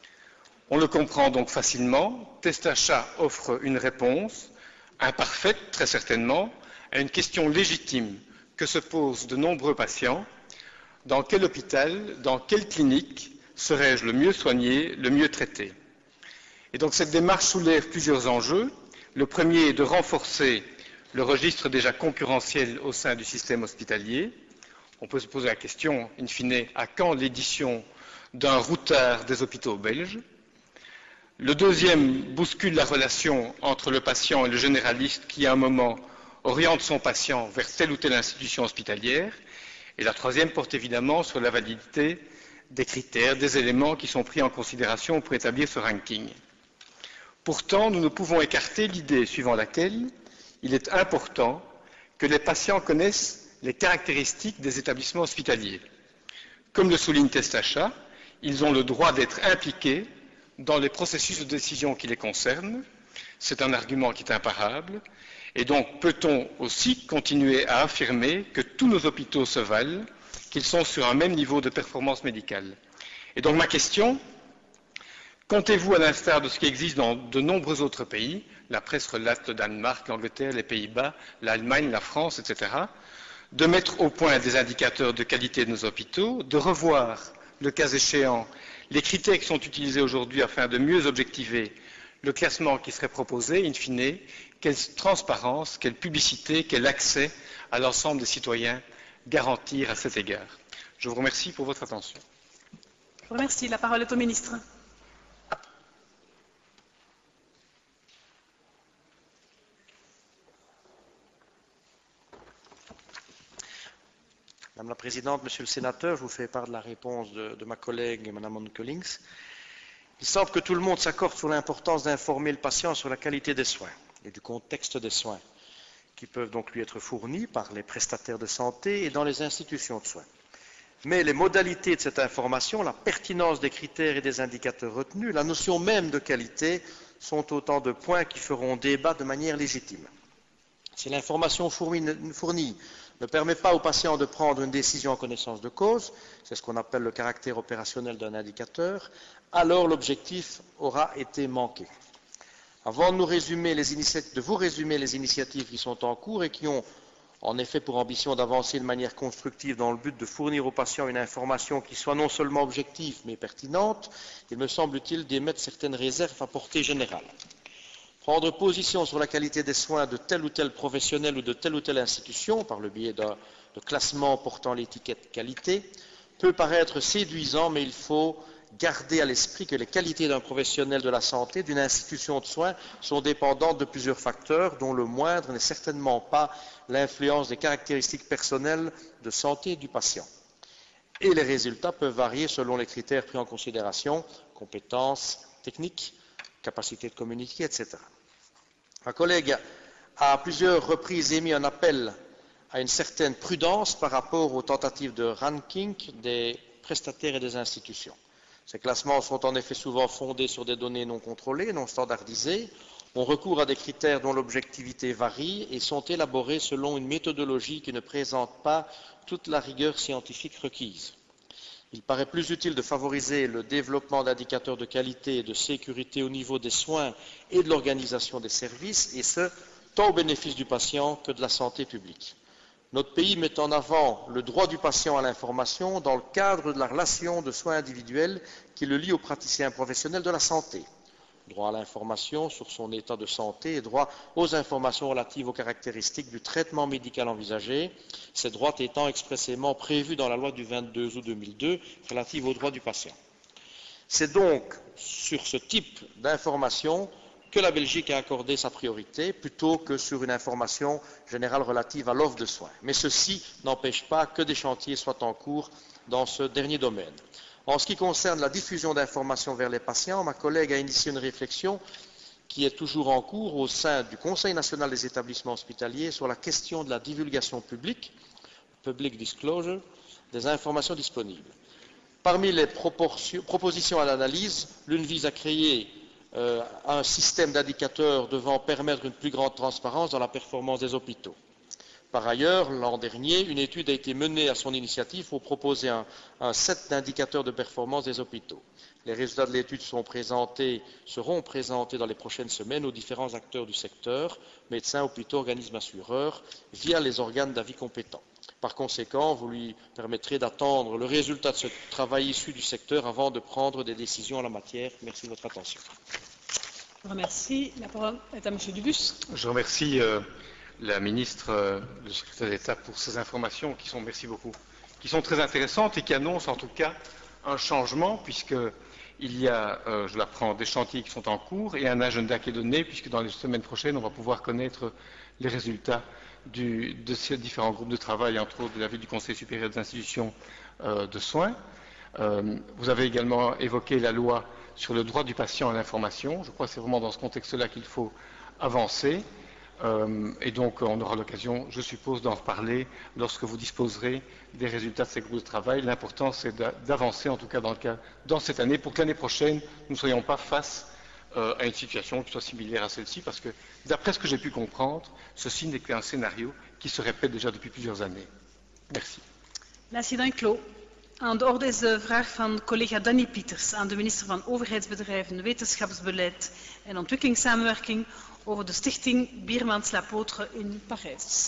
On le comprend donc facilement, Testachat offre une réponse, imparfaite très certainement, à une question légitime que se posent de nombreux patients. Dans quel hôpital, dans quelle clinique serais-je le mieux soigné, le mieux traité? Et donc cette démarche soulève plusieurs enjeux. Le premier est de renforcer le registre déjà concurrentiel au sein du système hospitalier. On peut se poser la question, in fine, à quand l'édition d'un routard des hôpitaux belges? Le deuxième bouscule la relation entre le patient et le généraliste qui, à un moment, oriente son patient vers telle ou telle institution hospitalière. Et la troisième porte évidemment sur la validité des critères, des éléments qui sont pris en considération pour établir ce ranking. Pourtant, nous ne pouvons écarter l'idée suivant laquelle il est important que les patients connaissent les caractéristiques des établissements hospitaliers. Comme le souligne Testachat, ils ont le droit d'être impliqués dans les processus de décision qui les concernent. C'est un argument qui est imparable. Et donc, peut-on aussi continuer à affirmer que tous nos hôpitaux se valent, qu'ils sont sur un même niveau de performance médicale? Et donc, ma question, comptez-vous, à l'instar de ce qui existe dans de nombreux autres pays, la presse relate le Danemark, l'Angleterre, les Pays-Bas, l'Allemagne, la France, et cetera, de mettre au point des indicateurs de qualité de nos hôpitaux, de revoir, le cas échéant, les critères qui sont utilisés aujourd'hui afin de mieux objectiver le classement qui serait proposé, in fine, quelle transparence, quelle publicité, quel accès à l'ensemble des citoyens garantir à cet égard. Je vous remercie pour votre attention. Je vous remercie. La parole est au ministre. Madame la Présidente, Monsieur le Sénateur, je vous fais part de la réponse de, de ma collègue Madame Onkelings. Il semble que tout le monde s'accorde sur l'importance d'informer le patient sur la qualité des soins et du contexte des soins qui peuvent donc lui être fournis par les prestataires de santé et dans les institutions de soins. Mais les modalités de cette information, la pertinence des critères et des indicateurs retenus, la notion même de qualité sont autant de points qui feront débat de manière légitime. Si l'information fournie ne permet pas au patient de prendre une décision en connaissance de cause, c'est ce qu'on appelle le caractère opérationnel d'un indicateur, alors l'objectif aura été manqué. Avant de, nous résumer les de vous résumer les initiatives qui sont en cours et qui ont en effet pour ambition d'avancer de manière constructive dans le but de fournir aux patients une information qui soit non seulement objective mais pertinente, il me semble utile d'émettre certaines réserves à portée générale. Prendre position sur la qualité des soins de tel ou tel professionnel ou de telle ou telle institution par le biais d'un classement portant l'étiquette qualité peut paraître séduisant, mais il faut garder à l'esprit que les qualités d'un professionnel de la santé, d'une institution de soins, sont dépendantes de plusieurs facteurs, dont le moindre n'est certainement pas l'influence des caractéristiques personnelles de santé du patient. Et les résultats peuvent varier selon les critères pris en considération, compétences techniques, capacité de communiquer, et cetera. Ma collègue a à plusieurs reprises émis un appel à une certaine prudence par rapport aux tentatives de ranking des prestataires et des institutions. Ces classements sont en effet souvent fondés sur des données non contrôlées, non standardisées, ont recours à des critères dont l'objectivité varie et sont élaborés selon une méthodologie qui ne présente pas toute la rigueur scientifique requise. Il paraît plus utile de favoriser le développement d'indicateurs de qualité et de sécurité au niveau des soins et de l'organisation des services, et ce, tant au bénéfice du patient que de la santé publique. Notre pays met en avant le droit du patient à l'information dans le cadre de la relation de soins individuels qui le lie aux praticiens professionnels de la santé. Droit à l'information sur son état de santé et droit aux informations relatives aux caractéristiques du traitement médical envisagé, ces droits étant expressément prévus dans la loi du vingt-deux août deux mille deux relative aux droits du patient. C'est donc sur ce type d'information que la Belgique a accordé sa priorité plutôt que sur une information générale relative à l'offre de soins. Mais ceci n'empêche pas que des chantiers soient en cours dans ce dernier domaine. En ce qui concerne la diffusion d'informations vers les patients, ma collègue a initié une réflexion qui est toujours en cours au sein du Conseil national des établissements hospitaliers sur la question de la divulgation publique, public disclosure, des informations disponibles. Parmi les propositions à l'analyse, l'une vise à créer euh, un système d'indicateurs devant permettre une plus grande transparence dans la performance des hôpitaux. Par ailleurs, l'an dernier, une étude a été menée à son initiative pour proposer un, un set d'indicateurs de performance des hôpitaux. Les résultats de l'étude seront présentés, seront présentés dans les prochaines semaines aux différents acteurs du secteur, médecins, hôpitaux, organismes assureurs, via les organes d'avis compétents. Par conséquent, vous lui permettrez d'attendre le résultat de ce travail issu du secteur avant de prendre des décisions en la matière. Merci de votre attention. Je vous remercie. La parole est à M. Dubus. Je remercie euh, la ministre, euh, le secrétaire d'État, pour ces informations qui sont, merci beaucoup, qui sont très intéressantes et qui annoncent en tout cas un changement, puisqu'il y a, euh, je l'apprends, des chantiers qui sont en cours et un agenda qui est donné, puisque dans les semaines prochaines, on va pouvoir connaître les résultats du, de ces différents groupes de travail, entre autres de l'avis du Conseil supérieur des institutions euh, de soins. Euh, vous avez également évoqué la loi sur le droit du patient à l'information. Je crois que c'est vraiment dans ce contexte-là qu'il faut avancer. Euh, et donc, on aura l'occasion, je suppose, d'en reparler lorsque vous disposerez des résultats de ces groupes de travail. L'important, c'est d'avancer, en tout cas dans, le cas, dans cette année, pour que l'année prochaine, nous ne soyons pas face euh, à une situation qui soit similaire à celle-ci, parce que, d'après ce que j'ai pu comprendre, ceci n'est qu'un scénario qui se répète déjà depuis plusieurs années. Merci. L'incident est clos. Aan de orde is de vraag van collega Danny Pieters aan de minister van Overheidsbedrijven, Wetenschapsbeleid en Ontwikkelingssamenwerking over de stichting Biermans-Lapotre in Parijs.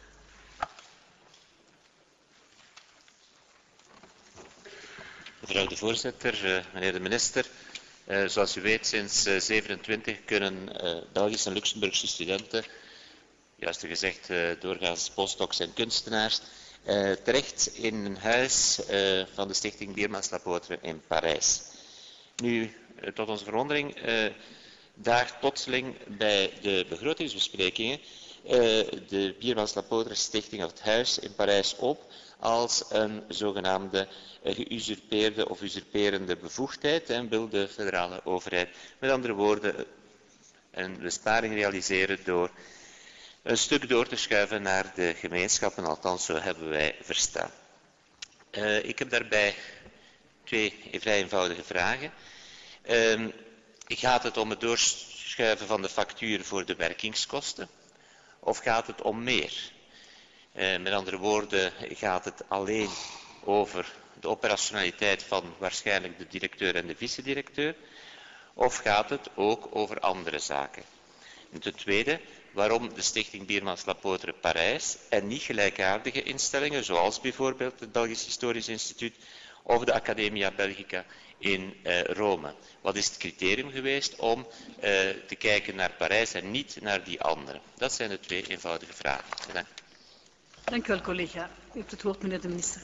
Mevrouw de voorzitter, meneer de minister, uh, zoals u weet sinds uh, zevenentwintig kunnen uh, Belgische en Luxemburgse studenten, juist gezegd uh, doorgaans postdocs en kunstenaars, uh, terecht in een huis uh, van de stichting Biermans-Lapotre in Parijs. Nu, uh, tot onze verwondering, uh, daar plotseling bij de begrotingsbesprekingen uh, de Biermans-Lapotre Stichting of het Huis in Parijs op als een zogenaamde uh, geusurpeerde of usurperende bevoegdheid en wil de federale overheid met andere woorden een besparing realiseren door een stuk door te schuiven naar de gemeenschappen, althans zo hebben wij verstaan. Uh, ik heb daarbij twee vrij eenvoudige vragen. Uh, gaat het om het doorschuiven van de factuur voor de werkingskosten? Of gaat het om meer? Uh, met andere woorden, gaat het alleen over de operationaliteit van waarschijnlijk de directeur en de vice-directeur? Of gaat het ook over andere zaken? En ten tweede, waarom de Stichting Biermans Lapotre Parijs en niet gelijkaardige instellingen, zoals bijvoorbeeld het Belgisch Historisch Instituut of de Academia Belgica in uh, Rome? Wat is het criterium geweest om uh, te kijken naar Parijs en niet naar die andere? Dat zijn de twee eenvoudige vragen. Bedankt. Dank u wel, collega. U hebt het woord, meneer de minister.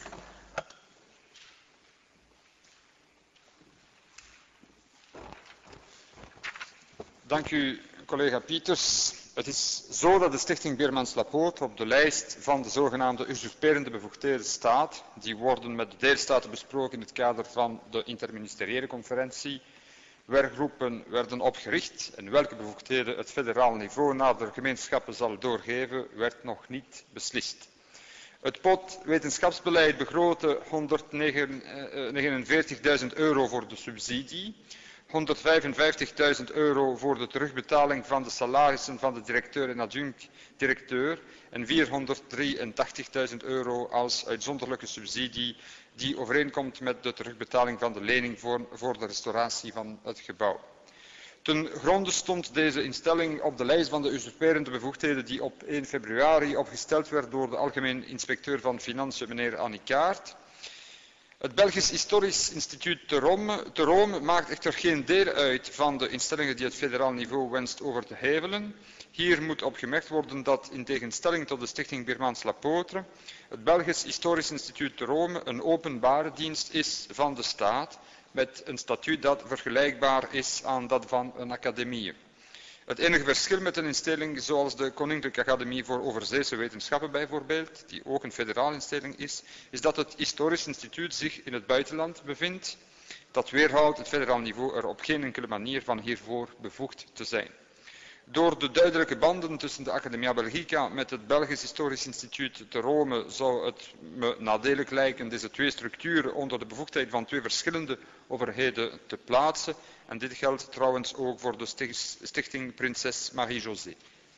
Dank u, collega Pieters. Het is zo dat de Stichting Biermans Lapotre op de lijst van de zogenaamde usurperende bevoegdheden staat. Die worden met de deelstaten besproken in het kader van de interministeriële conferentie. Werkgroepen werden opgericht en welke bevoegdheden het federaal niveau naar de gemeenschappen zal doorgeven, werd nog niet beslist. Het pot wetenschapsbeleid begrootte honderdnegenenveertigduizend euro voor de subsidie, honderdvijfenvijftigduizend euro voor de terugbetaling van de salarissen van de directeur en adjunct-directeur en vierhonderddrieëntachtigduizend euro als uitzonderlijke subsidie die overeenkomt met de terugbetaling van de lening voor, voor de restauratie van het gebouw. Ten gronde stond deze instelling op de lijst van de usurperende bevoegdheden die op één februari opgesteld werd door de algemeen inspecteur van Financiën, meneer Annicaert. Het Belgisch Historisch Instituut te Rome, te Rome maakt echter geen deel uit van de instellingen die het federaal niveau wenst over te hevelen. Hier moet opgemerkt worden dat in tegenstelling tot de Stichting Biermans Lapotre, het Belgisch Historisch Instituut te Rome een openbare dienst is van de staat, met een statuut dat vergelijkbaar is aan dat van een academie. Het enige verschil met een instelling zoals de Koninklijke Academie voor Overzeese Wetenschappen bijvoorbeeld, die ook een federale instelling is, is dat het Historisch Instituut zich in het buitenland bevindt. Dat weerhoudt het federaal niveau er op geen enkele manier van hiervoor bevoegd te zijn. Door de duidelijke banden tussen de Academia Belgica met het Belgisch Historisch Instituut te Rome zou het me nadelig lijken deze twee structuren onder de bevoegdheid van twee verschillende overheden te plaatsen. En dit geldt trouwens ook voor de Stichting Prinses Marie-José.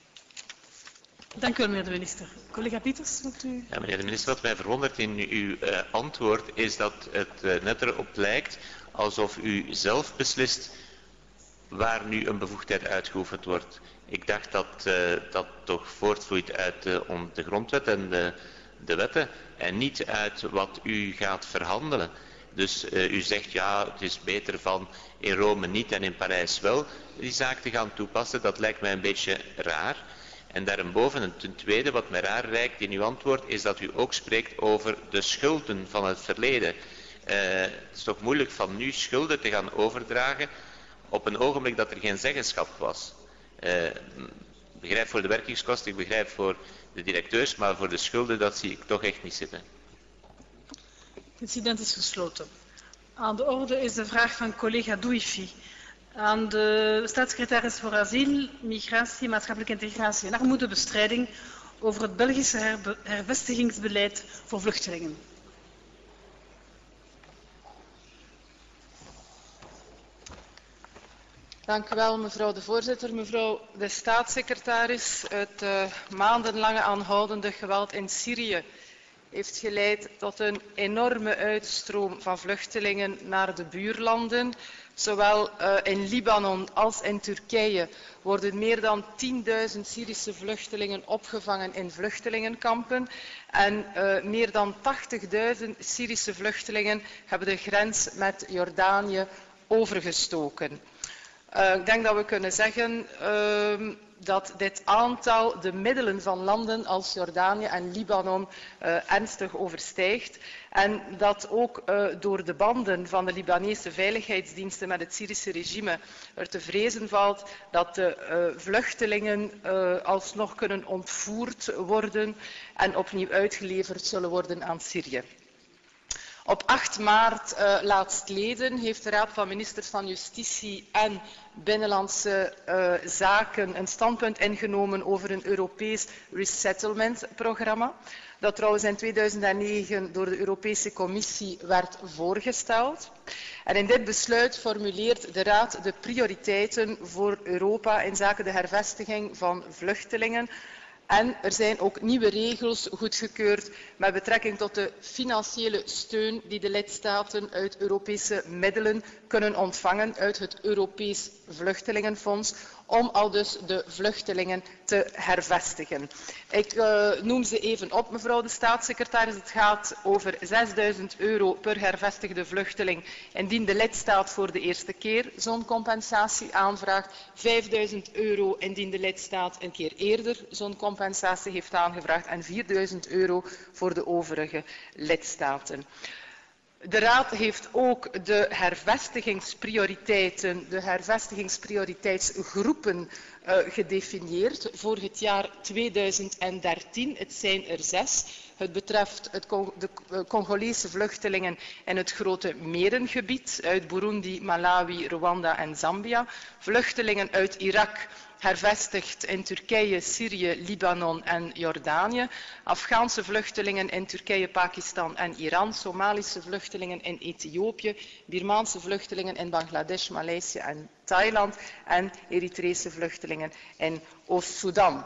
Dank u wel, meneer de minister. Collega Pieters, wilt u... Ja, meneer de minister, wat mij verwondert in uw uh, antwoord is dat het uh, net erop lijkt alsof u zelf beslist waar nu een bevoegdheid uitgeoefend wordt. Ik dacht dat uh, dat toch voortvloeit uit uh, om de grondwet en de, de wetten en niet uit wat u gaat verhandelen. Dus uh, u zegt ja, het is beter van in Rome niet en in Parijs wel die zaak te gaan toepassen. Dat lijkt mij een beetje raar. En daarboven, en ten tweede, wat mij raar lijkt in uw antwoord, is dat u ook spreekt over de schulden van het verleden. Uh, het is toch moeilijk van nu schulden te gaan overdragen op een ogenblik dat er geen zeggenschap was. Uh, ik begrijp voor de werkingskosten, ik begrijp voor de directeurs, maar voor de schulden, dat zie ik toch echt niet zitten. Het incident is gesloten. Aan de orde is de vraag van collega Douifi aan de staatssecretaris voor asiel, migratie, maatschappelijke integratie en armoedebestrijding over het Belgische herbe- hervestigingsbeleid voor vluchtelingen. Dank u wel, mevrouw de voorzitter. Mevrouw de staatssecretaris, het uh, maandenlange aanhoudende geweld in Syrië heeft geleid tot een enorme uitstroom van vluchtelingen naar de buurlanden. Zowel uh, in Libanon als in Turkije worden meer dan tienduizend Syrische vluchtelingen opgevangen in vluchtelingenkampen. En uh, meer dan tachtigduizend Syrische vluchtelingen hebben de grens met Jordanië overgestoken. Uh, ik denk dat we kunnen zeggen uh, dat dit aantal de middelen van landen als Jordanië en Libanon uh, ernstig overstijgt. En dat ook uh, door de banden van de Libanese veiligheidsdiensten met het Syrische regime er te vrezen valt dat de uh, vluchtelingen uh, alsnog kunnen ontvoerd worden en opnieuw uitgeleverd zullen worden aan Syrië. Op acht maart uh, laatstleden heeft de Raad van Ministers van Justitie en Binnenlandse uh, Zaken een standpunt ingenomen over een Europees resettlement-programma, dat trouwens in tweeduizend negen door de Europese Commissie werd voorgesteld. En in dit besluit formuleert de Raad de prioriteiten voor Europa in zaken de hervestiging van vluchtelingen. En er zijn ook nieuwe regels goedgekeurd met betrekking tot de financiële steun die de lidstaten uit Europese middelen kunnen ontvangen uit het Europees Vluchtelingenfonds, om aldus de vluchtelingen te hervestigen. Ik uh, noem ze even op, mevrouw de staatssecretaris. Het gaat over zesduizend euro per hervestigde vluchteling indien de lidstaat voor de eerste keer zo'n compensatie aanvraagt, vijfduizend euro indien de lidstaat een keer eerder zo'n compensatie heeft aangevraagd en vierduizend euro voor de overige lidstaten. De Raad heeft ook de hervestigingsprioriteiten, de hervestigingsprioriteitsgroepen uh, gedefinieerd voor het jaar tweeduizend dertien. Het zijn er zes. Het betreft het Cong de Congolese vluchtelingen in het Grote Merengebied uit Burundi, Malawi, Rwanda en Zambia. Vluchtelingen uit Irak, hervestigd in Turkije, Syrië, Libanon en Jordanië. Afghaanse vluchtelingen in Turkije, Pakistan en Iran. Somalische vluchtelingen in Ethiopië. Birmaanse vluchtelingen in Bangladesh, Maleisië en Thailand. En Eritrese vluchtelingen in Oost-Soedan.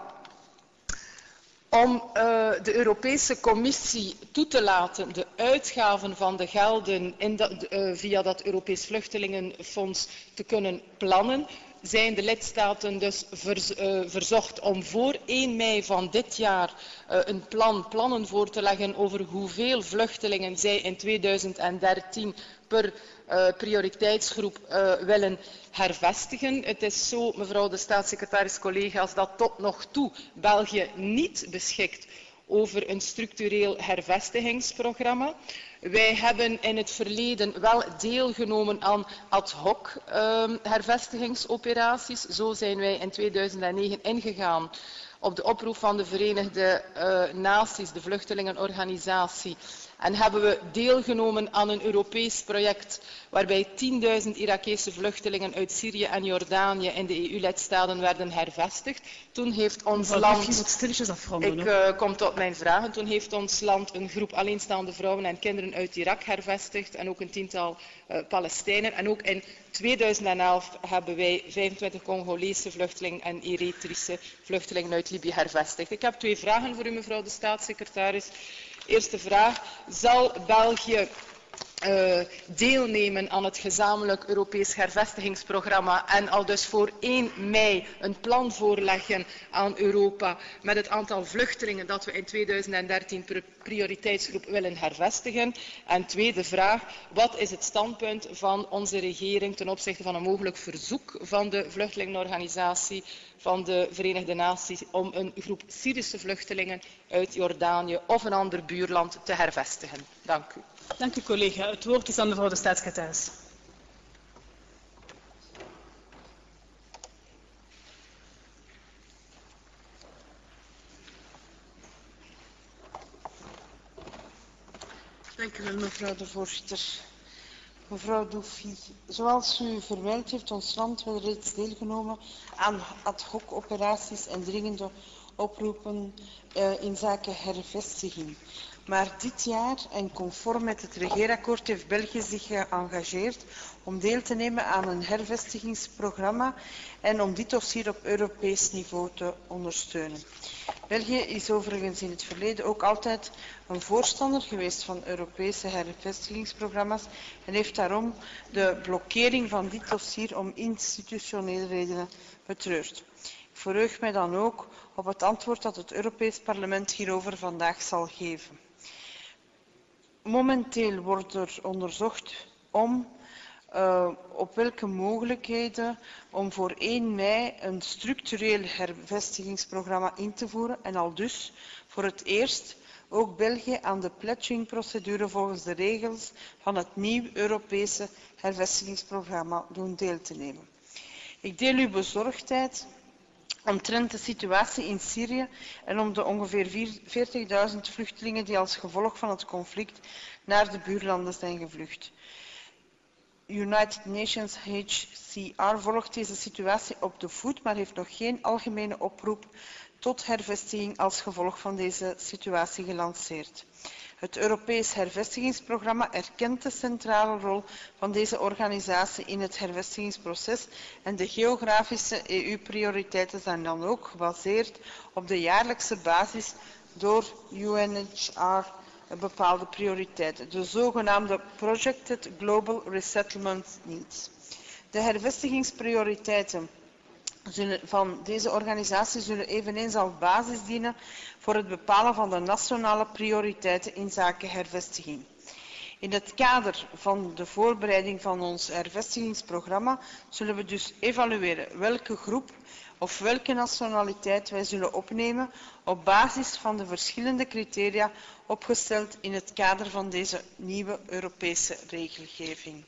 Om uh, de Europese Commissie toe te laten de uitgaven van de gelden in dat, uh, via dat Europees Vluchtelingenfonds te kunnen plannen, zijn de lidstaten dus ver, uh, verzocht om voor één mei van dit jaar uh, een plan, plannen voor te leggen over hoeveel vluchtelingen zij in tweeduizend dertien per uh, prioriteitsgroep uh, willen hervestigen. Het is zo, mevrouw de staatssecretaris, collega's, dat tot nog toe België niet beschikt over een structureel hervestigingsprogramma. Wij hebben in het verleden wel deelgenomen aan ad hoc uh, hervestigingsoperaties. Zo zijn wij in tweeduizend negen ingegaan op de oproep van de Verenigde uh, Naties, de vluchtelingenorganisatie. En hebben we deelgenomen aan een Europees project waarbij tienduizend Irakese vluchtelingen uit Syrië en Jordanië in de E U-lidstaten werden hervestigd. Toen heeft ons land... Ik uh, kom tot mijn vragen. Toen heeft ons land een groep alleenstaande vrouwen en kinderen uit Irak hervestigd en ook een tiental uh, Palestijnen. En ook in tweeduizend elf hebben wij vijfentwintig Congolese vluchtelingen en Eritrische vluchtelingen uit Libië hervestigd. Ik heb twee vragen voor u, mevrouw de staatssecretaris. Eerste vraag. Zal België uh, deelnemen aan het gezamenlijk Europees hervestigingsprogramma en al dus voor één mei een plan voorleggen aan Europa met het aantal vluchtelingen dat we in tweeduizend dertien per prioriteitsgroep willen hervestigen? En tweede vraag. Wat is het standpunt van onze regering ten opzichte van een mogelijk verzoek van de vluchtelingenorganisatie van de Verenigde Naties om een groep Syrische vluchtelingen uit Jordanië of een ander buurland te hervestigen? Dank u. Dank u, collega. Het woord is aan mevrouw de staatssecretaris. Dank u wel, mevrouw de voorzitter. Mevrouw Doufi, zoals u vermeld heeft ons land wel reeds deelgenomen aan ad hoc operaties en dringende oproepen uh, in zaken hervestiging. Maar dit jaar, en conform met het regeerakkoord, heeft België zich geëngageerd om deel te nemen aan een hervestigingsprogramma en om dit dossier op Europees niveau te ondersteunen. België is overigens in het verleden ook altijd een voorstander geweest van Europese hervestigingsprogramma's en heeft daarom de blokkering van dit dossier om institutionele redenen betreurd. Ik verheug mij dan ook op het antwoord dat het Europees Parlement hierover vandaag zal geven. Momenteel wordt er onderzocht om uh, op welke mogelijkheden om voor één mei een structureel hervestigingsprogramma in te voeren en al dus voor het eerst ook België aan de pledgingprocedure volgens de regels van het nieuw Europese hervestigingsprogramma doen deel te nemen. Ik deel uw bezorgdheid omtrent de situatie in Syrië en om de ongeveer veertigduizend vluchtelingen die als gevolg van het conflict naar de buurlanden zijn gevlucht. United Nations H C R volgt deze situatie op de voet, maar heeft nog geen algemene oproep tot hervestiging als gevolg van deze situatie gelanceerd. Het Europees hervestigingsprogramma erkent de centrale rol van deze organisatie in het hervestigingsproces en de geografische E U-prioriteiten zijn dan ook gebaseerd op de jaarlijkse basis door U N H R bepaalde prioriteiten, de zogenaamde Projected Global Resettlement Needs. De hervestigingsprioriteiten van deze organisatie zullen eveneens als basis dienen voor het bepalen van de nationale prioriteiten in zaken hervestiging. In het kader van de voorbereiding van ons hervestigingsprogramma zullen we dus evalueren welke groep of welke nationaliteit wij zullen opnemen op basis van de verschillende criteria opgesteld in het kader van deze nieuwe Europese regelgeving.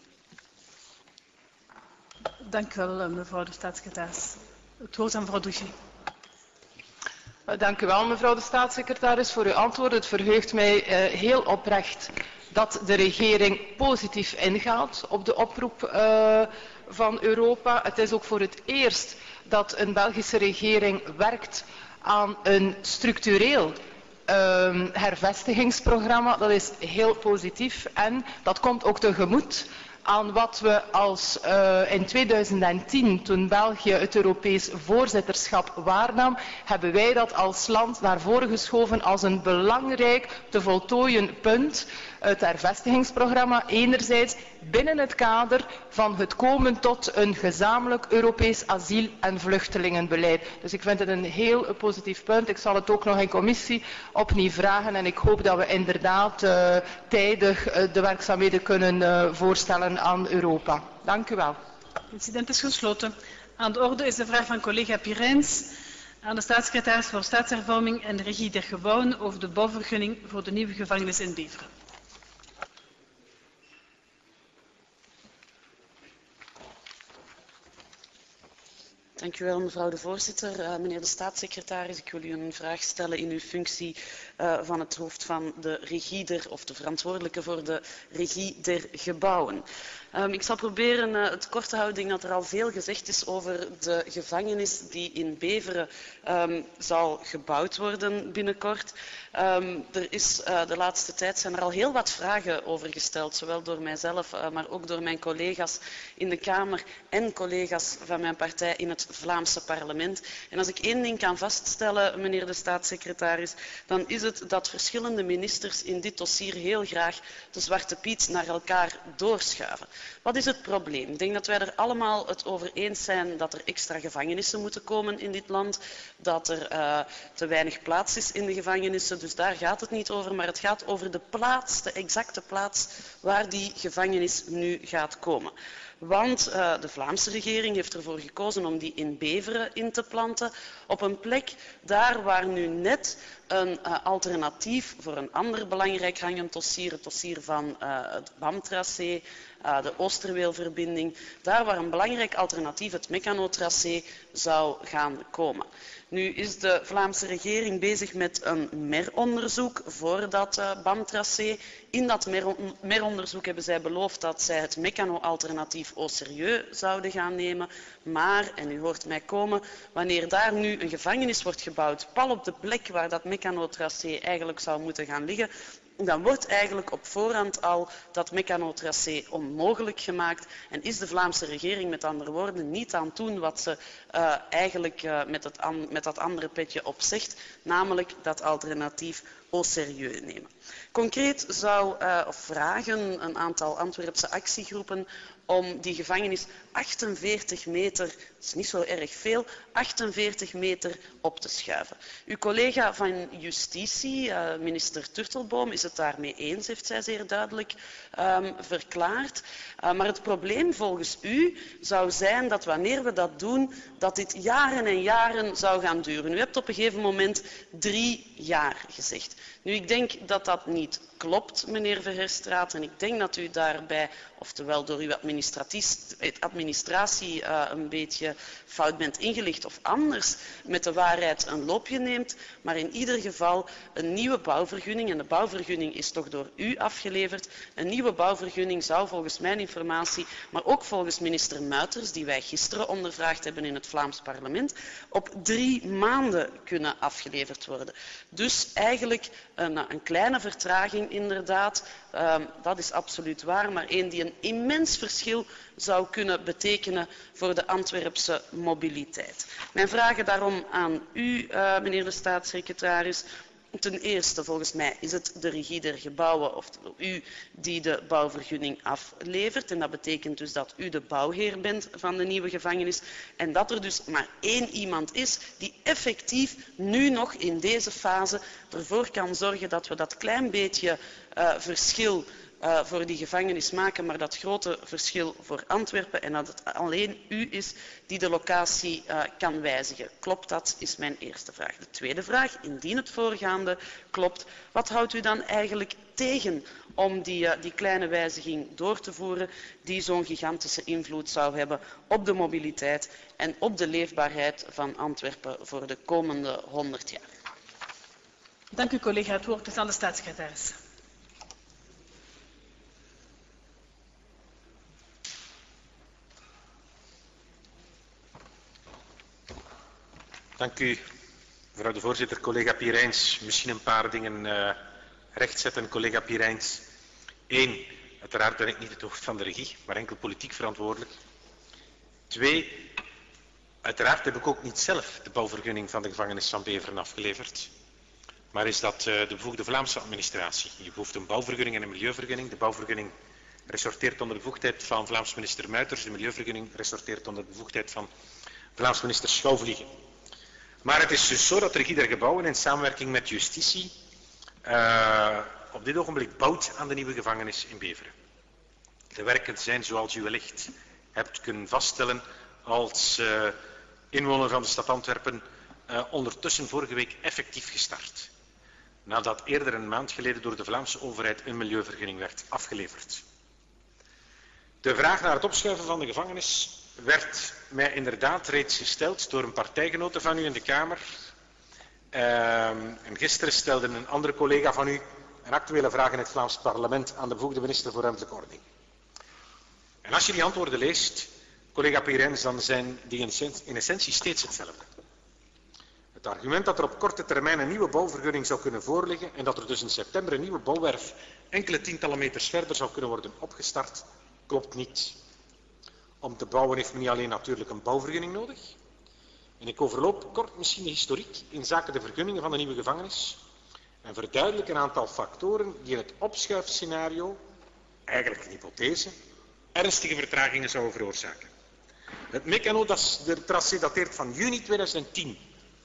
Dank u wel, mevrouw de staatssecretaris. Het woord aan mevrouw Doucet. Dank u wel, mevrouw de staatssecretaris, voor uw antwoord. Het verheugt mij uh, heel oprecht dat de regering positief ingaat op de oproep uh, van Europa. Het is ook voor het eerst dat een Belgische regering werkt aan een structureel uh, hervestigingsprogramma. Dat is heel positief en dat komt ook tegemoet aan wat we als uh, in tweeduizend tien, toen België het Europees voorzitterschap waarnam, hebben wij dat als land naar voren geschoven als een belangrijk te voltooien punt. Het hervestigingsprogramma enerzijds binnen het kader van het komen tot een gezamenlijk Europees asiel- en vluchtelingenbeleid. Dus ik vind het een heel positief punt. Ik zal het ook nog in commissie opnieuw vragen en ik hoop dat we inderdaad uh, tijdig uh, de werkzaamheden kunnen uh, voorstellen aan Europa. Dank u wel. Het incident is gesloten. Aan de orde is de vraag van collega Pirijns aan de staatssecretaris voor Staatshervorming en de Regie der Gebouwen over de bouwvergunning voor de nieuwe gevangenis in Beveren. Dank u wel, mevrouw de voorzitter. Uh, meneer de staatssecretaris, ik wil u een vraag stellen in uw functie uh, van het hoofd van de regie der, of de verantwoordelijke voor de regie der gebouwen. Um, ik zal proberen uh, het kort te houden. Ik denk dat er al veel gezegd is over de gevangenis die in Beveren um, zal gebouwd worden binnenkort. Um, er is, uh, de laatste tijd zijn er al heel wat vragen over gesteld, zowel door mijzelf, uh, maar ook door mijn collega's in de Kamer en collega's van mijn partij in het Vlaamse parlement. En als ik één ding kan vaststellen, meneer de staatssecretaris, dan is het dat verschillende ministers in dit dossier heel graag de Zwarte Piet naar elkaar doorschuiven. Wat is het probleem? Ik denk dat wij er allemaal het over eens zijn dat er extra gevangenissen moeten komen in dit land, dat er uh, te weinig plaats is in de gevangenissen, dus daar gaat het niet over, maar het gaat over de plaats, de exacte plaats waar die gevangenis nu gaat komen. Want uh, de Vlaamse regering heeft ervoor gekozen om die in Beveren in te planten, op een plek daar waar nu net een uh, alternatief voor een ander belangrijk hangend dossier, het dossier van uh, het B A M-tracé, uh, de Oosterweelverbinding, daar waar een belangrijk alternatief, het Meccano-tracé, zou gaan komen. Nu is de Vlaamse regering bezig met een meronderzoek voor dat uh, B A M-tracé. In dat meronderzoek hebben zij beloofd dat zij het Meccano-alternatief au sérieux zouden gaan nemen. Maar, en u hoort mij komen, wanneer daar nu een gevangenis wordt gebouwd, pal op de plek waar dat Meccano-tracé eigenlijk zou moeten gaan liggen, dan wordt eigenlijk op voorhand al dat Meccano-tracé onmogelijk gemaakt en is de Vlaamse regering met andere woorden niet aan het doen wat ze uh, eigenlijk uh, met, het an met dat andere petje op zegt, namelijk dat alternatief au sérieux nemen. Concreet zou uh, of vragen een aantal Antwerpse actiegroepen om die gevangenis achtenveertig meter, dat is niet zo erg veel, achtenveertig meter op te schuiven. Uw collega van Justitie, uh, minister Turtelboom, is het daarmee eens, heeft zij zeer duidelijk um, verklaard. Uh, maar het probleem volgens u zou zijn dat wanneer we dat doen, dat dit jaren en jaren zou gaan duren. U hebt op een gegeven moment drie jaar gezegd. Nu, ik denk dat dat niet klopt, meneer Verherstraat, en ik denk dat u daarbij, oftewel door uw administratie uh, een beetje fout bent ingelicht of anders met de waarheid een loopje neemt, maar in ieder geval een nieuwe bouwvergunning, en de bouwvergunning is toch door u afgeleverd, een nieuwe bouwvergunning zou volgens mijn informatie, maar ook volgens minister Muiters, die wij gisteren ondervraagd hebben in het Vlaams parlement, op drie maanden kunnen afgeleverd worden. Dus eigenlijk een, een kleine vertraging inderdaad, uh, dat is absoluut waar, maar een die een immens verschil zou kunnen betekenen voor de Antwerpse mobiliteit. Mijn vragen daarom aan u, uh, meneer de staatssecretaris. Ten eerste, volgens mij, is het de regie der gebouwen, of u, die de bouwvergunning aflevert. En dat betekent dus dat u de bouwheer bent van de nieuwe gevangenis. En dat er dus maar één iemand is die effectief nu nog in deze fase ervoor kan zorgen dat we dat klein beetje uh, verschil Uh, voor die gevangenis maken, maar dat grote verschil voor Antwerpen, en dat het alleen u is die de locatie uh, kan wijzigen. Klopt dat, is mijn eerste vraag. De tweede vraag, indien het voorgaande klopt, wat houdt u dan eigenlijk tegen om die, uh, die kleine wijziging door te voeren die zo'n gigantische invloed zou hebben op de mobiliteit en op de leefbaarheid van Antwerpen voor de komende honderd jaar? Dank u, collega. Het woord is aan de staatssecretaris. Dank u, mevrouw de voorzitter. Collega Pierijns, misschien een paar dingen uh, rechtzetten. Collega Pierijns. Eén, uiteraard ben ik niet het hoofd van de regie, maar enkel politiek verantwoordelijk. Twee, uiteraard heb ik ook niet zelf de bouwvergunning van de gevangenis van Beveren afgeleverd. Maar is dat uh, de bevoegde Vlaamse administratie. Je behoeft een bouwvergunning en een milieuvergunning. De bouwvergunning resorteert onder de bevoegdheid van Vlaams minister Muiters. De milieuvergunning resorteert onder de bevoegdheid van Vlaams minister Schouwvliegen. Maar het is dus zo dat de regie der gebouwen in samenwerking met justitie uh, op dit ogenblik bouwt aan de nieuwe gevangenis in Beveren. De werken zijn, zoals u wellicht hebt kunnen vaststellen, als uh, inwoner van de stad Antwerpen uh, ondertussen vorige week effectief gestart. Nadat eerder een maand geleden door de Vlaamse overheid een milieuvergunning werd afgeleverd. De vraag naar het opschuiven van de gevangenis werd mij inderdaad reeds gesteld door een partijgenote van u in de Kamer. Uh, en gisteren stelde een andere collega van u een actuele vraag in het Vlaams parlement aan de bevoegde minister voor ruimtelijke ordening. En als je die antwoorden leest, collega Pierijns, dan zijn die in essentie steeds hetzelfde. Het argument dat er op korte termijn een nieuwe bouwvergunning zou kunnen voorliggen en dat er dus in september een nieuwe bouwwerf enkele tientallen meters verder zou kunnen worden opgestart, klopt niet. Om te bouwen heeft men niet alleen natuurlijk een bouwvergunning nodig. En ik overloop kort misschien de historiek in zaken de vergunningen van de nieuwe gevangenis en verduidelijk een aantal factoren die in het opschuifscenario, eigenlijk een hypothese, ernstige vertragingen zouden veroorzaken. Het mecano de tracé dateert van juni tweeduizend tien.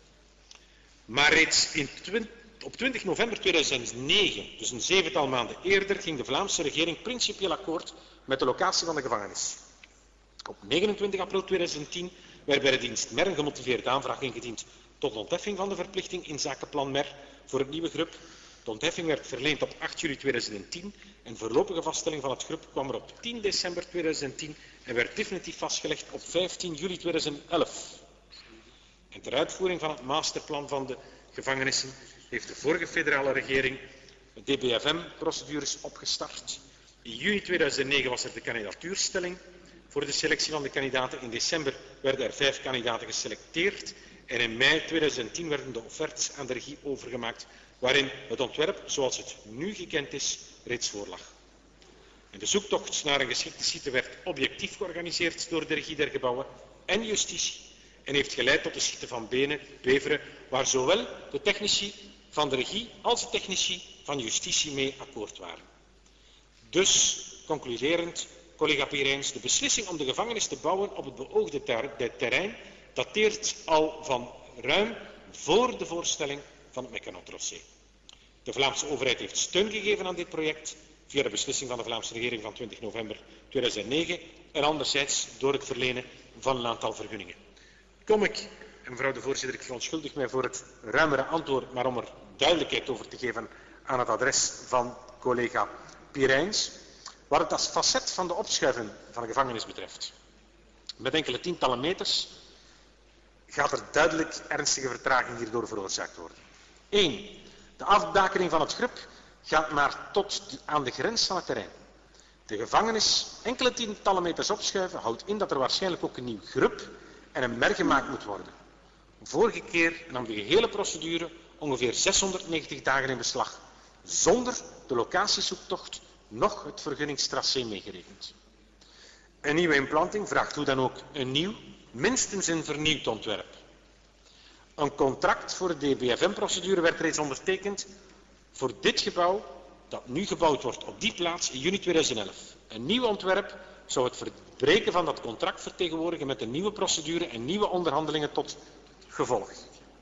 Maar reeds in twintig, op twintig november tweeduizend negen, dus een zevental maanden eerder, ging de Vlaamse regering principieel akkoord met de locatie van de gevangenis. Op negenentwintig april tweeduizend tien werd bij de dienst M E R een gemotiveerde aanvraag ingediend tot ontheffing van de verplichting in zaken plan M E R voor het nieuwe G R U P. De ontheffing werd verleend op acht juli tweeduizend tien en voorlopige vaststelling van het G R U P kwam er op tien december tweeduizend tien en werd definitief vastgelegd op vijftien juli tweeduizend elf. En ter uitvoering van het masterplan van de gevangenissen heeft de vorige federale regering de D B F M-procedures opgestart. In juni tweeduizend negen was er de kandidatuurstelling voor de selectie van de kandidaten. In december werden er vijf kandidaten geselecteerd en in mei tweeduizend tien werden de offertes aan de regie overgemaakt, waarin het ontwerp, zoals het nu gekend is, reeds voorlag. En de zoektocht naar een geschikte site werd objectief georganiseerd door de regie der gebouwen en justitie en heeft geleid tot de site van Benen, Beveren, waar zowel de technici van de regie als de technici van justitie mee akkoord waren. Dus, concluderend, collega Pierijns, de beslissing om de gevangenis te bouwen op het beoogde ter terrein dateert al van ruim voor de voorstelling van het mecano-tracé. De Vlaamse overheid heeft steun gegeven aan dit project via de beslissing van de Vlaamse regering van twintig november tweeduizend negen en anderzijds door het verlenen van een aantal vergunningen. Kom ik, en mevrouw de voorzitter, ik verontschuldig mij voor het ruimere antwoord, maar om er duidelijkheid over te geven aan het adres van collega Pirijns, wat het als facet van de opschuiving van de gevangenis betreft. Met enkele tientallen meters gaat er duidelijk ernstige vertraging hierdoor veroorzaakt worden. Eén, de afbakening van het G R U P gaat maar tot aan de grens van het terrein. De gevangenis enkele tientallen meters opschuiven houdt in dat er waarschijnlijk ook een nieuw G R U P en een mer gemaakt moet worden. Vorige keer nam de gehele procedure ongeveer zeshonderdnegentig dagen in beslag, zonder de locatiezoektocht nog het vergunningstracé meegerekend. Een nieuwe implanting vraagt hoe dan ook een nieuw, minstens een vernieuwd ontwerp. Een contract voor de D B F M-procedure werd reeds ondertekend voor dit gebouw dat nu gebouwd wordt op die plaats in juni tweeduizend elf. Een nieuw ontwerp zou het verbreken van dat contract vertegenwoordigen met een nieuwe procedure en nieuwe onderhandelingen tot gevolg.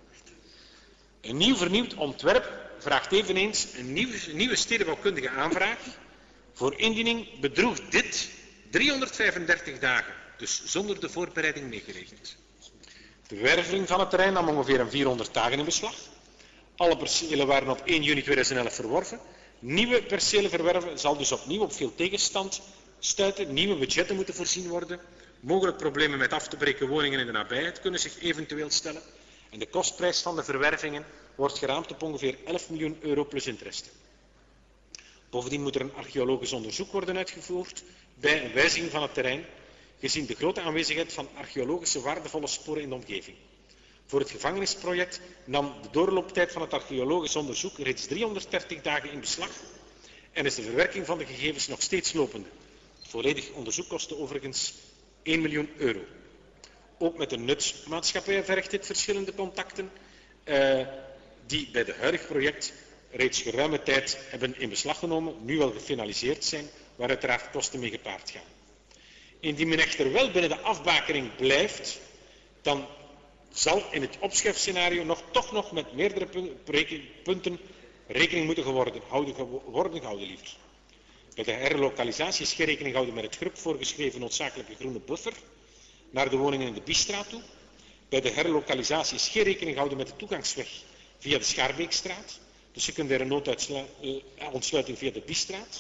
Een nieuw vernieuwd ontwerp vraagt eveneens een nieuwe, nieuwe stedenbouwkundige aanvraag. Voor indiening bedroeg dit driehonderdvijfendertig dagen, dus zonder de voorbereiding meegerekend. De verwerving van het terrein nam ongeveer een vierhonderd dagen in beslag. Alle percelen waren op één juni tweeduizend elf verworven. Nieuwe percelen verwerven zal dus opnieuw op veel tegenstand stuiten. Nieuwe budgetten moeten voorzien worden. Mogelijk problemen met af te breken woningen in de nabijheid kunnen zich eventueel stellen. En de kostprijs van de verwervingen wordt geraamd op ongeveer elf miljoen euro plus interesten. Bovendien moet er een archeologisch onderzoek worden uitgevoerd bij een wijziging van het terrein, gezien de grote aanwezigheid van archeologische waardevolle sporen in de omgeving. Voor het gevangenisproject nam de doorlooptijd van het archeologisch onderzoek reeds driehonderddertig dagen in beslag en is de verwerking van de gegevens nog steeds lopende. Het volledig onderzoek kostte overigens één miljoen euro. Ook met de nutsmaatschappij vergt dit verschillende contacten uh, die bij het huidige project reeds geruime tijd hebben in beslag genomen, nu al gefinaliseerd zijn, waar uiteraard kosten mee gepaard gaan. Indien men echter wel binnen de afbakening blijft, dan zal in het opschuifscenario nog, toch nog met meerdere punten rekening moeten worden, houden, worden gehouden. Liever. Bij de herlokalisatie is geen rekening gehouden met het G R U P voorgeschreven noodzakelijke groene buffer naar de woningen in de Biestraat toe. Bij de herlokalisatie is geen rekening gehouden met de toegangsweg via de Schaarbeekstraat, de secundaire nooduitsluiting via de Biestraat.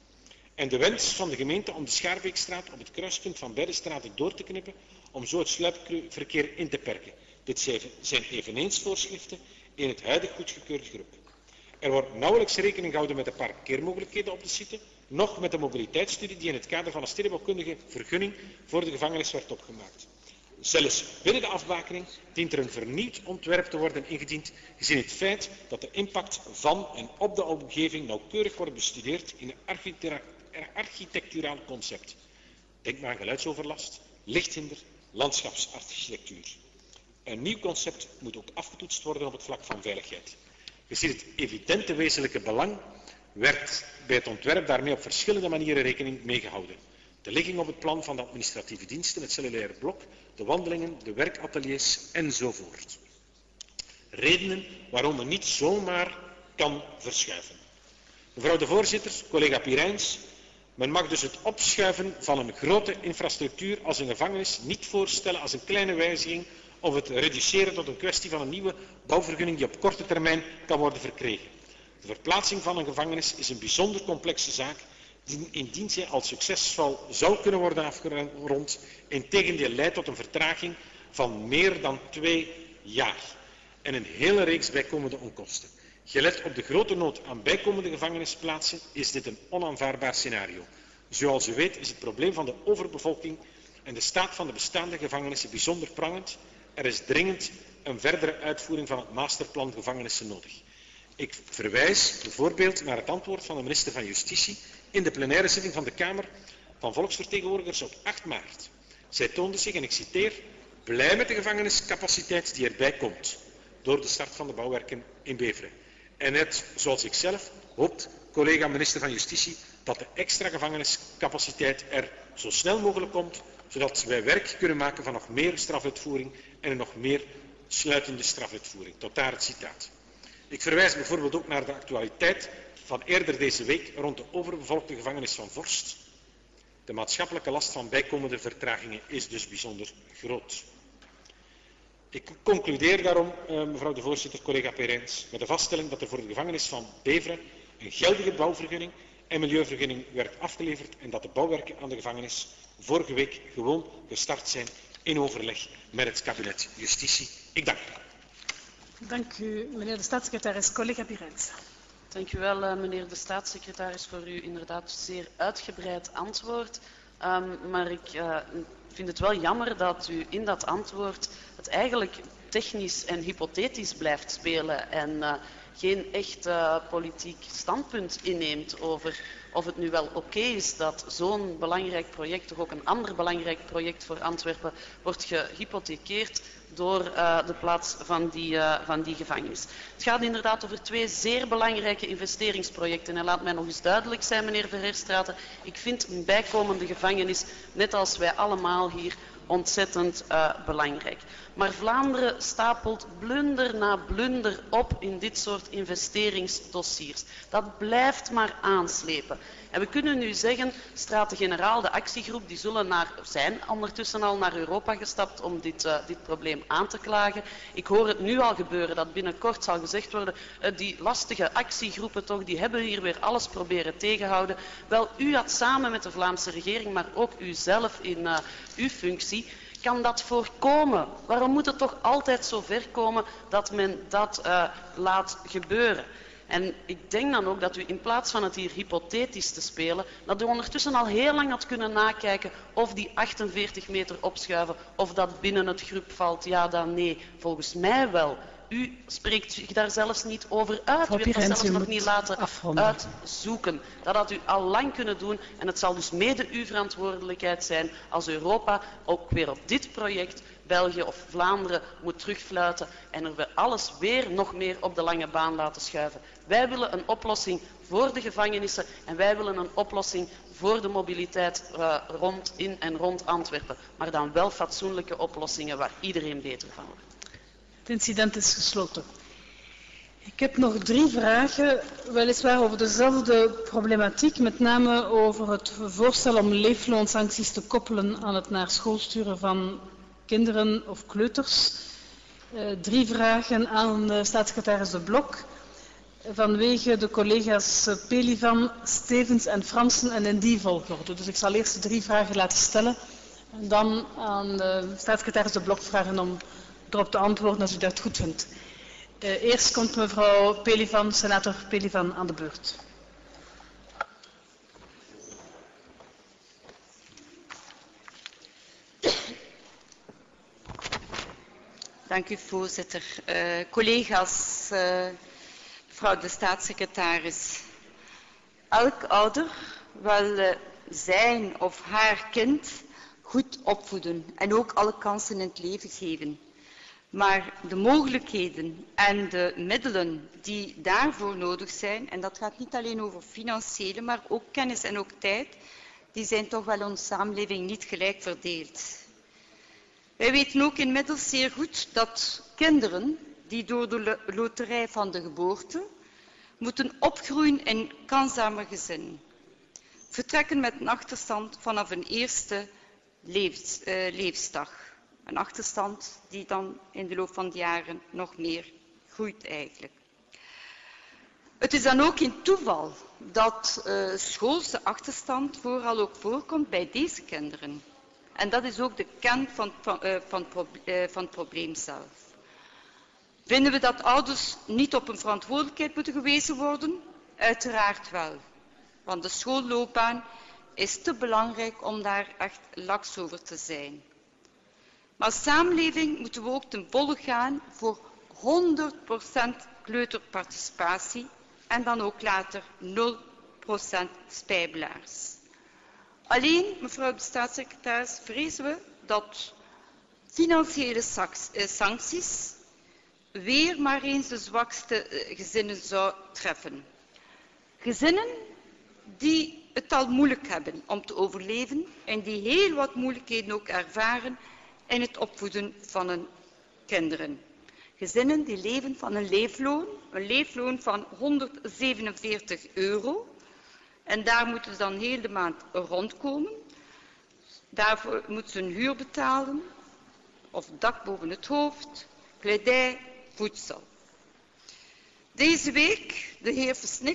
En de wens van de gemeente om de Schaarbeekstraat op het kruispunt van beide straten door te knippen, om zo het sluipverkeer in te perken. Dit zijn eveneens voorschriften in het huidig goedgekeurde G R U P. Er wordt nauwelijks rekening gehouden met de parkeermogelijkheden op de site, noch met de mobiliteitsstudie die in het kader van een stedenbouwkundige vergunning voor de gevangenis werd opgemaakt. Zelfs binnen de afbakening dient er een vernieuwd ontwerp te worden ingediend, gezien het feit dat de impact van en op de omgeving nauwkeurig wordt bestudeerd in een architecturaal concept. Denk maar aan geluidsoverlast, lichthinder, landschapsarchitectuur. Een nieuw concept moet ook afgetoetst worden op het vlak van veiligheid. Gezien het evidente wezenlijke belang werd bij het ontwerp daarmee op verschillende manieren rekening mee gehouden. De ligging op het plan van de administratieve diensten, het cellulaire blok, de wandelingen, de werkateliers enzovoort. Redenen waarom men niet zomaar kan verschuiven. Mevrouw de voorzitter, collega Pirijns, men mag dus het opschuiven van een grote infrastructuur als een gevangenis niet voorstellen als een kleine wijziging of het reduceren tot een kwestie van een nieuwe bouwvergunning die op korte termijn kan worden verkregen. De verplaatsing van een gevangenis is een bijzonder complexe zaak die, indien zij al succesvol zou kunnen worden afgerond, integendeel leidt tot een vertraging van meer dan twee jaar en een hele reeks bijkomende onkosten. Gelet op de grote nood aan bijkomende gevangenisplaatsen is dit een onaanvaardbaar scenario. Zoals u weet is het probleem van de overbevolking en de staat van de bestaande gevangenissen bijzonder prangend. Er is dringend een verdere uitvoering van het masterplan gevangenissen nodig. Ik verwijs bijvoorbeeld naar het antwoord van de minister van Justitie in de plenaire zitting van de Kamer van Volksvertegenwoordigers op acht maart. Zij toonde zich, en ik citeer, blij met de gevangeniscapaciteit die erbij komt door de start van de bouwwerken in Beveren. En net zoals ik zelf hoopt collega minister van Justitie dat de extra gevangeniscapaciteit er zo snel mogelijk komt, zodat wij werk kunnen maken van nog meer strafuitvoering en een nog meer sluitende strafuitvoering. Tot daar het citaat. Ik verwijs bijvoorbeeld ook naar de actualiteit van eerder deze week rond de overbevolkte gevangenis van Vorst. De maatschappelijke last van bijkomende vertragingen is dus bijzonder groot. Ik concludeer daarom, mevrouw de voorzitter, collega Perijns, met de vaststelling dat er voor de gevangenis van Beveren een geldige bouwvergunning en milieuvergunning werd afgeleverd en dat de bouwwerken aan de gevangenis vorige week gewoon gestart zijn in overleg met het kabinet Justitie. Ik dank u. Dank u, meneer de staatssecretaris. Collega Pirijns. Dank u wel, meneer de staatssecretaris, voor uw inderdaad zeer uitgebreid antwoord. Um, maar ik uh, vind het wel jammer dat u in dat antwoord het eigenlijk technisch en hypothetisch blijft spelen en uh, geen echt uh, politiek standpunt inneemt over of het nu wel oké okay is dat zo'n belangrijk project, toch ook een ander belangrijk project voor Antwerpen, wordt gehypothekeerd door uh, de plaats van die, uh, van die gevangenis. Het gaat inderdaad over twee zeer belangrijke investeringsprojecten. En laat mij nog eens duidelijk zijn, meneer Verheerstraten, ik vind een bijkomende gevangenis, net als wij allemaal hier, ontzettend uh, belangrijk. Maar Vlaanderen stapelt blunder na blunder op in dit soort investeringsdossiers. Dat blijft maar aanslepen. En we kunnen nu zeggen, Staten-Generaal, de actiegroep, die zullen naar, zijn ondertussen al naar Europa gestapt om dit, uh, dit probleem aan te klagen. Ik hoor het nu al gebeuren dat binnenkort zal gezegd worden, uh, die lastige actiegroepen toch, die hebben hier weer alles proberen tegenhouden. Wel, u had samen met de Vlaamse regering, maar ook u zelf in uh, uw functie, kan dat voorkomen? Waarom moet het toch altijd zo ver komen dat men dat uh, laat gebeuren? En ik denk dan ook dat u in plaats van het hier hypothetisch te spelen, dat u ondertussen al heel lang had kunnen nakijken of die achtenveertig meter opschuiven, of dat binnen het grub valt, ja dan nee. Volgens mij wel. U spreekt zich daar zelfs niet over uit. U heeft dat zelfs nog niet laten uitzoeken. Dat had u al lang kunnen doen en het zal dus mede uw verantwoordelijkheid zijn als Europa ook weer op dit project België of Vlaanderen moet terugfluiten en er we alles weer nog meer op de lange baan laten schuiven. Wij willen een oplossing voor de gevangenissen en wij willen een oplossing voor de mobiliteit uh, rond in en rond Antwerpen. Maar dan wel fatsoenlijke oplossingen waar iedereen beter van wordt. Het incident is gesloten. Ik heb nog drie vragen, weliswaar over dezelfde problematiek, met name over het voorstel om leefloonsancties te koppelen aan het naar school sturen van kinderen of kleuters. Uh, drie vragen aan de staatssecretaris De Blok vanwege de collega's Pelivan, Stevens en Fransen en in die volgorde. Dus ik zal eerst de drie vragen laten stellen en dan aan de staatssecretaris De Blok vragen om erop te antwoorden als u dat goed vindt. Uh, eerst komt mevrouw Pelivan, senator Pelivan, aan de beurt. Dank u, voorzitter. Uh, collega's, uh, mevrouw de staatssecretaris. Elk ouder wil uh, zijn of haar kind goed opvoeden en ook alle kansen in het leven geven. Maar de mogelijkheden en de middelen die daarvoor nodig zijn, en dat gaat niet alleen over financiële, maar ook kennis en ook tijd, die zijn toch wel in onze samenleving niet gelijk verdeeld. Wij weten ook inmiddels zeer goed dat kinderen die door de loterij van de geboorte moeten opgroeien in kansarme gezinnen, vertrekken met een achterstand vanaf een eerste levens, uh, levensdag. Een achterstand die dan in de loop van de jaren nog meer groeit eigenlijk. Het is dan ook geen toeval dat uh, schoolse achterstand vooral ook voorkomt bij deze kinderen. En dat is ook de kern van, van, uh, van, uh, van het probleem zelf. Vinden we dat ouders niet op hun verantwoordelijkheid moeten gewezen worden? Uiteraard wel. Want de schoolloopbaan is te belangrijk om daar echt laks over te zijn. Maar als samenleving moeten we ook ten volle gaan voor honderd procent kleuterparticipatie en dan ook later nul procent spijbelaars. Alleen, mevrouw de staatssecretaris, vrezen we dat financiële sancties weer maar eens de zwakste gezinnen zou treffen. Gezinnen die het al moeilijk hebben om te overleven en die heel wat moeilijkheden ook ervaren in het opvoeden van hun kinderen. Gezinnen die leven van een leefloon, een leefloon van honderdzevenenveertig euro. En daar moeten ze dan heel de maand rondkomen. Daarvoor moeten ze een huur betalen, of dak boven het hoofd, kledij, voedsel. Deze week, de heer Versnik,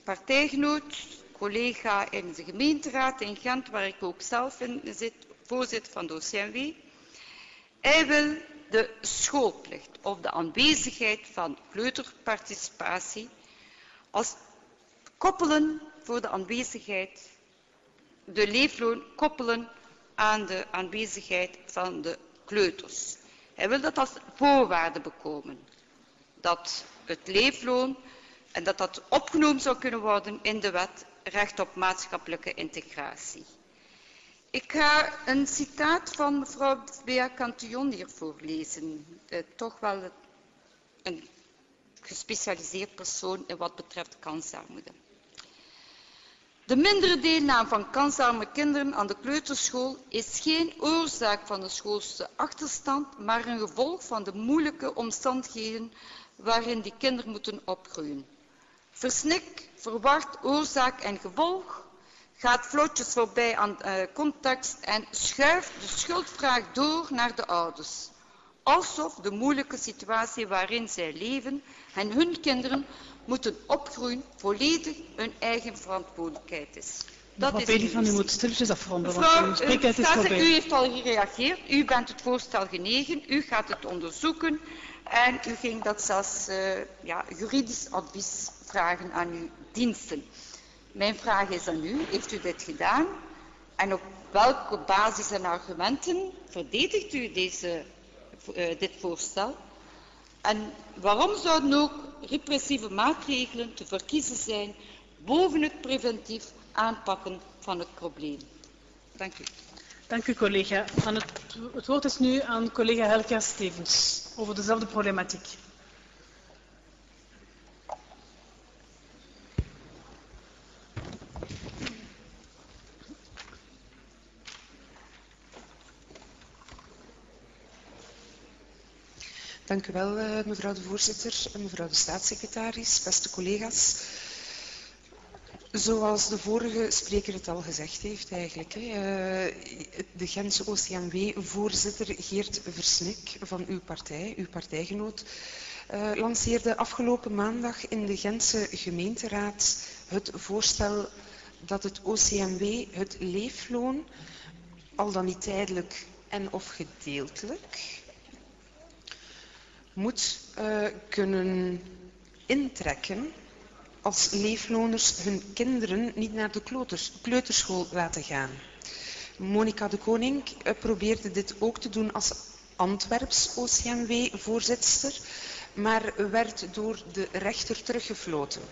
partijgenoot, collega in de gemeenteraad in Gent, waar ik ook zelf in zit, voorzitter van de O C M W. Hij wil de schoolplicht of de aanwezigheid van kleuterparticipatie als koppelen voor de aanwezigheid, de leefloon koppelen aan de aanwezigheid van de kleuters. Hij wil dat als voorwaarde bekomen, dat het leefloon en dat dat opgenomen zou kunnen worden in de wet recht op maatschappelijke integratie. Ik ga een citaat van mevrouw Bea Cantillon hier voorlezen, eh, toch wel een gespecialiseerd persoon in wat betreft kansarmoede. De mindere deelname van kansarme kinderen aan de kleuterschool is geen oorzaak van de schoolse achterstand, maar een gevolg van de moeilijke omstandigheden waarin die kinderen moeten opgroeien. Versnik, verward oorzaak en gevolg, gaat vlotjes voorbij aan uh, context en schuift de schuldvraag door naar de ouders. Alsof de moeilijke situatie waarin zij leven en hun kinderen moeten opgroeien volledig hun eigen verantwoordelijkheid is. Dat Mevrouw is Peli van u moet stilletjes afronden, want Mevrouw, uw spreektijd is Staatssecretaris, voorbij. u heeft al gereageerd, u bent het voorstel genegen, u gaat het onderzoeken en u ging dat zelfs uh, ja, juridisch advies vragen aan uw diensten. Mijn vraag is aan u, heeft u dit gedaan en op welke basis en argumenten verdedigt u deze, uh, dit voorstel? En waarom zouden ook repressieve maatregelen te verkiezen zijn boven het preventief aanpakken van het probleem? Dank u. Dank u, collega. Aan het, het woord is nu aan collega Helga Stevens over dezelfde problematiek. Dank u wel, mevrouw de voorzitter en mevrouw de staatssecretaris, beste collega's. Zoals de vorige spreker het al gezegd heeft eigenlijk, de Gentse O C M W-voorzitter Geert Versnik van uw partij, uw partijgenoot, lanceerde afgelopen maandag in de Gentse gemeenteraad het voorstel dat het O C M W het leefloon, al dan niet tijdelijk en of gedeeltelijk, moet uh, kunnen intrekken als leefloners hun kinderen niet naar de kleuters, kleuterschool laten gaan. Monica de Koning uh, probeerde dit ook te doen als Antwerps O C M W-voorzitster, maar werd door de rechter teruggefloten.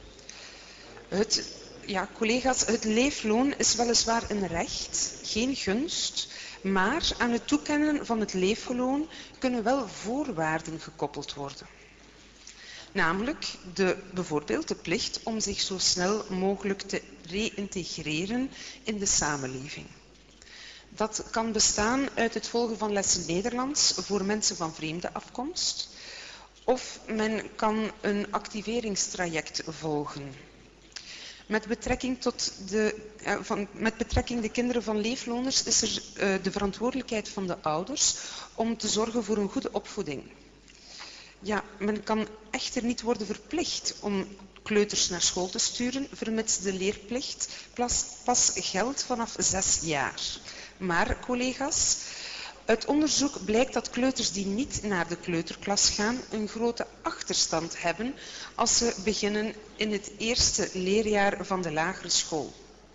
Het, ja, collega's, het leefloon is weliswaar een recht, geen gunst, maar aan het toekennen van het leefloon kunnen wel voorwaarden gekoppeld worden. Namelijk de, bijvoorbeeld de plicht om zich zo snel mogelijk te reïntegreren in de samenleving. Dat kan bestaan uit het volgen van lessen Nederlands voor mensen van vreemde afkomst, of men kan een activeringstraject volgen. Met betrekking tot de, uh, van, met betrekking de kinderen van leefloners is er uh, de verantwoordelijkheid van de ouders om te zorgen voor een goede opvoeding. Ja, men kan echter niet worden verplicht om kleuters naar school te sturen, vermits de leerplicht pas, pas geldt vanaf zes jaar. Maar, collega's, uit onderzoek blijkt dat kleuters die niet naar de kleuterklas gaan een grote achterstand hebben als ze beginnen in het eerste leerjaar van de lagere school.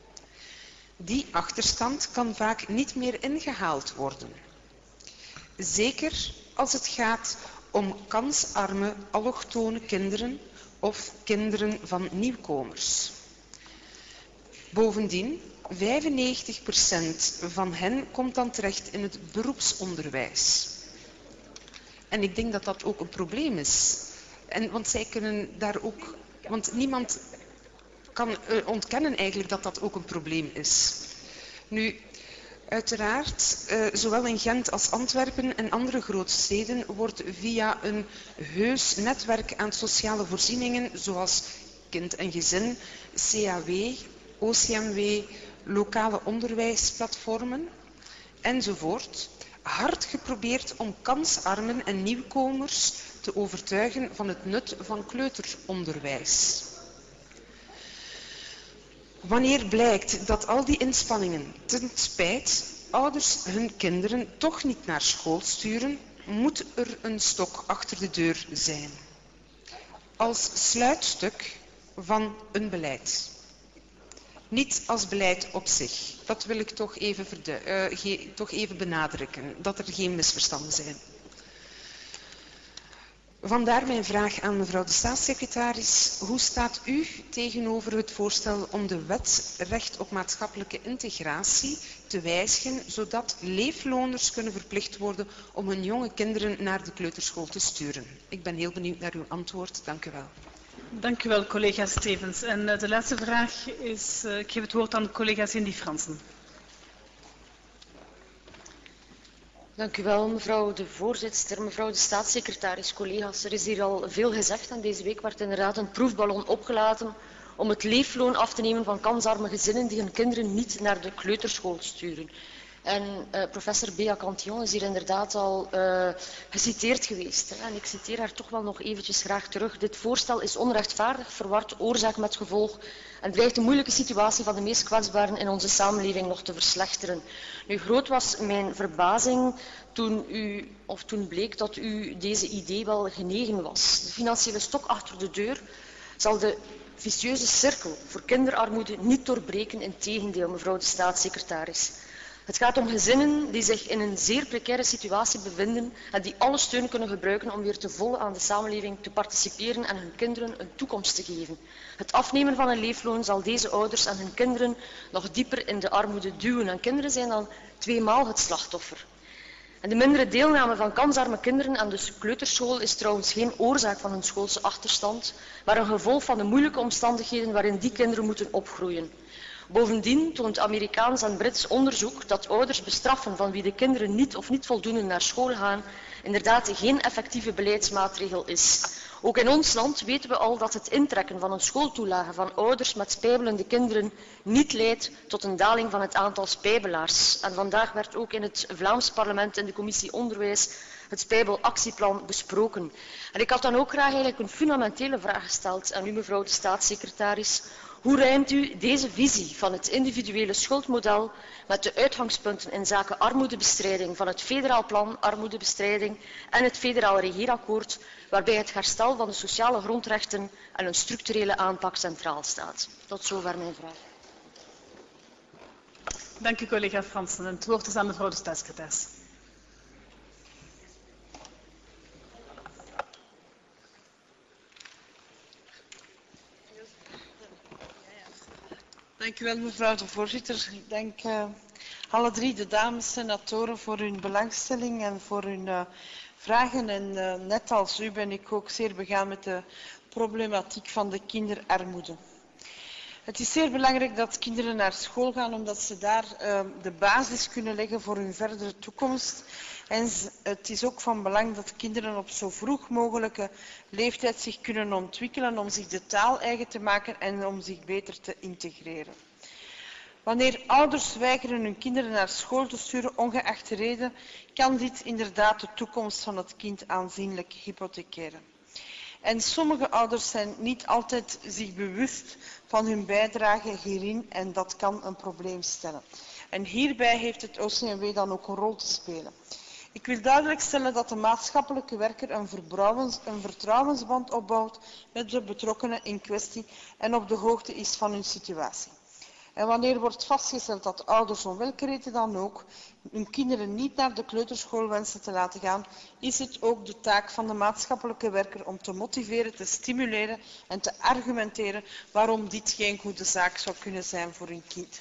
Die achterstand kan vaak niet meer ingehaald worden. Zeker als het gaat om kansarme allochtone kinderen of kinderen van nieuwkomers. Bovendien, vijfennegentig procent van hen komt dan terecht in het beroepsonderwijs. En ik denk dat dat ook een probleem is. En, want zij kunnen daar ook... Want niemand kan uh, ontkennen eigenlijk dat dat ook een probleem is. Nu, uiteraard, uh, zowel in Gent als Antwerpen en andere grootsteden wordt via een heus netwerk aan sociale voorzieningen, zoals kind en gezin, C A W, O C M W, lokale onderwijsplatformen enzovoort, hard geprobeerd om kansarmen en nieuwkomers te overtuigen van het nut van kleuteronderwijs. Wanneer blijkt dat al die inspanningen ten spijt ouders hun kinderen toch niet naar school sturen, moet er een stok achter de deur zijn. Als sluitstuk van een beleid. Niet als beleid op zich. Dat wil ik toch even, verde- uh, ge- toch even benadrukken, dat er geen misverstanden zijn. Vandaar mijn vraag aan mevrouw de staatssecretaris. Hoe staat u tegenover het voorstel om de wet recht op maatschappelijke integratie te wijzigen, zodat leefloners kunnen verplicht worden om hun jonge kinderen naar de kleuterschool te sturen? Ik ben heel benieuwd naar uw antwoord. Dank u wel. Dank u wel, collega Stevens. En uh, de laatste vraag is, uh, ik geef het woord aan collega Cindy Fransen. Dank u wel, mevrouw de voorzitter, mevrouw de staatssecretaris, collega's. Er is hier al veel gezegd en deze week werd inderdaad een proefballon opgelaten om het leefloon af te nemen van kansarme gezinnen die hun kinderen niet naar de kleuterschool sturen. En uh, professor Bea Cantillon is hier inderdaad al uh, geciteerd geweest. Hè? En ik citeer haar toch wel nog eventjes graag terug. Dit voorstel is onrechtvaardig, verward oorzaak met gevolg en dreigt de moeilijke situatie van de meest kwetsbaren in onze samenleving nog te verslechteren. Nu, groot was mijn verbazing toen, u, of toen bleek dat u deze idee wel genegen was. De financiële stok achter de deur zal de vicieuze cirkel voor kinderarmoede niet doorbreken, integendeel, mevrouw de staatssecretaris. Het gaat om gezinnen die zich in een zeer precaire situatie bevinden en die alle steun kunnen gebruiken om weer te volle aan de samenleving te participeren en hun kinderen een toekomst te geven. Het afnemen van een leefloon zal deze ouders en hun kinderen nog dieper in de armoede duwen. En kinderen zijn dan tweemaal het slachtoffer. En de mindere deelname van kansarme kinderen aan de kleuterschool is trouwens geen oorzaak van hun schoolse achterstand, maar een gevolg van de moeilijke omstandigheden waarin die kinderen moeten opgroeien. Bovendien toont Amerikaans en Brits onderzoek dat ouders bestraffen van wie de kinderen niet of niet voldoende naar school gaan inderdaad geen effectieve beleidsmaatregel is. Ook in ons land weten we al dat het intrekken van een schooltoelage van ouders met spijbelende kinderen niet leidt tot een daling van het aantal spijbelaars. En vandaag werd ook in het Vlaams parlement in de commissie Onderwijs het spijbelactieplan besproken. En ik had dan ook graag eigenlijk een fundamentele vraag gesteld aan u, mevrouw de staatssecretaris. Hoe rijmt u deze visie van het individuele schuldmodel met de uitgangspunten in zaken armoedebestrijding van het federaal plan armoedebestrijding en het federaal regeerakkoord, waarbij het herstel van de sociale grondrechten en een structurele aanpak centraal staat? Tot zover mijn vraag. Dank u, collega Fransen. Het woord is aan mevrouw de staatssecretaris. Dank u wel, mevrouw de voorzitter. Ik dank uh, alle drie de dames senatoren voor hun belangstelling en voor hun uh, vragen. En uh, net als u ben ik ook zeer begaan met de problematiek van de kinderarmoede. Het is zeer belangrijk dat kinderen naar school gaan, omdat ze daar uh, de basis kunnen leggen voor hun verdere toekomst. En het is ook van belang dat kinderen op zo vroeg mogelijke leeftijd zich kunnen ontwikkelen om zich de taal eigen te maken en om zich beter te integreren. Wanneer ouders weigeren hun kinderen naar school te sturen, ongeacht de reden, kan dit inderdaad de toekomst van het kind aanzienlijk hypothekeren. En sommige ouders zijn niet altijd zich bewust van hun bijdrage hierin en dat kan een probleem stellen. En hierbij heeft het O C M W dan ook een rol te spelen. Ik wil duidelijk stellen dat de maatschappelijke werker een, een vertrouwensband opbouwt met de betrokkenen in kwestie en op de hoogte is van hun situatie. En wanneer wordt vastgesteld dat ouders om welke reden dan ook hun kinderen niet naar de kleuterschool wensen te laten gaan, is het ook de taak van de maatschappelijke werker om te motiveren, te stimuleren en te argumenteren waarom dit geen goede zaak zou kunnen zijn voor hun kind.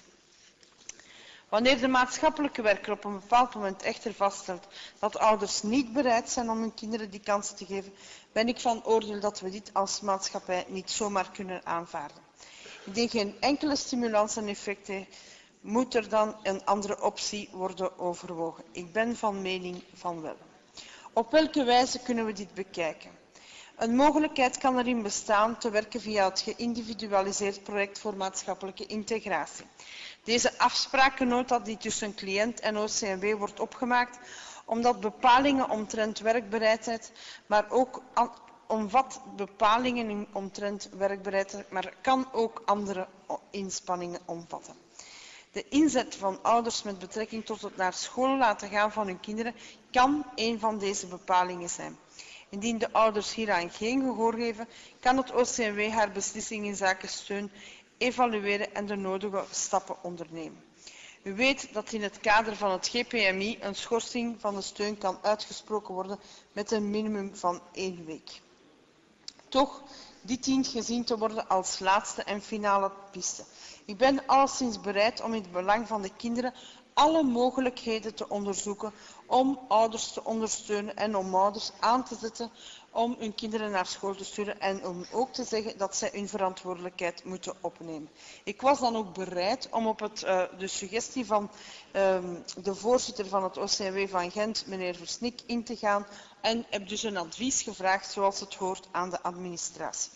Wanneer de maatschappelijke werker op een bepaald moment echter vaststelt dat ouders niet bereid zijn om hun kinderen die kans te geven, ben ik van oordeel dat we dit als maatschappij niet zomaar kunnen aanvaarden. Indien geen enkele stimulans een effect heeft, moet er dan een andere optie worden overwogen. Ik ben van mening van wel. Op welke wijze kunnen we dit bekijken? Een mogelijkheid kan erin bestaan te werken via het geïndividualiseerd project voor maatschappelijke integratie. Deze afsprakennota die tussen cliënt en O C M W wordt opgemaakt, omdat bepalingen omtrent werkbereidheid, maar ook omvat bepalingen omtrent werkbereidheid, maar kan ook andere inspanningen omvatten. De inzet van ouders met betrekking tot het naar school laten gaan van hun kinderen kan een van deze bepalingen zijn. Indien de ouders hieraan geen gehoor geven, kan het O C M W haar beslissing in zaken steun evalueren en de nodige stappen ondernemen. U weet dat in het kader van het G P M I een schorsing van de steun kan uitgesproken worden met een minimum van één week. Toch, dit dient gezien te worden als laatste en finale piste. Ik ben alleszins bereid om in het belang van de kinderen alle mogelijkheden te onderzoeken om ouders te ondersteunen en om ouders aan te zetten om hun kinderen naar school te sturen en om ook te zeggen dat zij hun verantwoordelijkheid moeten opnemen. Ik was dan ook bereid om op het, uh, de suggestie van uh, de voorzitter van het O C M W van Gent, meneer Versnik, in te gaan en heb dus een advies gevraagd zoals het hoort aan de administratie.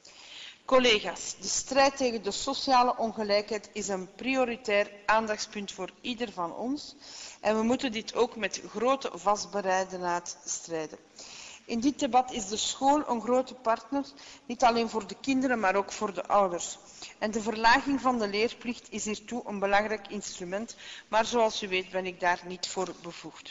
Collega's, de strijd tegen de sociale ongelijkheid is een prioritair aandachtspunt voor ieder van ons en we moeten dit ook met grote vastberadenheid strijden. In dit debat is de school een grote partner, niet alleen voor de kinderen, maar ook voor de ouders. En de verlaging van de leerplicht is hiertoe een belangrijk instrument, maar zoals u weet ben ik daar niet voor bevoegd.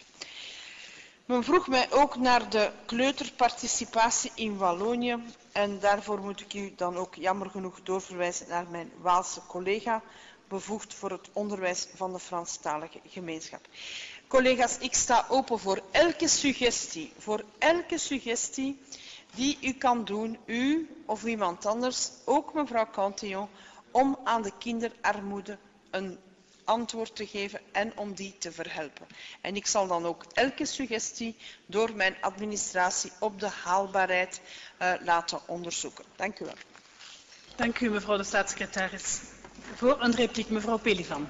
Men vroeg mij ook naar de kleuterparticipatie in Wallonië en daarvoor moet ik u dan ook jammer genoeg doorverwijzen naar mijn Waalse collega, bevoegd voor het onderwijs van de Franstalige gemeenschap. Collega's, ik sta open voor elke suggestie, voor elke suggestie die u kan doen, u of iemand anders, ook mevrouw Cantillon, om aan de kinderarmoede een antwoord te geven en om die te verhelpen. En ik zal dan ook elke suggestie door mijn administratie op de haalbaarheid uh, laten onderzoeken. Dank u wel. Dank u, mevrouw de staatssecretaris. Voor een repliek, mevrouw Pelivan.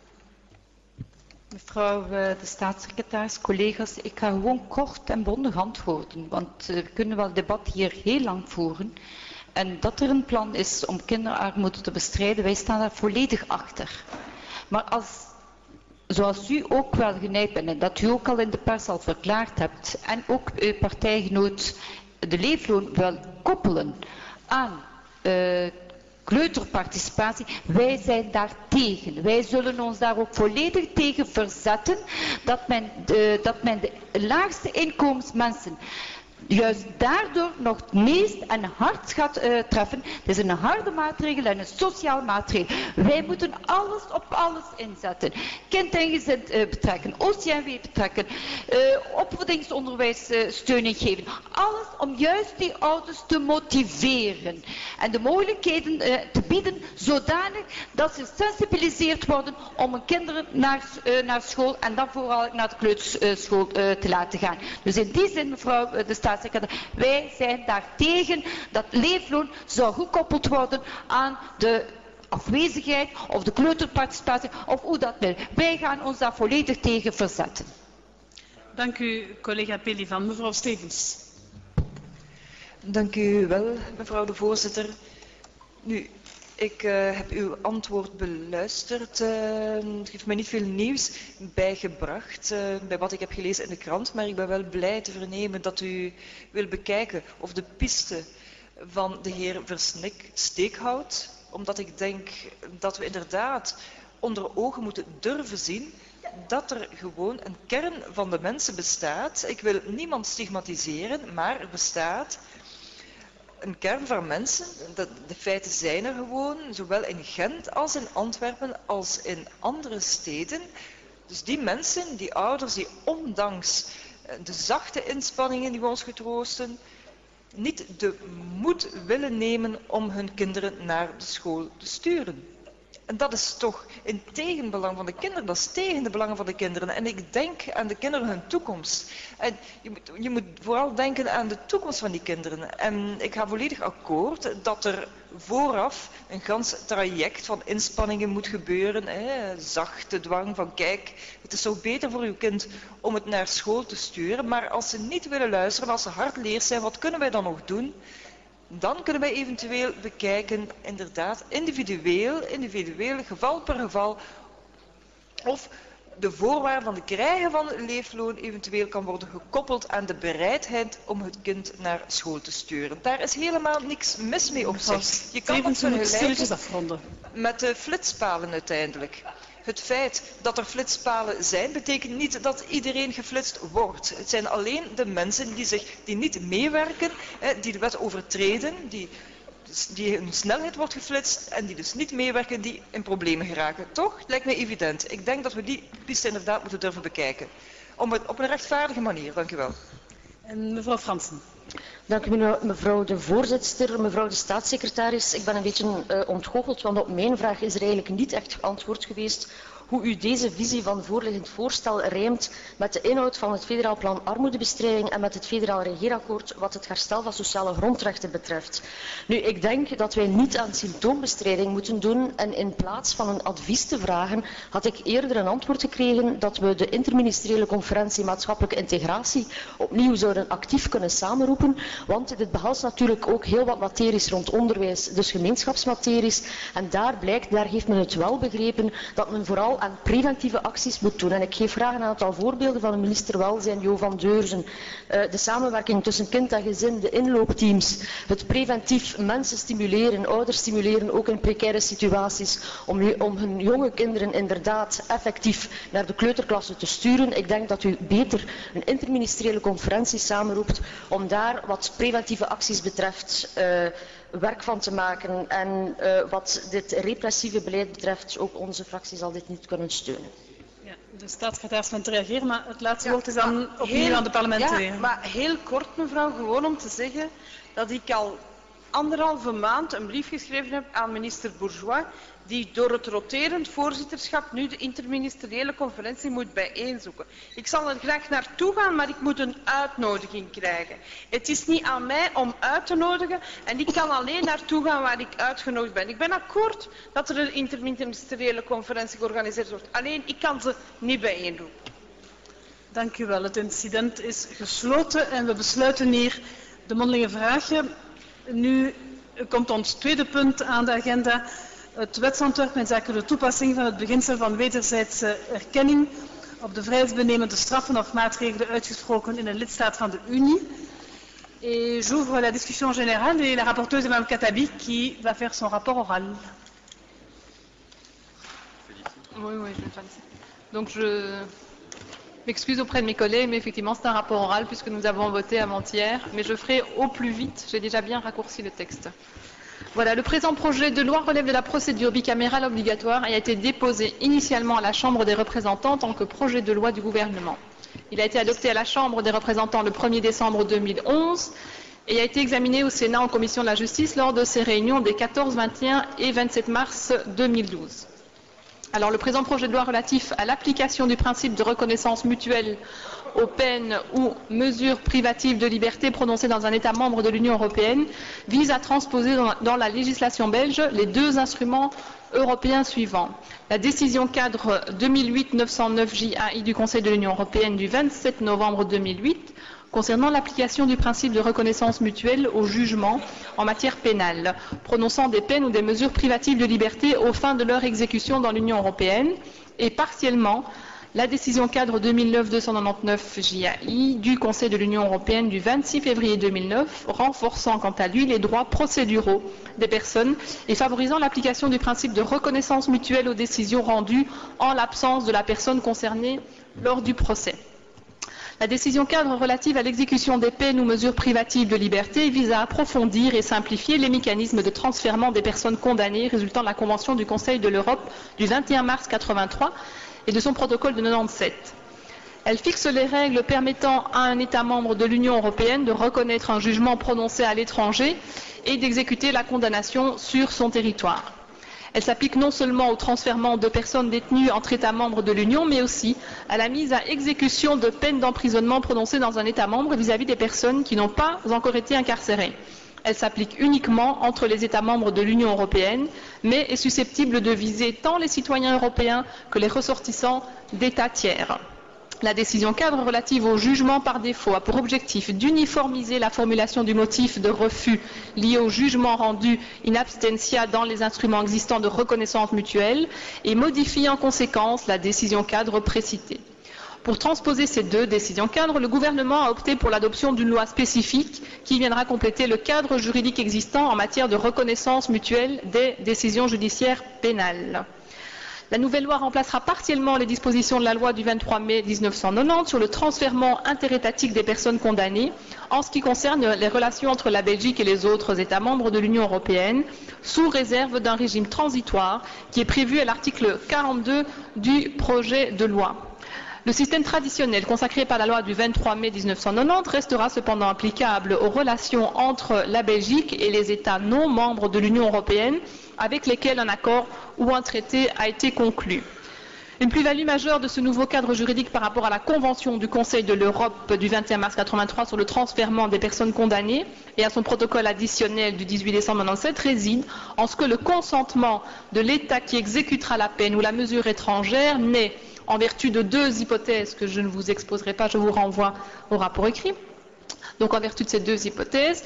Mevrouw de staatssecretaris, collega's, ik ga gewoon kort en bondig antwoorden, want we kunnen wel het debat hier heel lang voeren. En dat er een plan is om kinderarmoede te bestrijden, wij staan daar volledig achter. Maar als, zoals u ook wel genijpt bent en dat u ook al in de pers al verklaard hebt, en ook uw partijgenoot de leefloon wil koppelen aan uh, kleuterparticipatie, wij zijn daar tegen. Wij zullen ons daar ook volledig tegen verzetten dat men de, dat men de laagste inkomensmensen juist daardoor nog het meest en hard gaat uh, treffen. Het is een harde maatregel en een sociale maatregel. Wij moeten alles op alles inzetten. Kind en gezin uh, betrekken, O C M W betrekken, uh, opvoedingsonderwijs uh, steun geven. Alles om juist die ouders te motiveren en de mogelijkheden uh, te bieden zodanig dat ze gesensibiliseerd worden om hun kinderen naar, uh, naar school en dan vooral naar de kleuterschool uh, te laten gaan. Dus in die zin, mevrouw uh, de staatssecretaris, wij zijn daar tegen dat leefloon zou gekoppeld worden aan de afwezigheid of de kleuterparticipatie of hoe dat wil. Wij gaan ons daar volledig tegen verzetten. Dank u, collega Pelivan. Mevrouw Stevens. Dank u wel, mevrouw de voorzitter. Nu, ik uh, heb uw antwoord beluisterd. Uh, het heeft mij niet veel nieuws bijgebracht uh, bij wat ik heb gelezen in de krant, maar ik ben wel blij te vernemen dat u wil bekijken of de piste van de heer Versnik steek houdt, omdat ik denk dat we inderdaad onder ogen moeten durven zien dat er gewoon een kern van de mensen bestaat. Ik wil niemand stigmatiseren, maar er bestaat een kern van mensen, de, de feiten zijn er gewoon, zowel in Gent als in Antwerpen als in andere steden. Dus die mensen, die ouders, die ondanks de zachte inspanningen die we ons getroosten, niet de moed willen nemen om hun kinderen naar de school te sturen. En dat is toch in tegenbelang van de kinderen, dat is tegen de belangen van de kinderen. En ik denk aan de kinderen hun toekomst. En je moet, je moet vooral denken aan de toekomst van die kinderen. En ik ga volledig akkoord dat er vooraf een gans traject van inspanningen moet gebeuren. Hè, zachte dwang van kijk, het is toch beter voor uw kind om het naar school te sturen. Maar als ze niet willen luisteren, als ze hardleers zijn, wat kunnen wij dan nog doen? Dan kunnen wij eventueel bekijken, inderdaad, individueel, individueel, geval per geval, of de voorwaarde van het krijgen van het leefloon eventueel kan worden gekoppeld aan de bereidheid om het kind naar school te sturen. Daar is helemaal niks mis mee op zich. Je kan het vergelijken met de flitspalen uiteindelijk. Het feit dat er flitspalen zijn, betekent niet dat iedereen geflitst wordt. Het zijn alleen de mensen die, zich, die niet meewerken, die de wet overtreden, die, die hun snelheid wordt geflitst en die dus niet meewerken, die in problemen geraken. Toch? Lijkt mij evident. Ik denk dat we die piste inderdaad moeten durven bekijken. Om het, op een rechtvaardige manier. Dank u wel. En mevrouw Fransen. Dank u mevrouw de voorzitter, mevrouw de staatssecretaris. Ik ben een beetje uh, ontgoocheld, want op mijn vraag is er eigenlijk niet echt geantwoord geweest hoe u deze visie van voorliggend voorstel rijmt met de inhoud van het federaal plan armoedebestrijding en met het federaal regeerakkoord wat het herstel van sociale grondrechten betreft. Nu, ik denk dat wij niet aan symptoombestrijding moeten doen en in plaats van een advies te vragen, had ik eerder een antwoord gekregen dat we de interministeriële conferentie maatschappelijke integratie opnieuw zouden actief kunnen samenroepen, want dit behelst natuurlijk ook heel wat materies rond onderwijs, dus gemeenschapsmateries, en daar blijkt, daar heeft men het wel begrepen, dat men vooral aan preventieve acties moet doen. En ik geef graag een aantal voorbeelden van de minister Welzijn, Jo van Deurzen. Uh, de samenwerking tussen kind en gezin, de inloopteams, het preventief mensen stimuleren, ouders stimuleren, ook in precaire situaties, om, om hun jonge kinderen inderdaad effectief naar de kleuterklasse te sturen. Ik denk dat u beter een interministeriële conferentie samenroept om daar wat preventieve acties betreft uh, werk van te maken. En uh, wat dit repressieve beleid betreft, ook onze fractie zal dit niet kunnen steunen. Ja, de staatssecretaris wil reageren, maar het laatste ja, woord is dan opnieuw heel, aan de parlementariër. Ja, maar heel kort, mevrouw, gewoon om te zeggen dat ik al anderhalve maand een brief geschreven heb aan minister Bourgeois, die door het roterend voorzitterschap nu de interministeriële conferentie moet bijeenzoeken. Ik zal er graag naartoe gaan, maar ik moet een uitnodiging krijgen. Het is niet aan mij om uit te nodigen en ik kan alleen naartoe gaan waar ik uitgenodigd ben. Ik ben akkoord dat er een interministeriële conferentie georganiseerd wordt. Alleen, ik kan ze niet bijeenroepen. Dank u wel. Het incident is gesloten en we besluiten hier de mondelinge vragen. Nu komt ons tweede punt aan de agenda. Het wetsontwerp in zaken de toepassing van het beginsel van wederzijdse erkenning op de vrijheidsbenemende straffen of maatregelen uitgesproken in een lidstaat van de Unie. Et j'ouvre la discussion générale et la rapporteuse est Mme Katabi qui va faire son rapport oral. Oui, oui, je vais faire ça. Donc je m'excuse auprès de mes collègues, mais effectivement c'est un rapport oral puisque nous avons voté avant-hier, mais je ferai au plus vite, j'ai déjà bien raccourci le texte. Voilà, le présent projet de loi relève de la procédure bicamérale obligatoire et a été déposé initialement à la Chambre des représentants en tant que projet de loi du gouvernement. Il a été adopté à la Chambre des représentants le premier décembre deux mille onze et a été examiné au Sénat en commission de la justice lors de ses réunions des quatorze, vingt et un et vingt-sept mars deux mille douze. Alors, le présent projet de loi relatif à l'application du principe de reconnaissance mutuelle aux peines ou mesures privatives de liberté prononcées dans un État membre de l'Union européenne vise à transposer dans, dans la législation belge les deux instruments européens suivants. La décision cadre deux mille huit neuf cent neuf J A I du Conseil de l'Union européenne du vingt-sept novembre deux mille huit concernant l'application du principe de reconnaissance mutuelle au jugement en matière pénale, prononçant des peines ou des mesures privatives de liberté aux fins de leur exécution dans l'Union européenne, et partiellement la décision cadre deux mille neuf deux cent quatre-vingt-dix-neuf J A I du Conseil de l'Union européenne du vingt-six février deux mille neuf, renforçant quant à lui les droits procéduraux des personnes et favorisant l'application du principe de reconnaissance mutuelle aux décisions rendues en l'absence de la personne concernée lors du procès. La décision cadre relative à l'exécution des peines ou mesures privatives de liberté vise à approfondir et simplifier les mécanismes de transfèrement des personnes condamnées résultant de la Convention du Conseil de l'Europe du vingt et un mars quatre-vingt-trois et de son protocole de quatre-vingt-dix-sept. Elle fixe les règles permettant à un État membre de l'Union européenne de reconnaître un jugement prononcé à l'étranger et d'exécuter la condamnation sur son territoire. Elle s'applique non seulement au transfèrement de personnes détenues entre États membres de l'Union, mais aussi à la mise à exécution de peines d'emprisonnement prononcées dans un État membre vis-à-vis des personnes qui n'ont pas encore été incarcérées. Elle s'applique uniquement entre les États membres de l'Union européenne, mais est susceptible de viser tant les citoyens européens que les ressortissants d'États tiers. La décision cadre relative au jugement par défaut a pour objectif d'uniformiser la formulation du motif de refus lié au jugement rendu in absentia dans les instruments existants de reconnaissance mutuelle et modifie en conséquence la décision cadre précitée. Pour transposer ces deux décisions cadres, le gouvernement a opté pour l'adoption d'une loi spécifique qui viendra compléter le cadre juridique existant en matière de reconnaissance mutuelle des décisions judiciaires pénales. La nouvelle loi remplacera partiellement les dispositions de la loi du vingt-trois mai mille neuf cent quatre-vingt-dix sur le transfèrement interétatique des personnes condamnées en ce qui concerne les relations entre la Belgique et les autres États membres de l'Union européenne, sous réserve d'un régime transitoire qui est prévu à l'article quarante-deux du projet de loi. Le système traditionnel consacré par la loi du vingt-trois mai mille neuf cent quatre-vingt-dix restera cependant applicable aux relations entre la Belgique et les États non membres de l'Union européenne avec lesquels un accord ou un traité a été conclu. Une plus-value majeure de ce nouveau cadre juridique par rapport à la Convention du Conseil de l'Europe du vingt et un mars mille neuf cent quatre-vingt-trois sur le transfèrement des personnes condamnées et à son protocole additionnel du dix-huit décembre mille neuf cent quatre-vingt-dix-sept réside en ce que le consentement de l'État qui exécutera la peine ou la mesure étrangère naît en vertu de deux hypothèses que je ne vous exposerai pas, je vous renvoie au rapport écrit. Donc en vertu de ces deux hypothèses,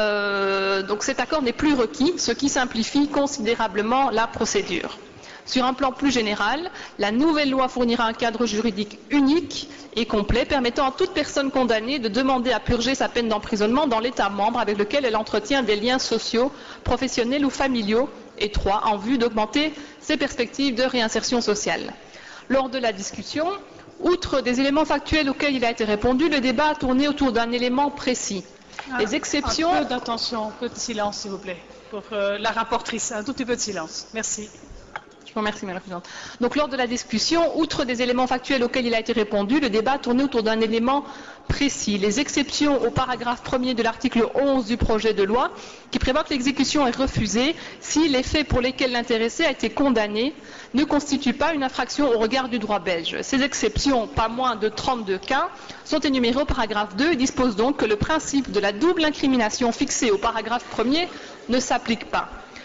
euh, donc cet accord n'est plus requis, ce qui simplifie considérablement la procédure. Sur un plan plus général, la nouvelle loi fournira un cadre juridique unique et complet permettant à toute personne condamnée de demander à purger sa peine d'emprisonnement dans l'État membre avec lequel elle entretient des liens sociaux, professionnels ou familiaux étroits en vue d'augmenter ses perspectives de réinsertion sociale. Lors de la discussion, outre des éléments factuels auxquels il a été répondu, le débat a tourné autour d'un élément précis. Les exceptions... Un peu d'attention, un peu de silence s'il vous plaît, pour euh, la rapportrice, un tout petit peu de silence. Merci. Je vous remercie, Madame la Présidente. Donc, lors de la discussion, outre des éléments factuels auxquels il a été répondu, le débat a tourné autour d'un élément précis. Les exceptions au paragraphe premier de l'article onze du projet de loi, qui prévoit que l'exécution est refusée si les faits pour lesquels l'intéressé a été condamné ne constituent pas une infraction au regard du droit belge. Ces exceptions, pas moins de trente-deux cas, sont énumérées au paragraphe deux et disposent donc que le principe de la double incrimination fixé au paragraphe premier ne s'applique pas.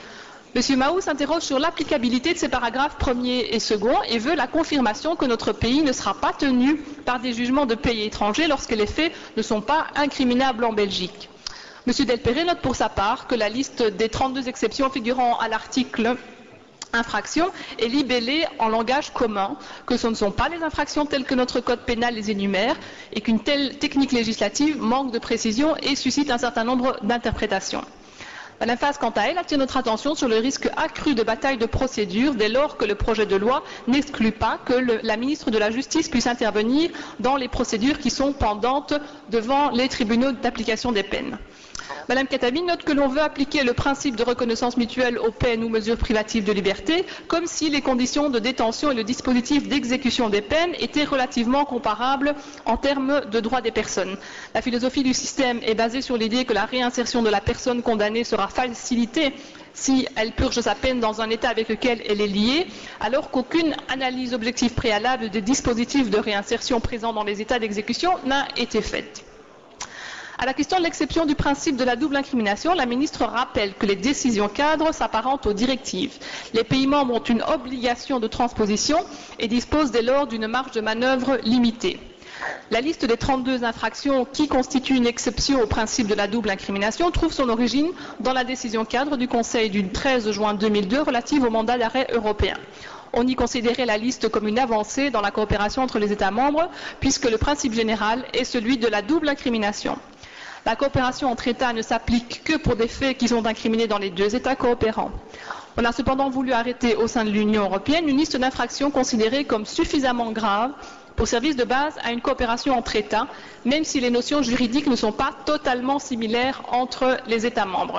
M. Mahou s'interroge sur l'applicabilité de ces paragraphes premier et second et veut la confirmation que notre pays ne sera pas tenu par des jugements de pays étrangers lorsque les faits ne sont pas incriminables en Belgique. M. Delperret note pour sa part que la liste des trente-deux exceptions figurant à l'article infraction est libellée en langage commun, que ce ne sont pas les infractions telles que notre code pénal les énumère et qu'une telle technique législative manque de précision et suscite un certain nombre d'interprétations. Madame Fass, quant à elle, attire notre attention sur le risque accru de bataille de procédure dès lors que le projet de loi n'exclut pas que le, la ministre de la Justice puisse intervenir dans les procédures qui sont pendantes devant les tribunaux d'application des peines. Madame Khattabi note que l'on veut appliquer le principe de reconnaissance mutuelle aux peines ou mesures privatives de liberté, comme si les conditions de détention et le dispositif d'exécution des peines étaient relativement comparables en termes de droits des personnes. La philosophie du système est basée sur l'idée que la réinsertion de la personne condamnée sera facilitée si elle purge sa peine dans un État avec lequel elle est liée, alors qu'aucune analyse objective préalable des dispositifs de réinsertion présents dans les États d'exécution n'a été faite. À la question de l'exception du principe de la double incrimination, la ministre rappelle que les décisions cadres s'apparentent aux directives. Les pays membres ont une obligation de transposition et disposent dès lors d'une marge de manœuvre limitée. La liste des trente-deux infractions qui constituent une exception au principe de la double incrimination trouve son origine dans la décision cadre du Conseil du treize juin deux mille deux relative au mandat d'arrêt européen. On y considérait la liste comme une avancée dans la coopération entre les États membres, puisque le principe général est celui de la double incrimination. La coopération entre États ne s'applique que pour des faits qui sont incriminés dans les deux États coopérants. On a cependant voulu arrêter au sein de l'Union européenne une liste d'infractions considérées comme suffisamment graves pour servir de base à une coopération entre États, même si les notions juridiques ne sont pas totalement similaires entre les États membres.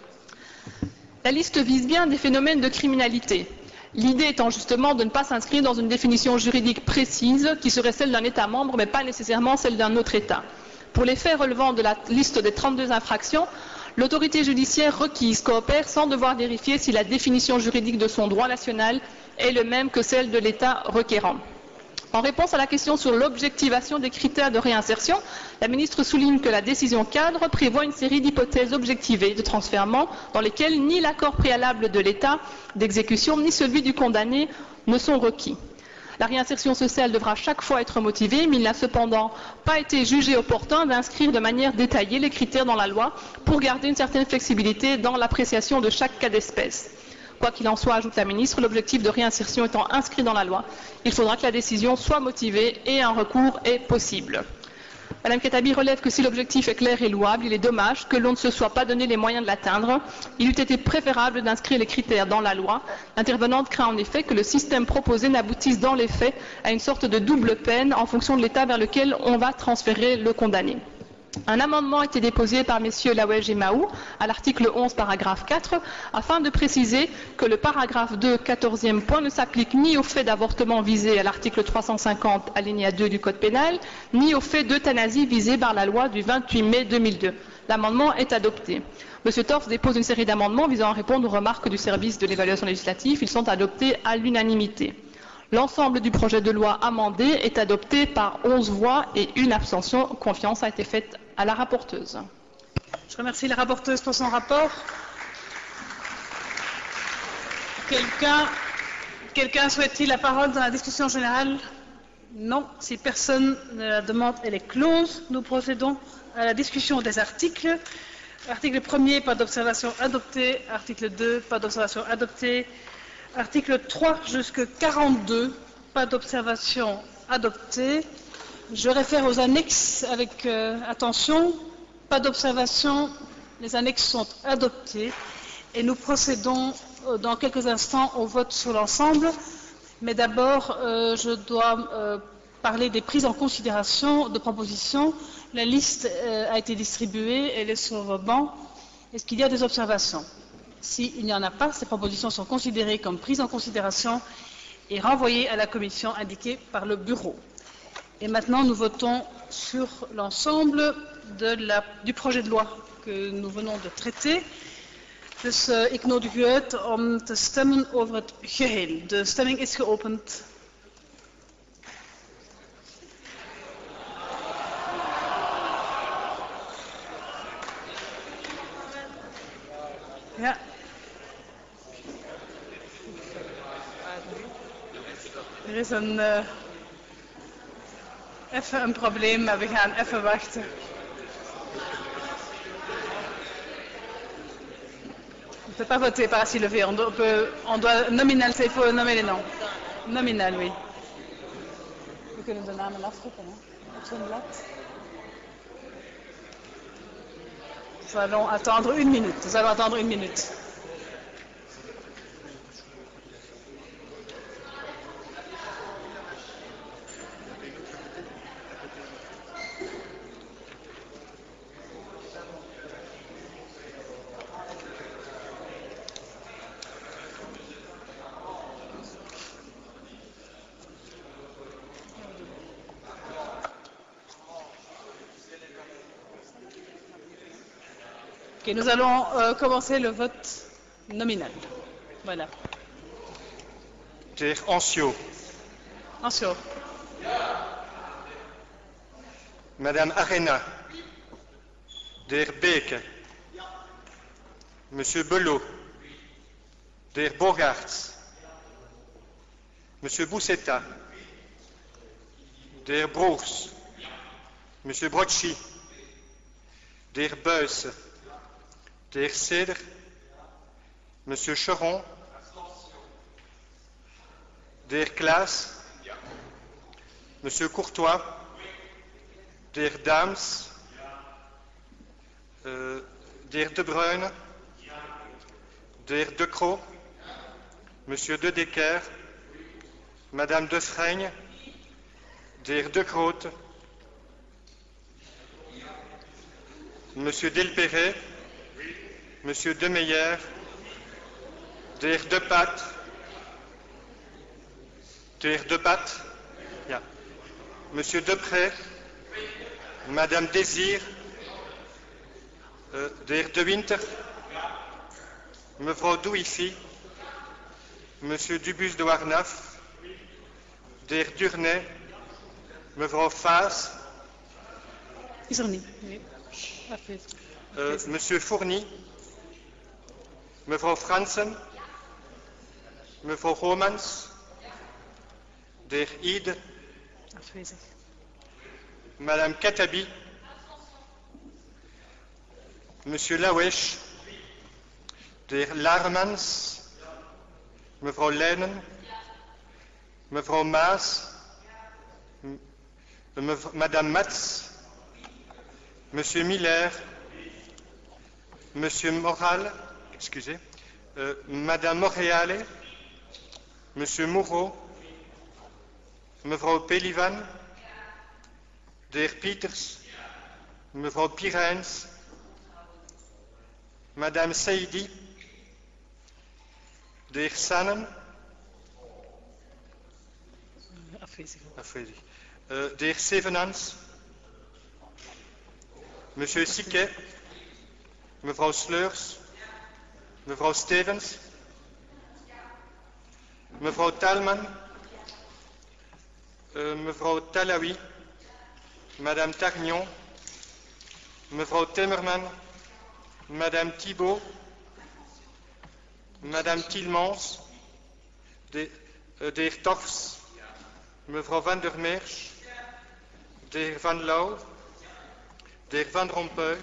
La liste vise bien des phénomènes de criminalité. L'idée étant justement de ne pas s'inscrire dans une définition juridique précise qui serait celle d'un État membre, mais pas nécessairement celle d'un autre État. Pour les faits relevant de la liste des trente-deux infractions, l'autorité judiciaire requise coopère sans devoir vérifier si la définition juridique de son droit national est le même que celle de l'État requérant. En réponse à la question sur l'objectivation des critères de réinsertion, la ministre souligne que la décision cadre prévoit une série d'hypothèses objectivées de transfèrement dans lesquelles ni l'accord préalable de l'État d'exécution ni celui du condamné ne sont requis. La réinsertion sociale devra chaque fois être motivée, mais il n'a cependant pas été jugé opportun d'inscrire de manière détaillée les critères dans la loi pour garder une certaine flexibilité dans l'appréciation de chaque cas d'espèce. Quoi qu'il en soit, ajoute la ministre, l'objectif de réinsertion étant inscrit dans la loi, il faudra que la décision soit motivée et un recours est possible. Madame Khattabi relève que si l'objectif est clair et louable, il est dommage que l'on ne se soit pas donné les moyens de l'atteindre. Il eût été préférable d'inscrire les critères dans la loi. L'intervenante craint en effet que le système proposé n'aboutisse dans les faits à une sorte de double peine en fonction de l'état vers lequel on va transférer le condamné. Un amendement a été déposé par messieurs Laouej et Mahou à l'article onze, paragraphe quatre, afin de préciser que le paragraphe deux, quatorzième point, ne s'applique ni au fait d'avortement visé à l'article trois cent cinquante, alinéa deux du Code pénal, ni au fait d'euthanasie visé par la loi du vingt-huit mai deux mille deux. L'amendement est adopté. Monsieur Torf dépose une série d'amendements visant à répondre aux remarques du service de l'évaluation législative. Ils sont adoptés à l'unanimité. L'ensemble du projet de loi amendé est adopté par onze voix et une abstention. Confiance a été faite à la rapporteuse. Je remercie la rapporteuse pour son rapport. Quelqu'un quelqu'un souhaite-t-il la parole dans la discussion générale? Non. Si personne ne la demande, elle est close. Nous procédons à la discussion des articles. Article premier, pas d'observation adopté. Article deux, pas d'observation adopté. Article trois jusqu'à quarante-deux, pas d'observation adoptée. Je réfère aux annexes avec euh, attention. Pas d'observation, les annexes sont adoptées. Et nous procédons euh, dans quelques instants au vote sur l'ensemble. Mais d'abord, euh, je dois euh, parler des prises en considération de propositions. La liste euh, a été distribuée, elle est sur vos bancs. Est-ce qu'il y a des observations? S'il n'y en a pas, ces propositions sont considérées comme prises en considération et renvoyées à la commission indiquée par le bureau. Et maintenant, nous votons sur l'ensemble du projet de loi que nous venons de traiter. Dus uh, ik nodig u uit om te stemmen over het geheel. De stemming is geopend. Ja. Er is een, uh, even een probleem, maar we gaan even wachten. On ne peut pas voter par assis levé. On doit, on peut, on doit nominal, il faut nommer les noms. Nominal, oui. We kunnen de namen afroepen, hè, op zo'n blad. Nous allons attendre une minute. Nous allons attendre une minute. Okay, nous allons euh, commencer le vote nominal. Voilà. De heer Ansiot. Ansiot. Madame Arena. De heer Beke. Monsieur Belot. De heer Bogaerts. Monsieur Boussetta. De heer Broers. Monsieur Brocci. De heer Buijsen. De heer Seder, Monsieur Cheron, de heer Klaas, Monsieur Courtois, de heer Daams, uh, de heer De Bruyne, de heer De Croo, Monsieur De Decker, Madame De Freyne, de heer De Groot, Monsieur Delperret, Monsieur De Meyer, de heer De Pat, de heer De Pat, ja. Monsieur Depré, Madame Désir, uh, de heer De Winter, mevrouw Douifi, Monsieur Dubus de Warnaf, de heer Durnay, mevrouw Faas, is er niet. Nee. Uh, Monsieur Fourny, mevrouw Fransen, mevrouw Homans, de heer Ide, Afwezig. Madame Katabi, Monsieur Lawesh, de heer Laarmans, mevrouw Leijnen, mevrouw Maas, mev Madame Mats, Monsieur Miller, Monsieur Moral, excusez, euh, Madame Moreale, Monsieur Moreau, mevrouw Pelivan, de heer Pieters, mevrouw Pirijns, Madame Saidi, de heer Sannen, Afwezig. Afwezig. Uh, de heer Sevenans, Monsieur Siquet, mevrouw Sleurs, mevrouw Stevens, mevrouw Talman, uh, mevrouw Talawi, Madame Targnon, mevrouw Timmerman, Madame Thibault, Madame Tilmans, de, uh, de heer Torfs, mevrouw Van der Meers, de heer Van Loo, de heer Van Rompuy,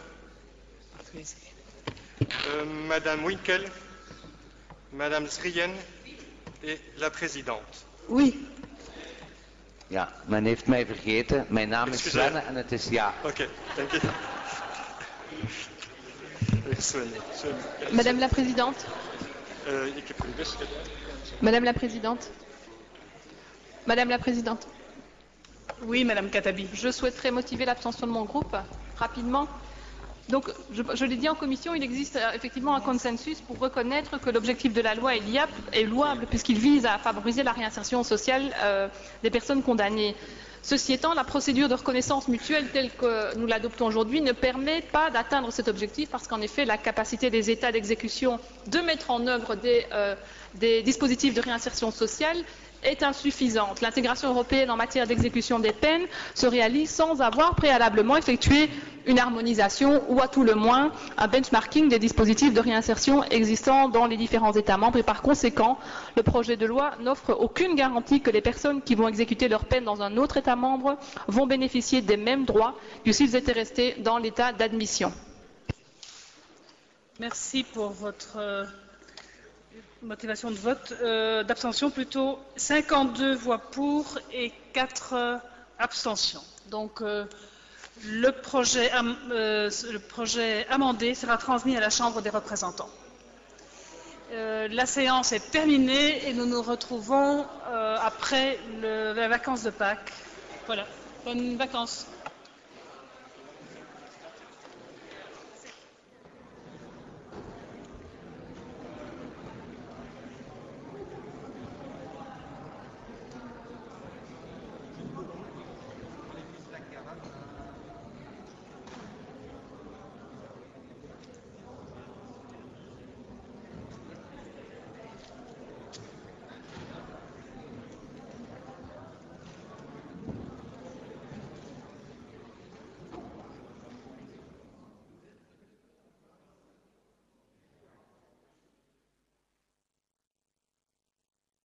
euh, Madame Winkel, Madame Zrien et la présidente. Oui. Ja, men heeft mij vergeten. Mijn naam is Svenne en het is ja. Oké, okay, dank u. Madame la Présidente. Euh, ik heb een best gedaan. Madame la Présidente. Madame la Présidente. Oui, Madame Katabi. Je souhaiterais motiver l'abstention de mon groupe rapidement. Donc, je, je l'ai dit en commission, il existe euh, effectivement un consensus pour reconnaître que l'objectif de la loi est, liable, est louable puisqu'il vise à favoriser la réinsertion sociale euh, des personnes condamnées. Ceci étant, la procédure de reconnaissance mutuelle telle que nous l'adoptons aujourd'hui ne permet pas d'atteindre cet objectif parce qu'en effet, la capacité des États d'exécution de mettre en œuvre des, euh, des dispositifs de réinsertion sociale est insuffisante. L'intégration européenne en matière d'exécution des peines se réalise sans avoir préalablement effectué une harmonisation ou à tout le moins un benchmarking des dispositifs de réinsertion existants dans les différents États membres et par conséquent, le projet de loi n'offre aucune garantie que les personnes qui vont exécuter leur peine dans un autre État membre vont bénéficier des mêmes droits que s'ils étaient restés dans l'État d'admission. Merci pour votre euh, motivation de vote, euh, d'abstention plutôt, cinquante-deux voix pour et quatre euh, abstentions. Donc euh, le, projet, euh, le projet amendé sera transmis à la Chambre des représentants. Euh, la séance est terminée et nous nous retrouvons euh, après le, la vacances de Pâques. Voilà, bonnes vacances.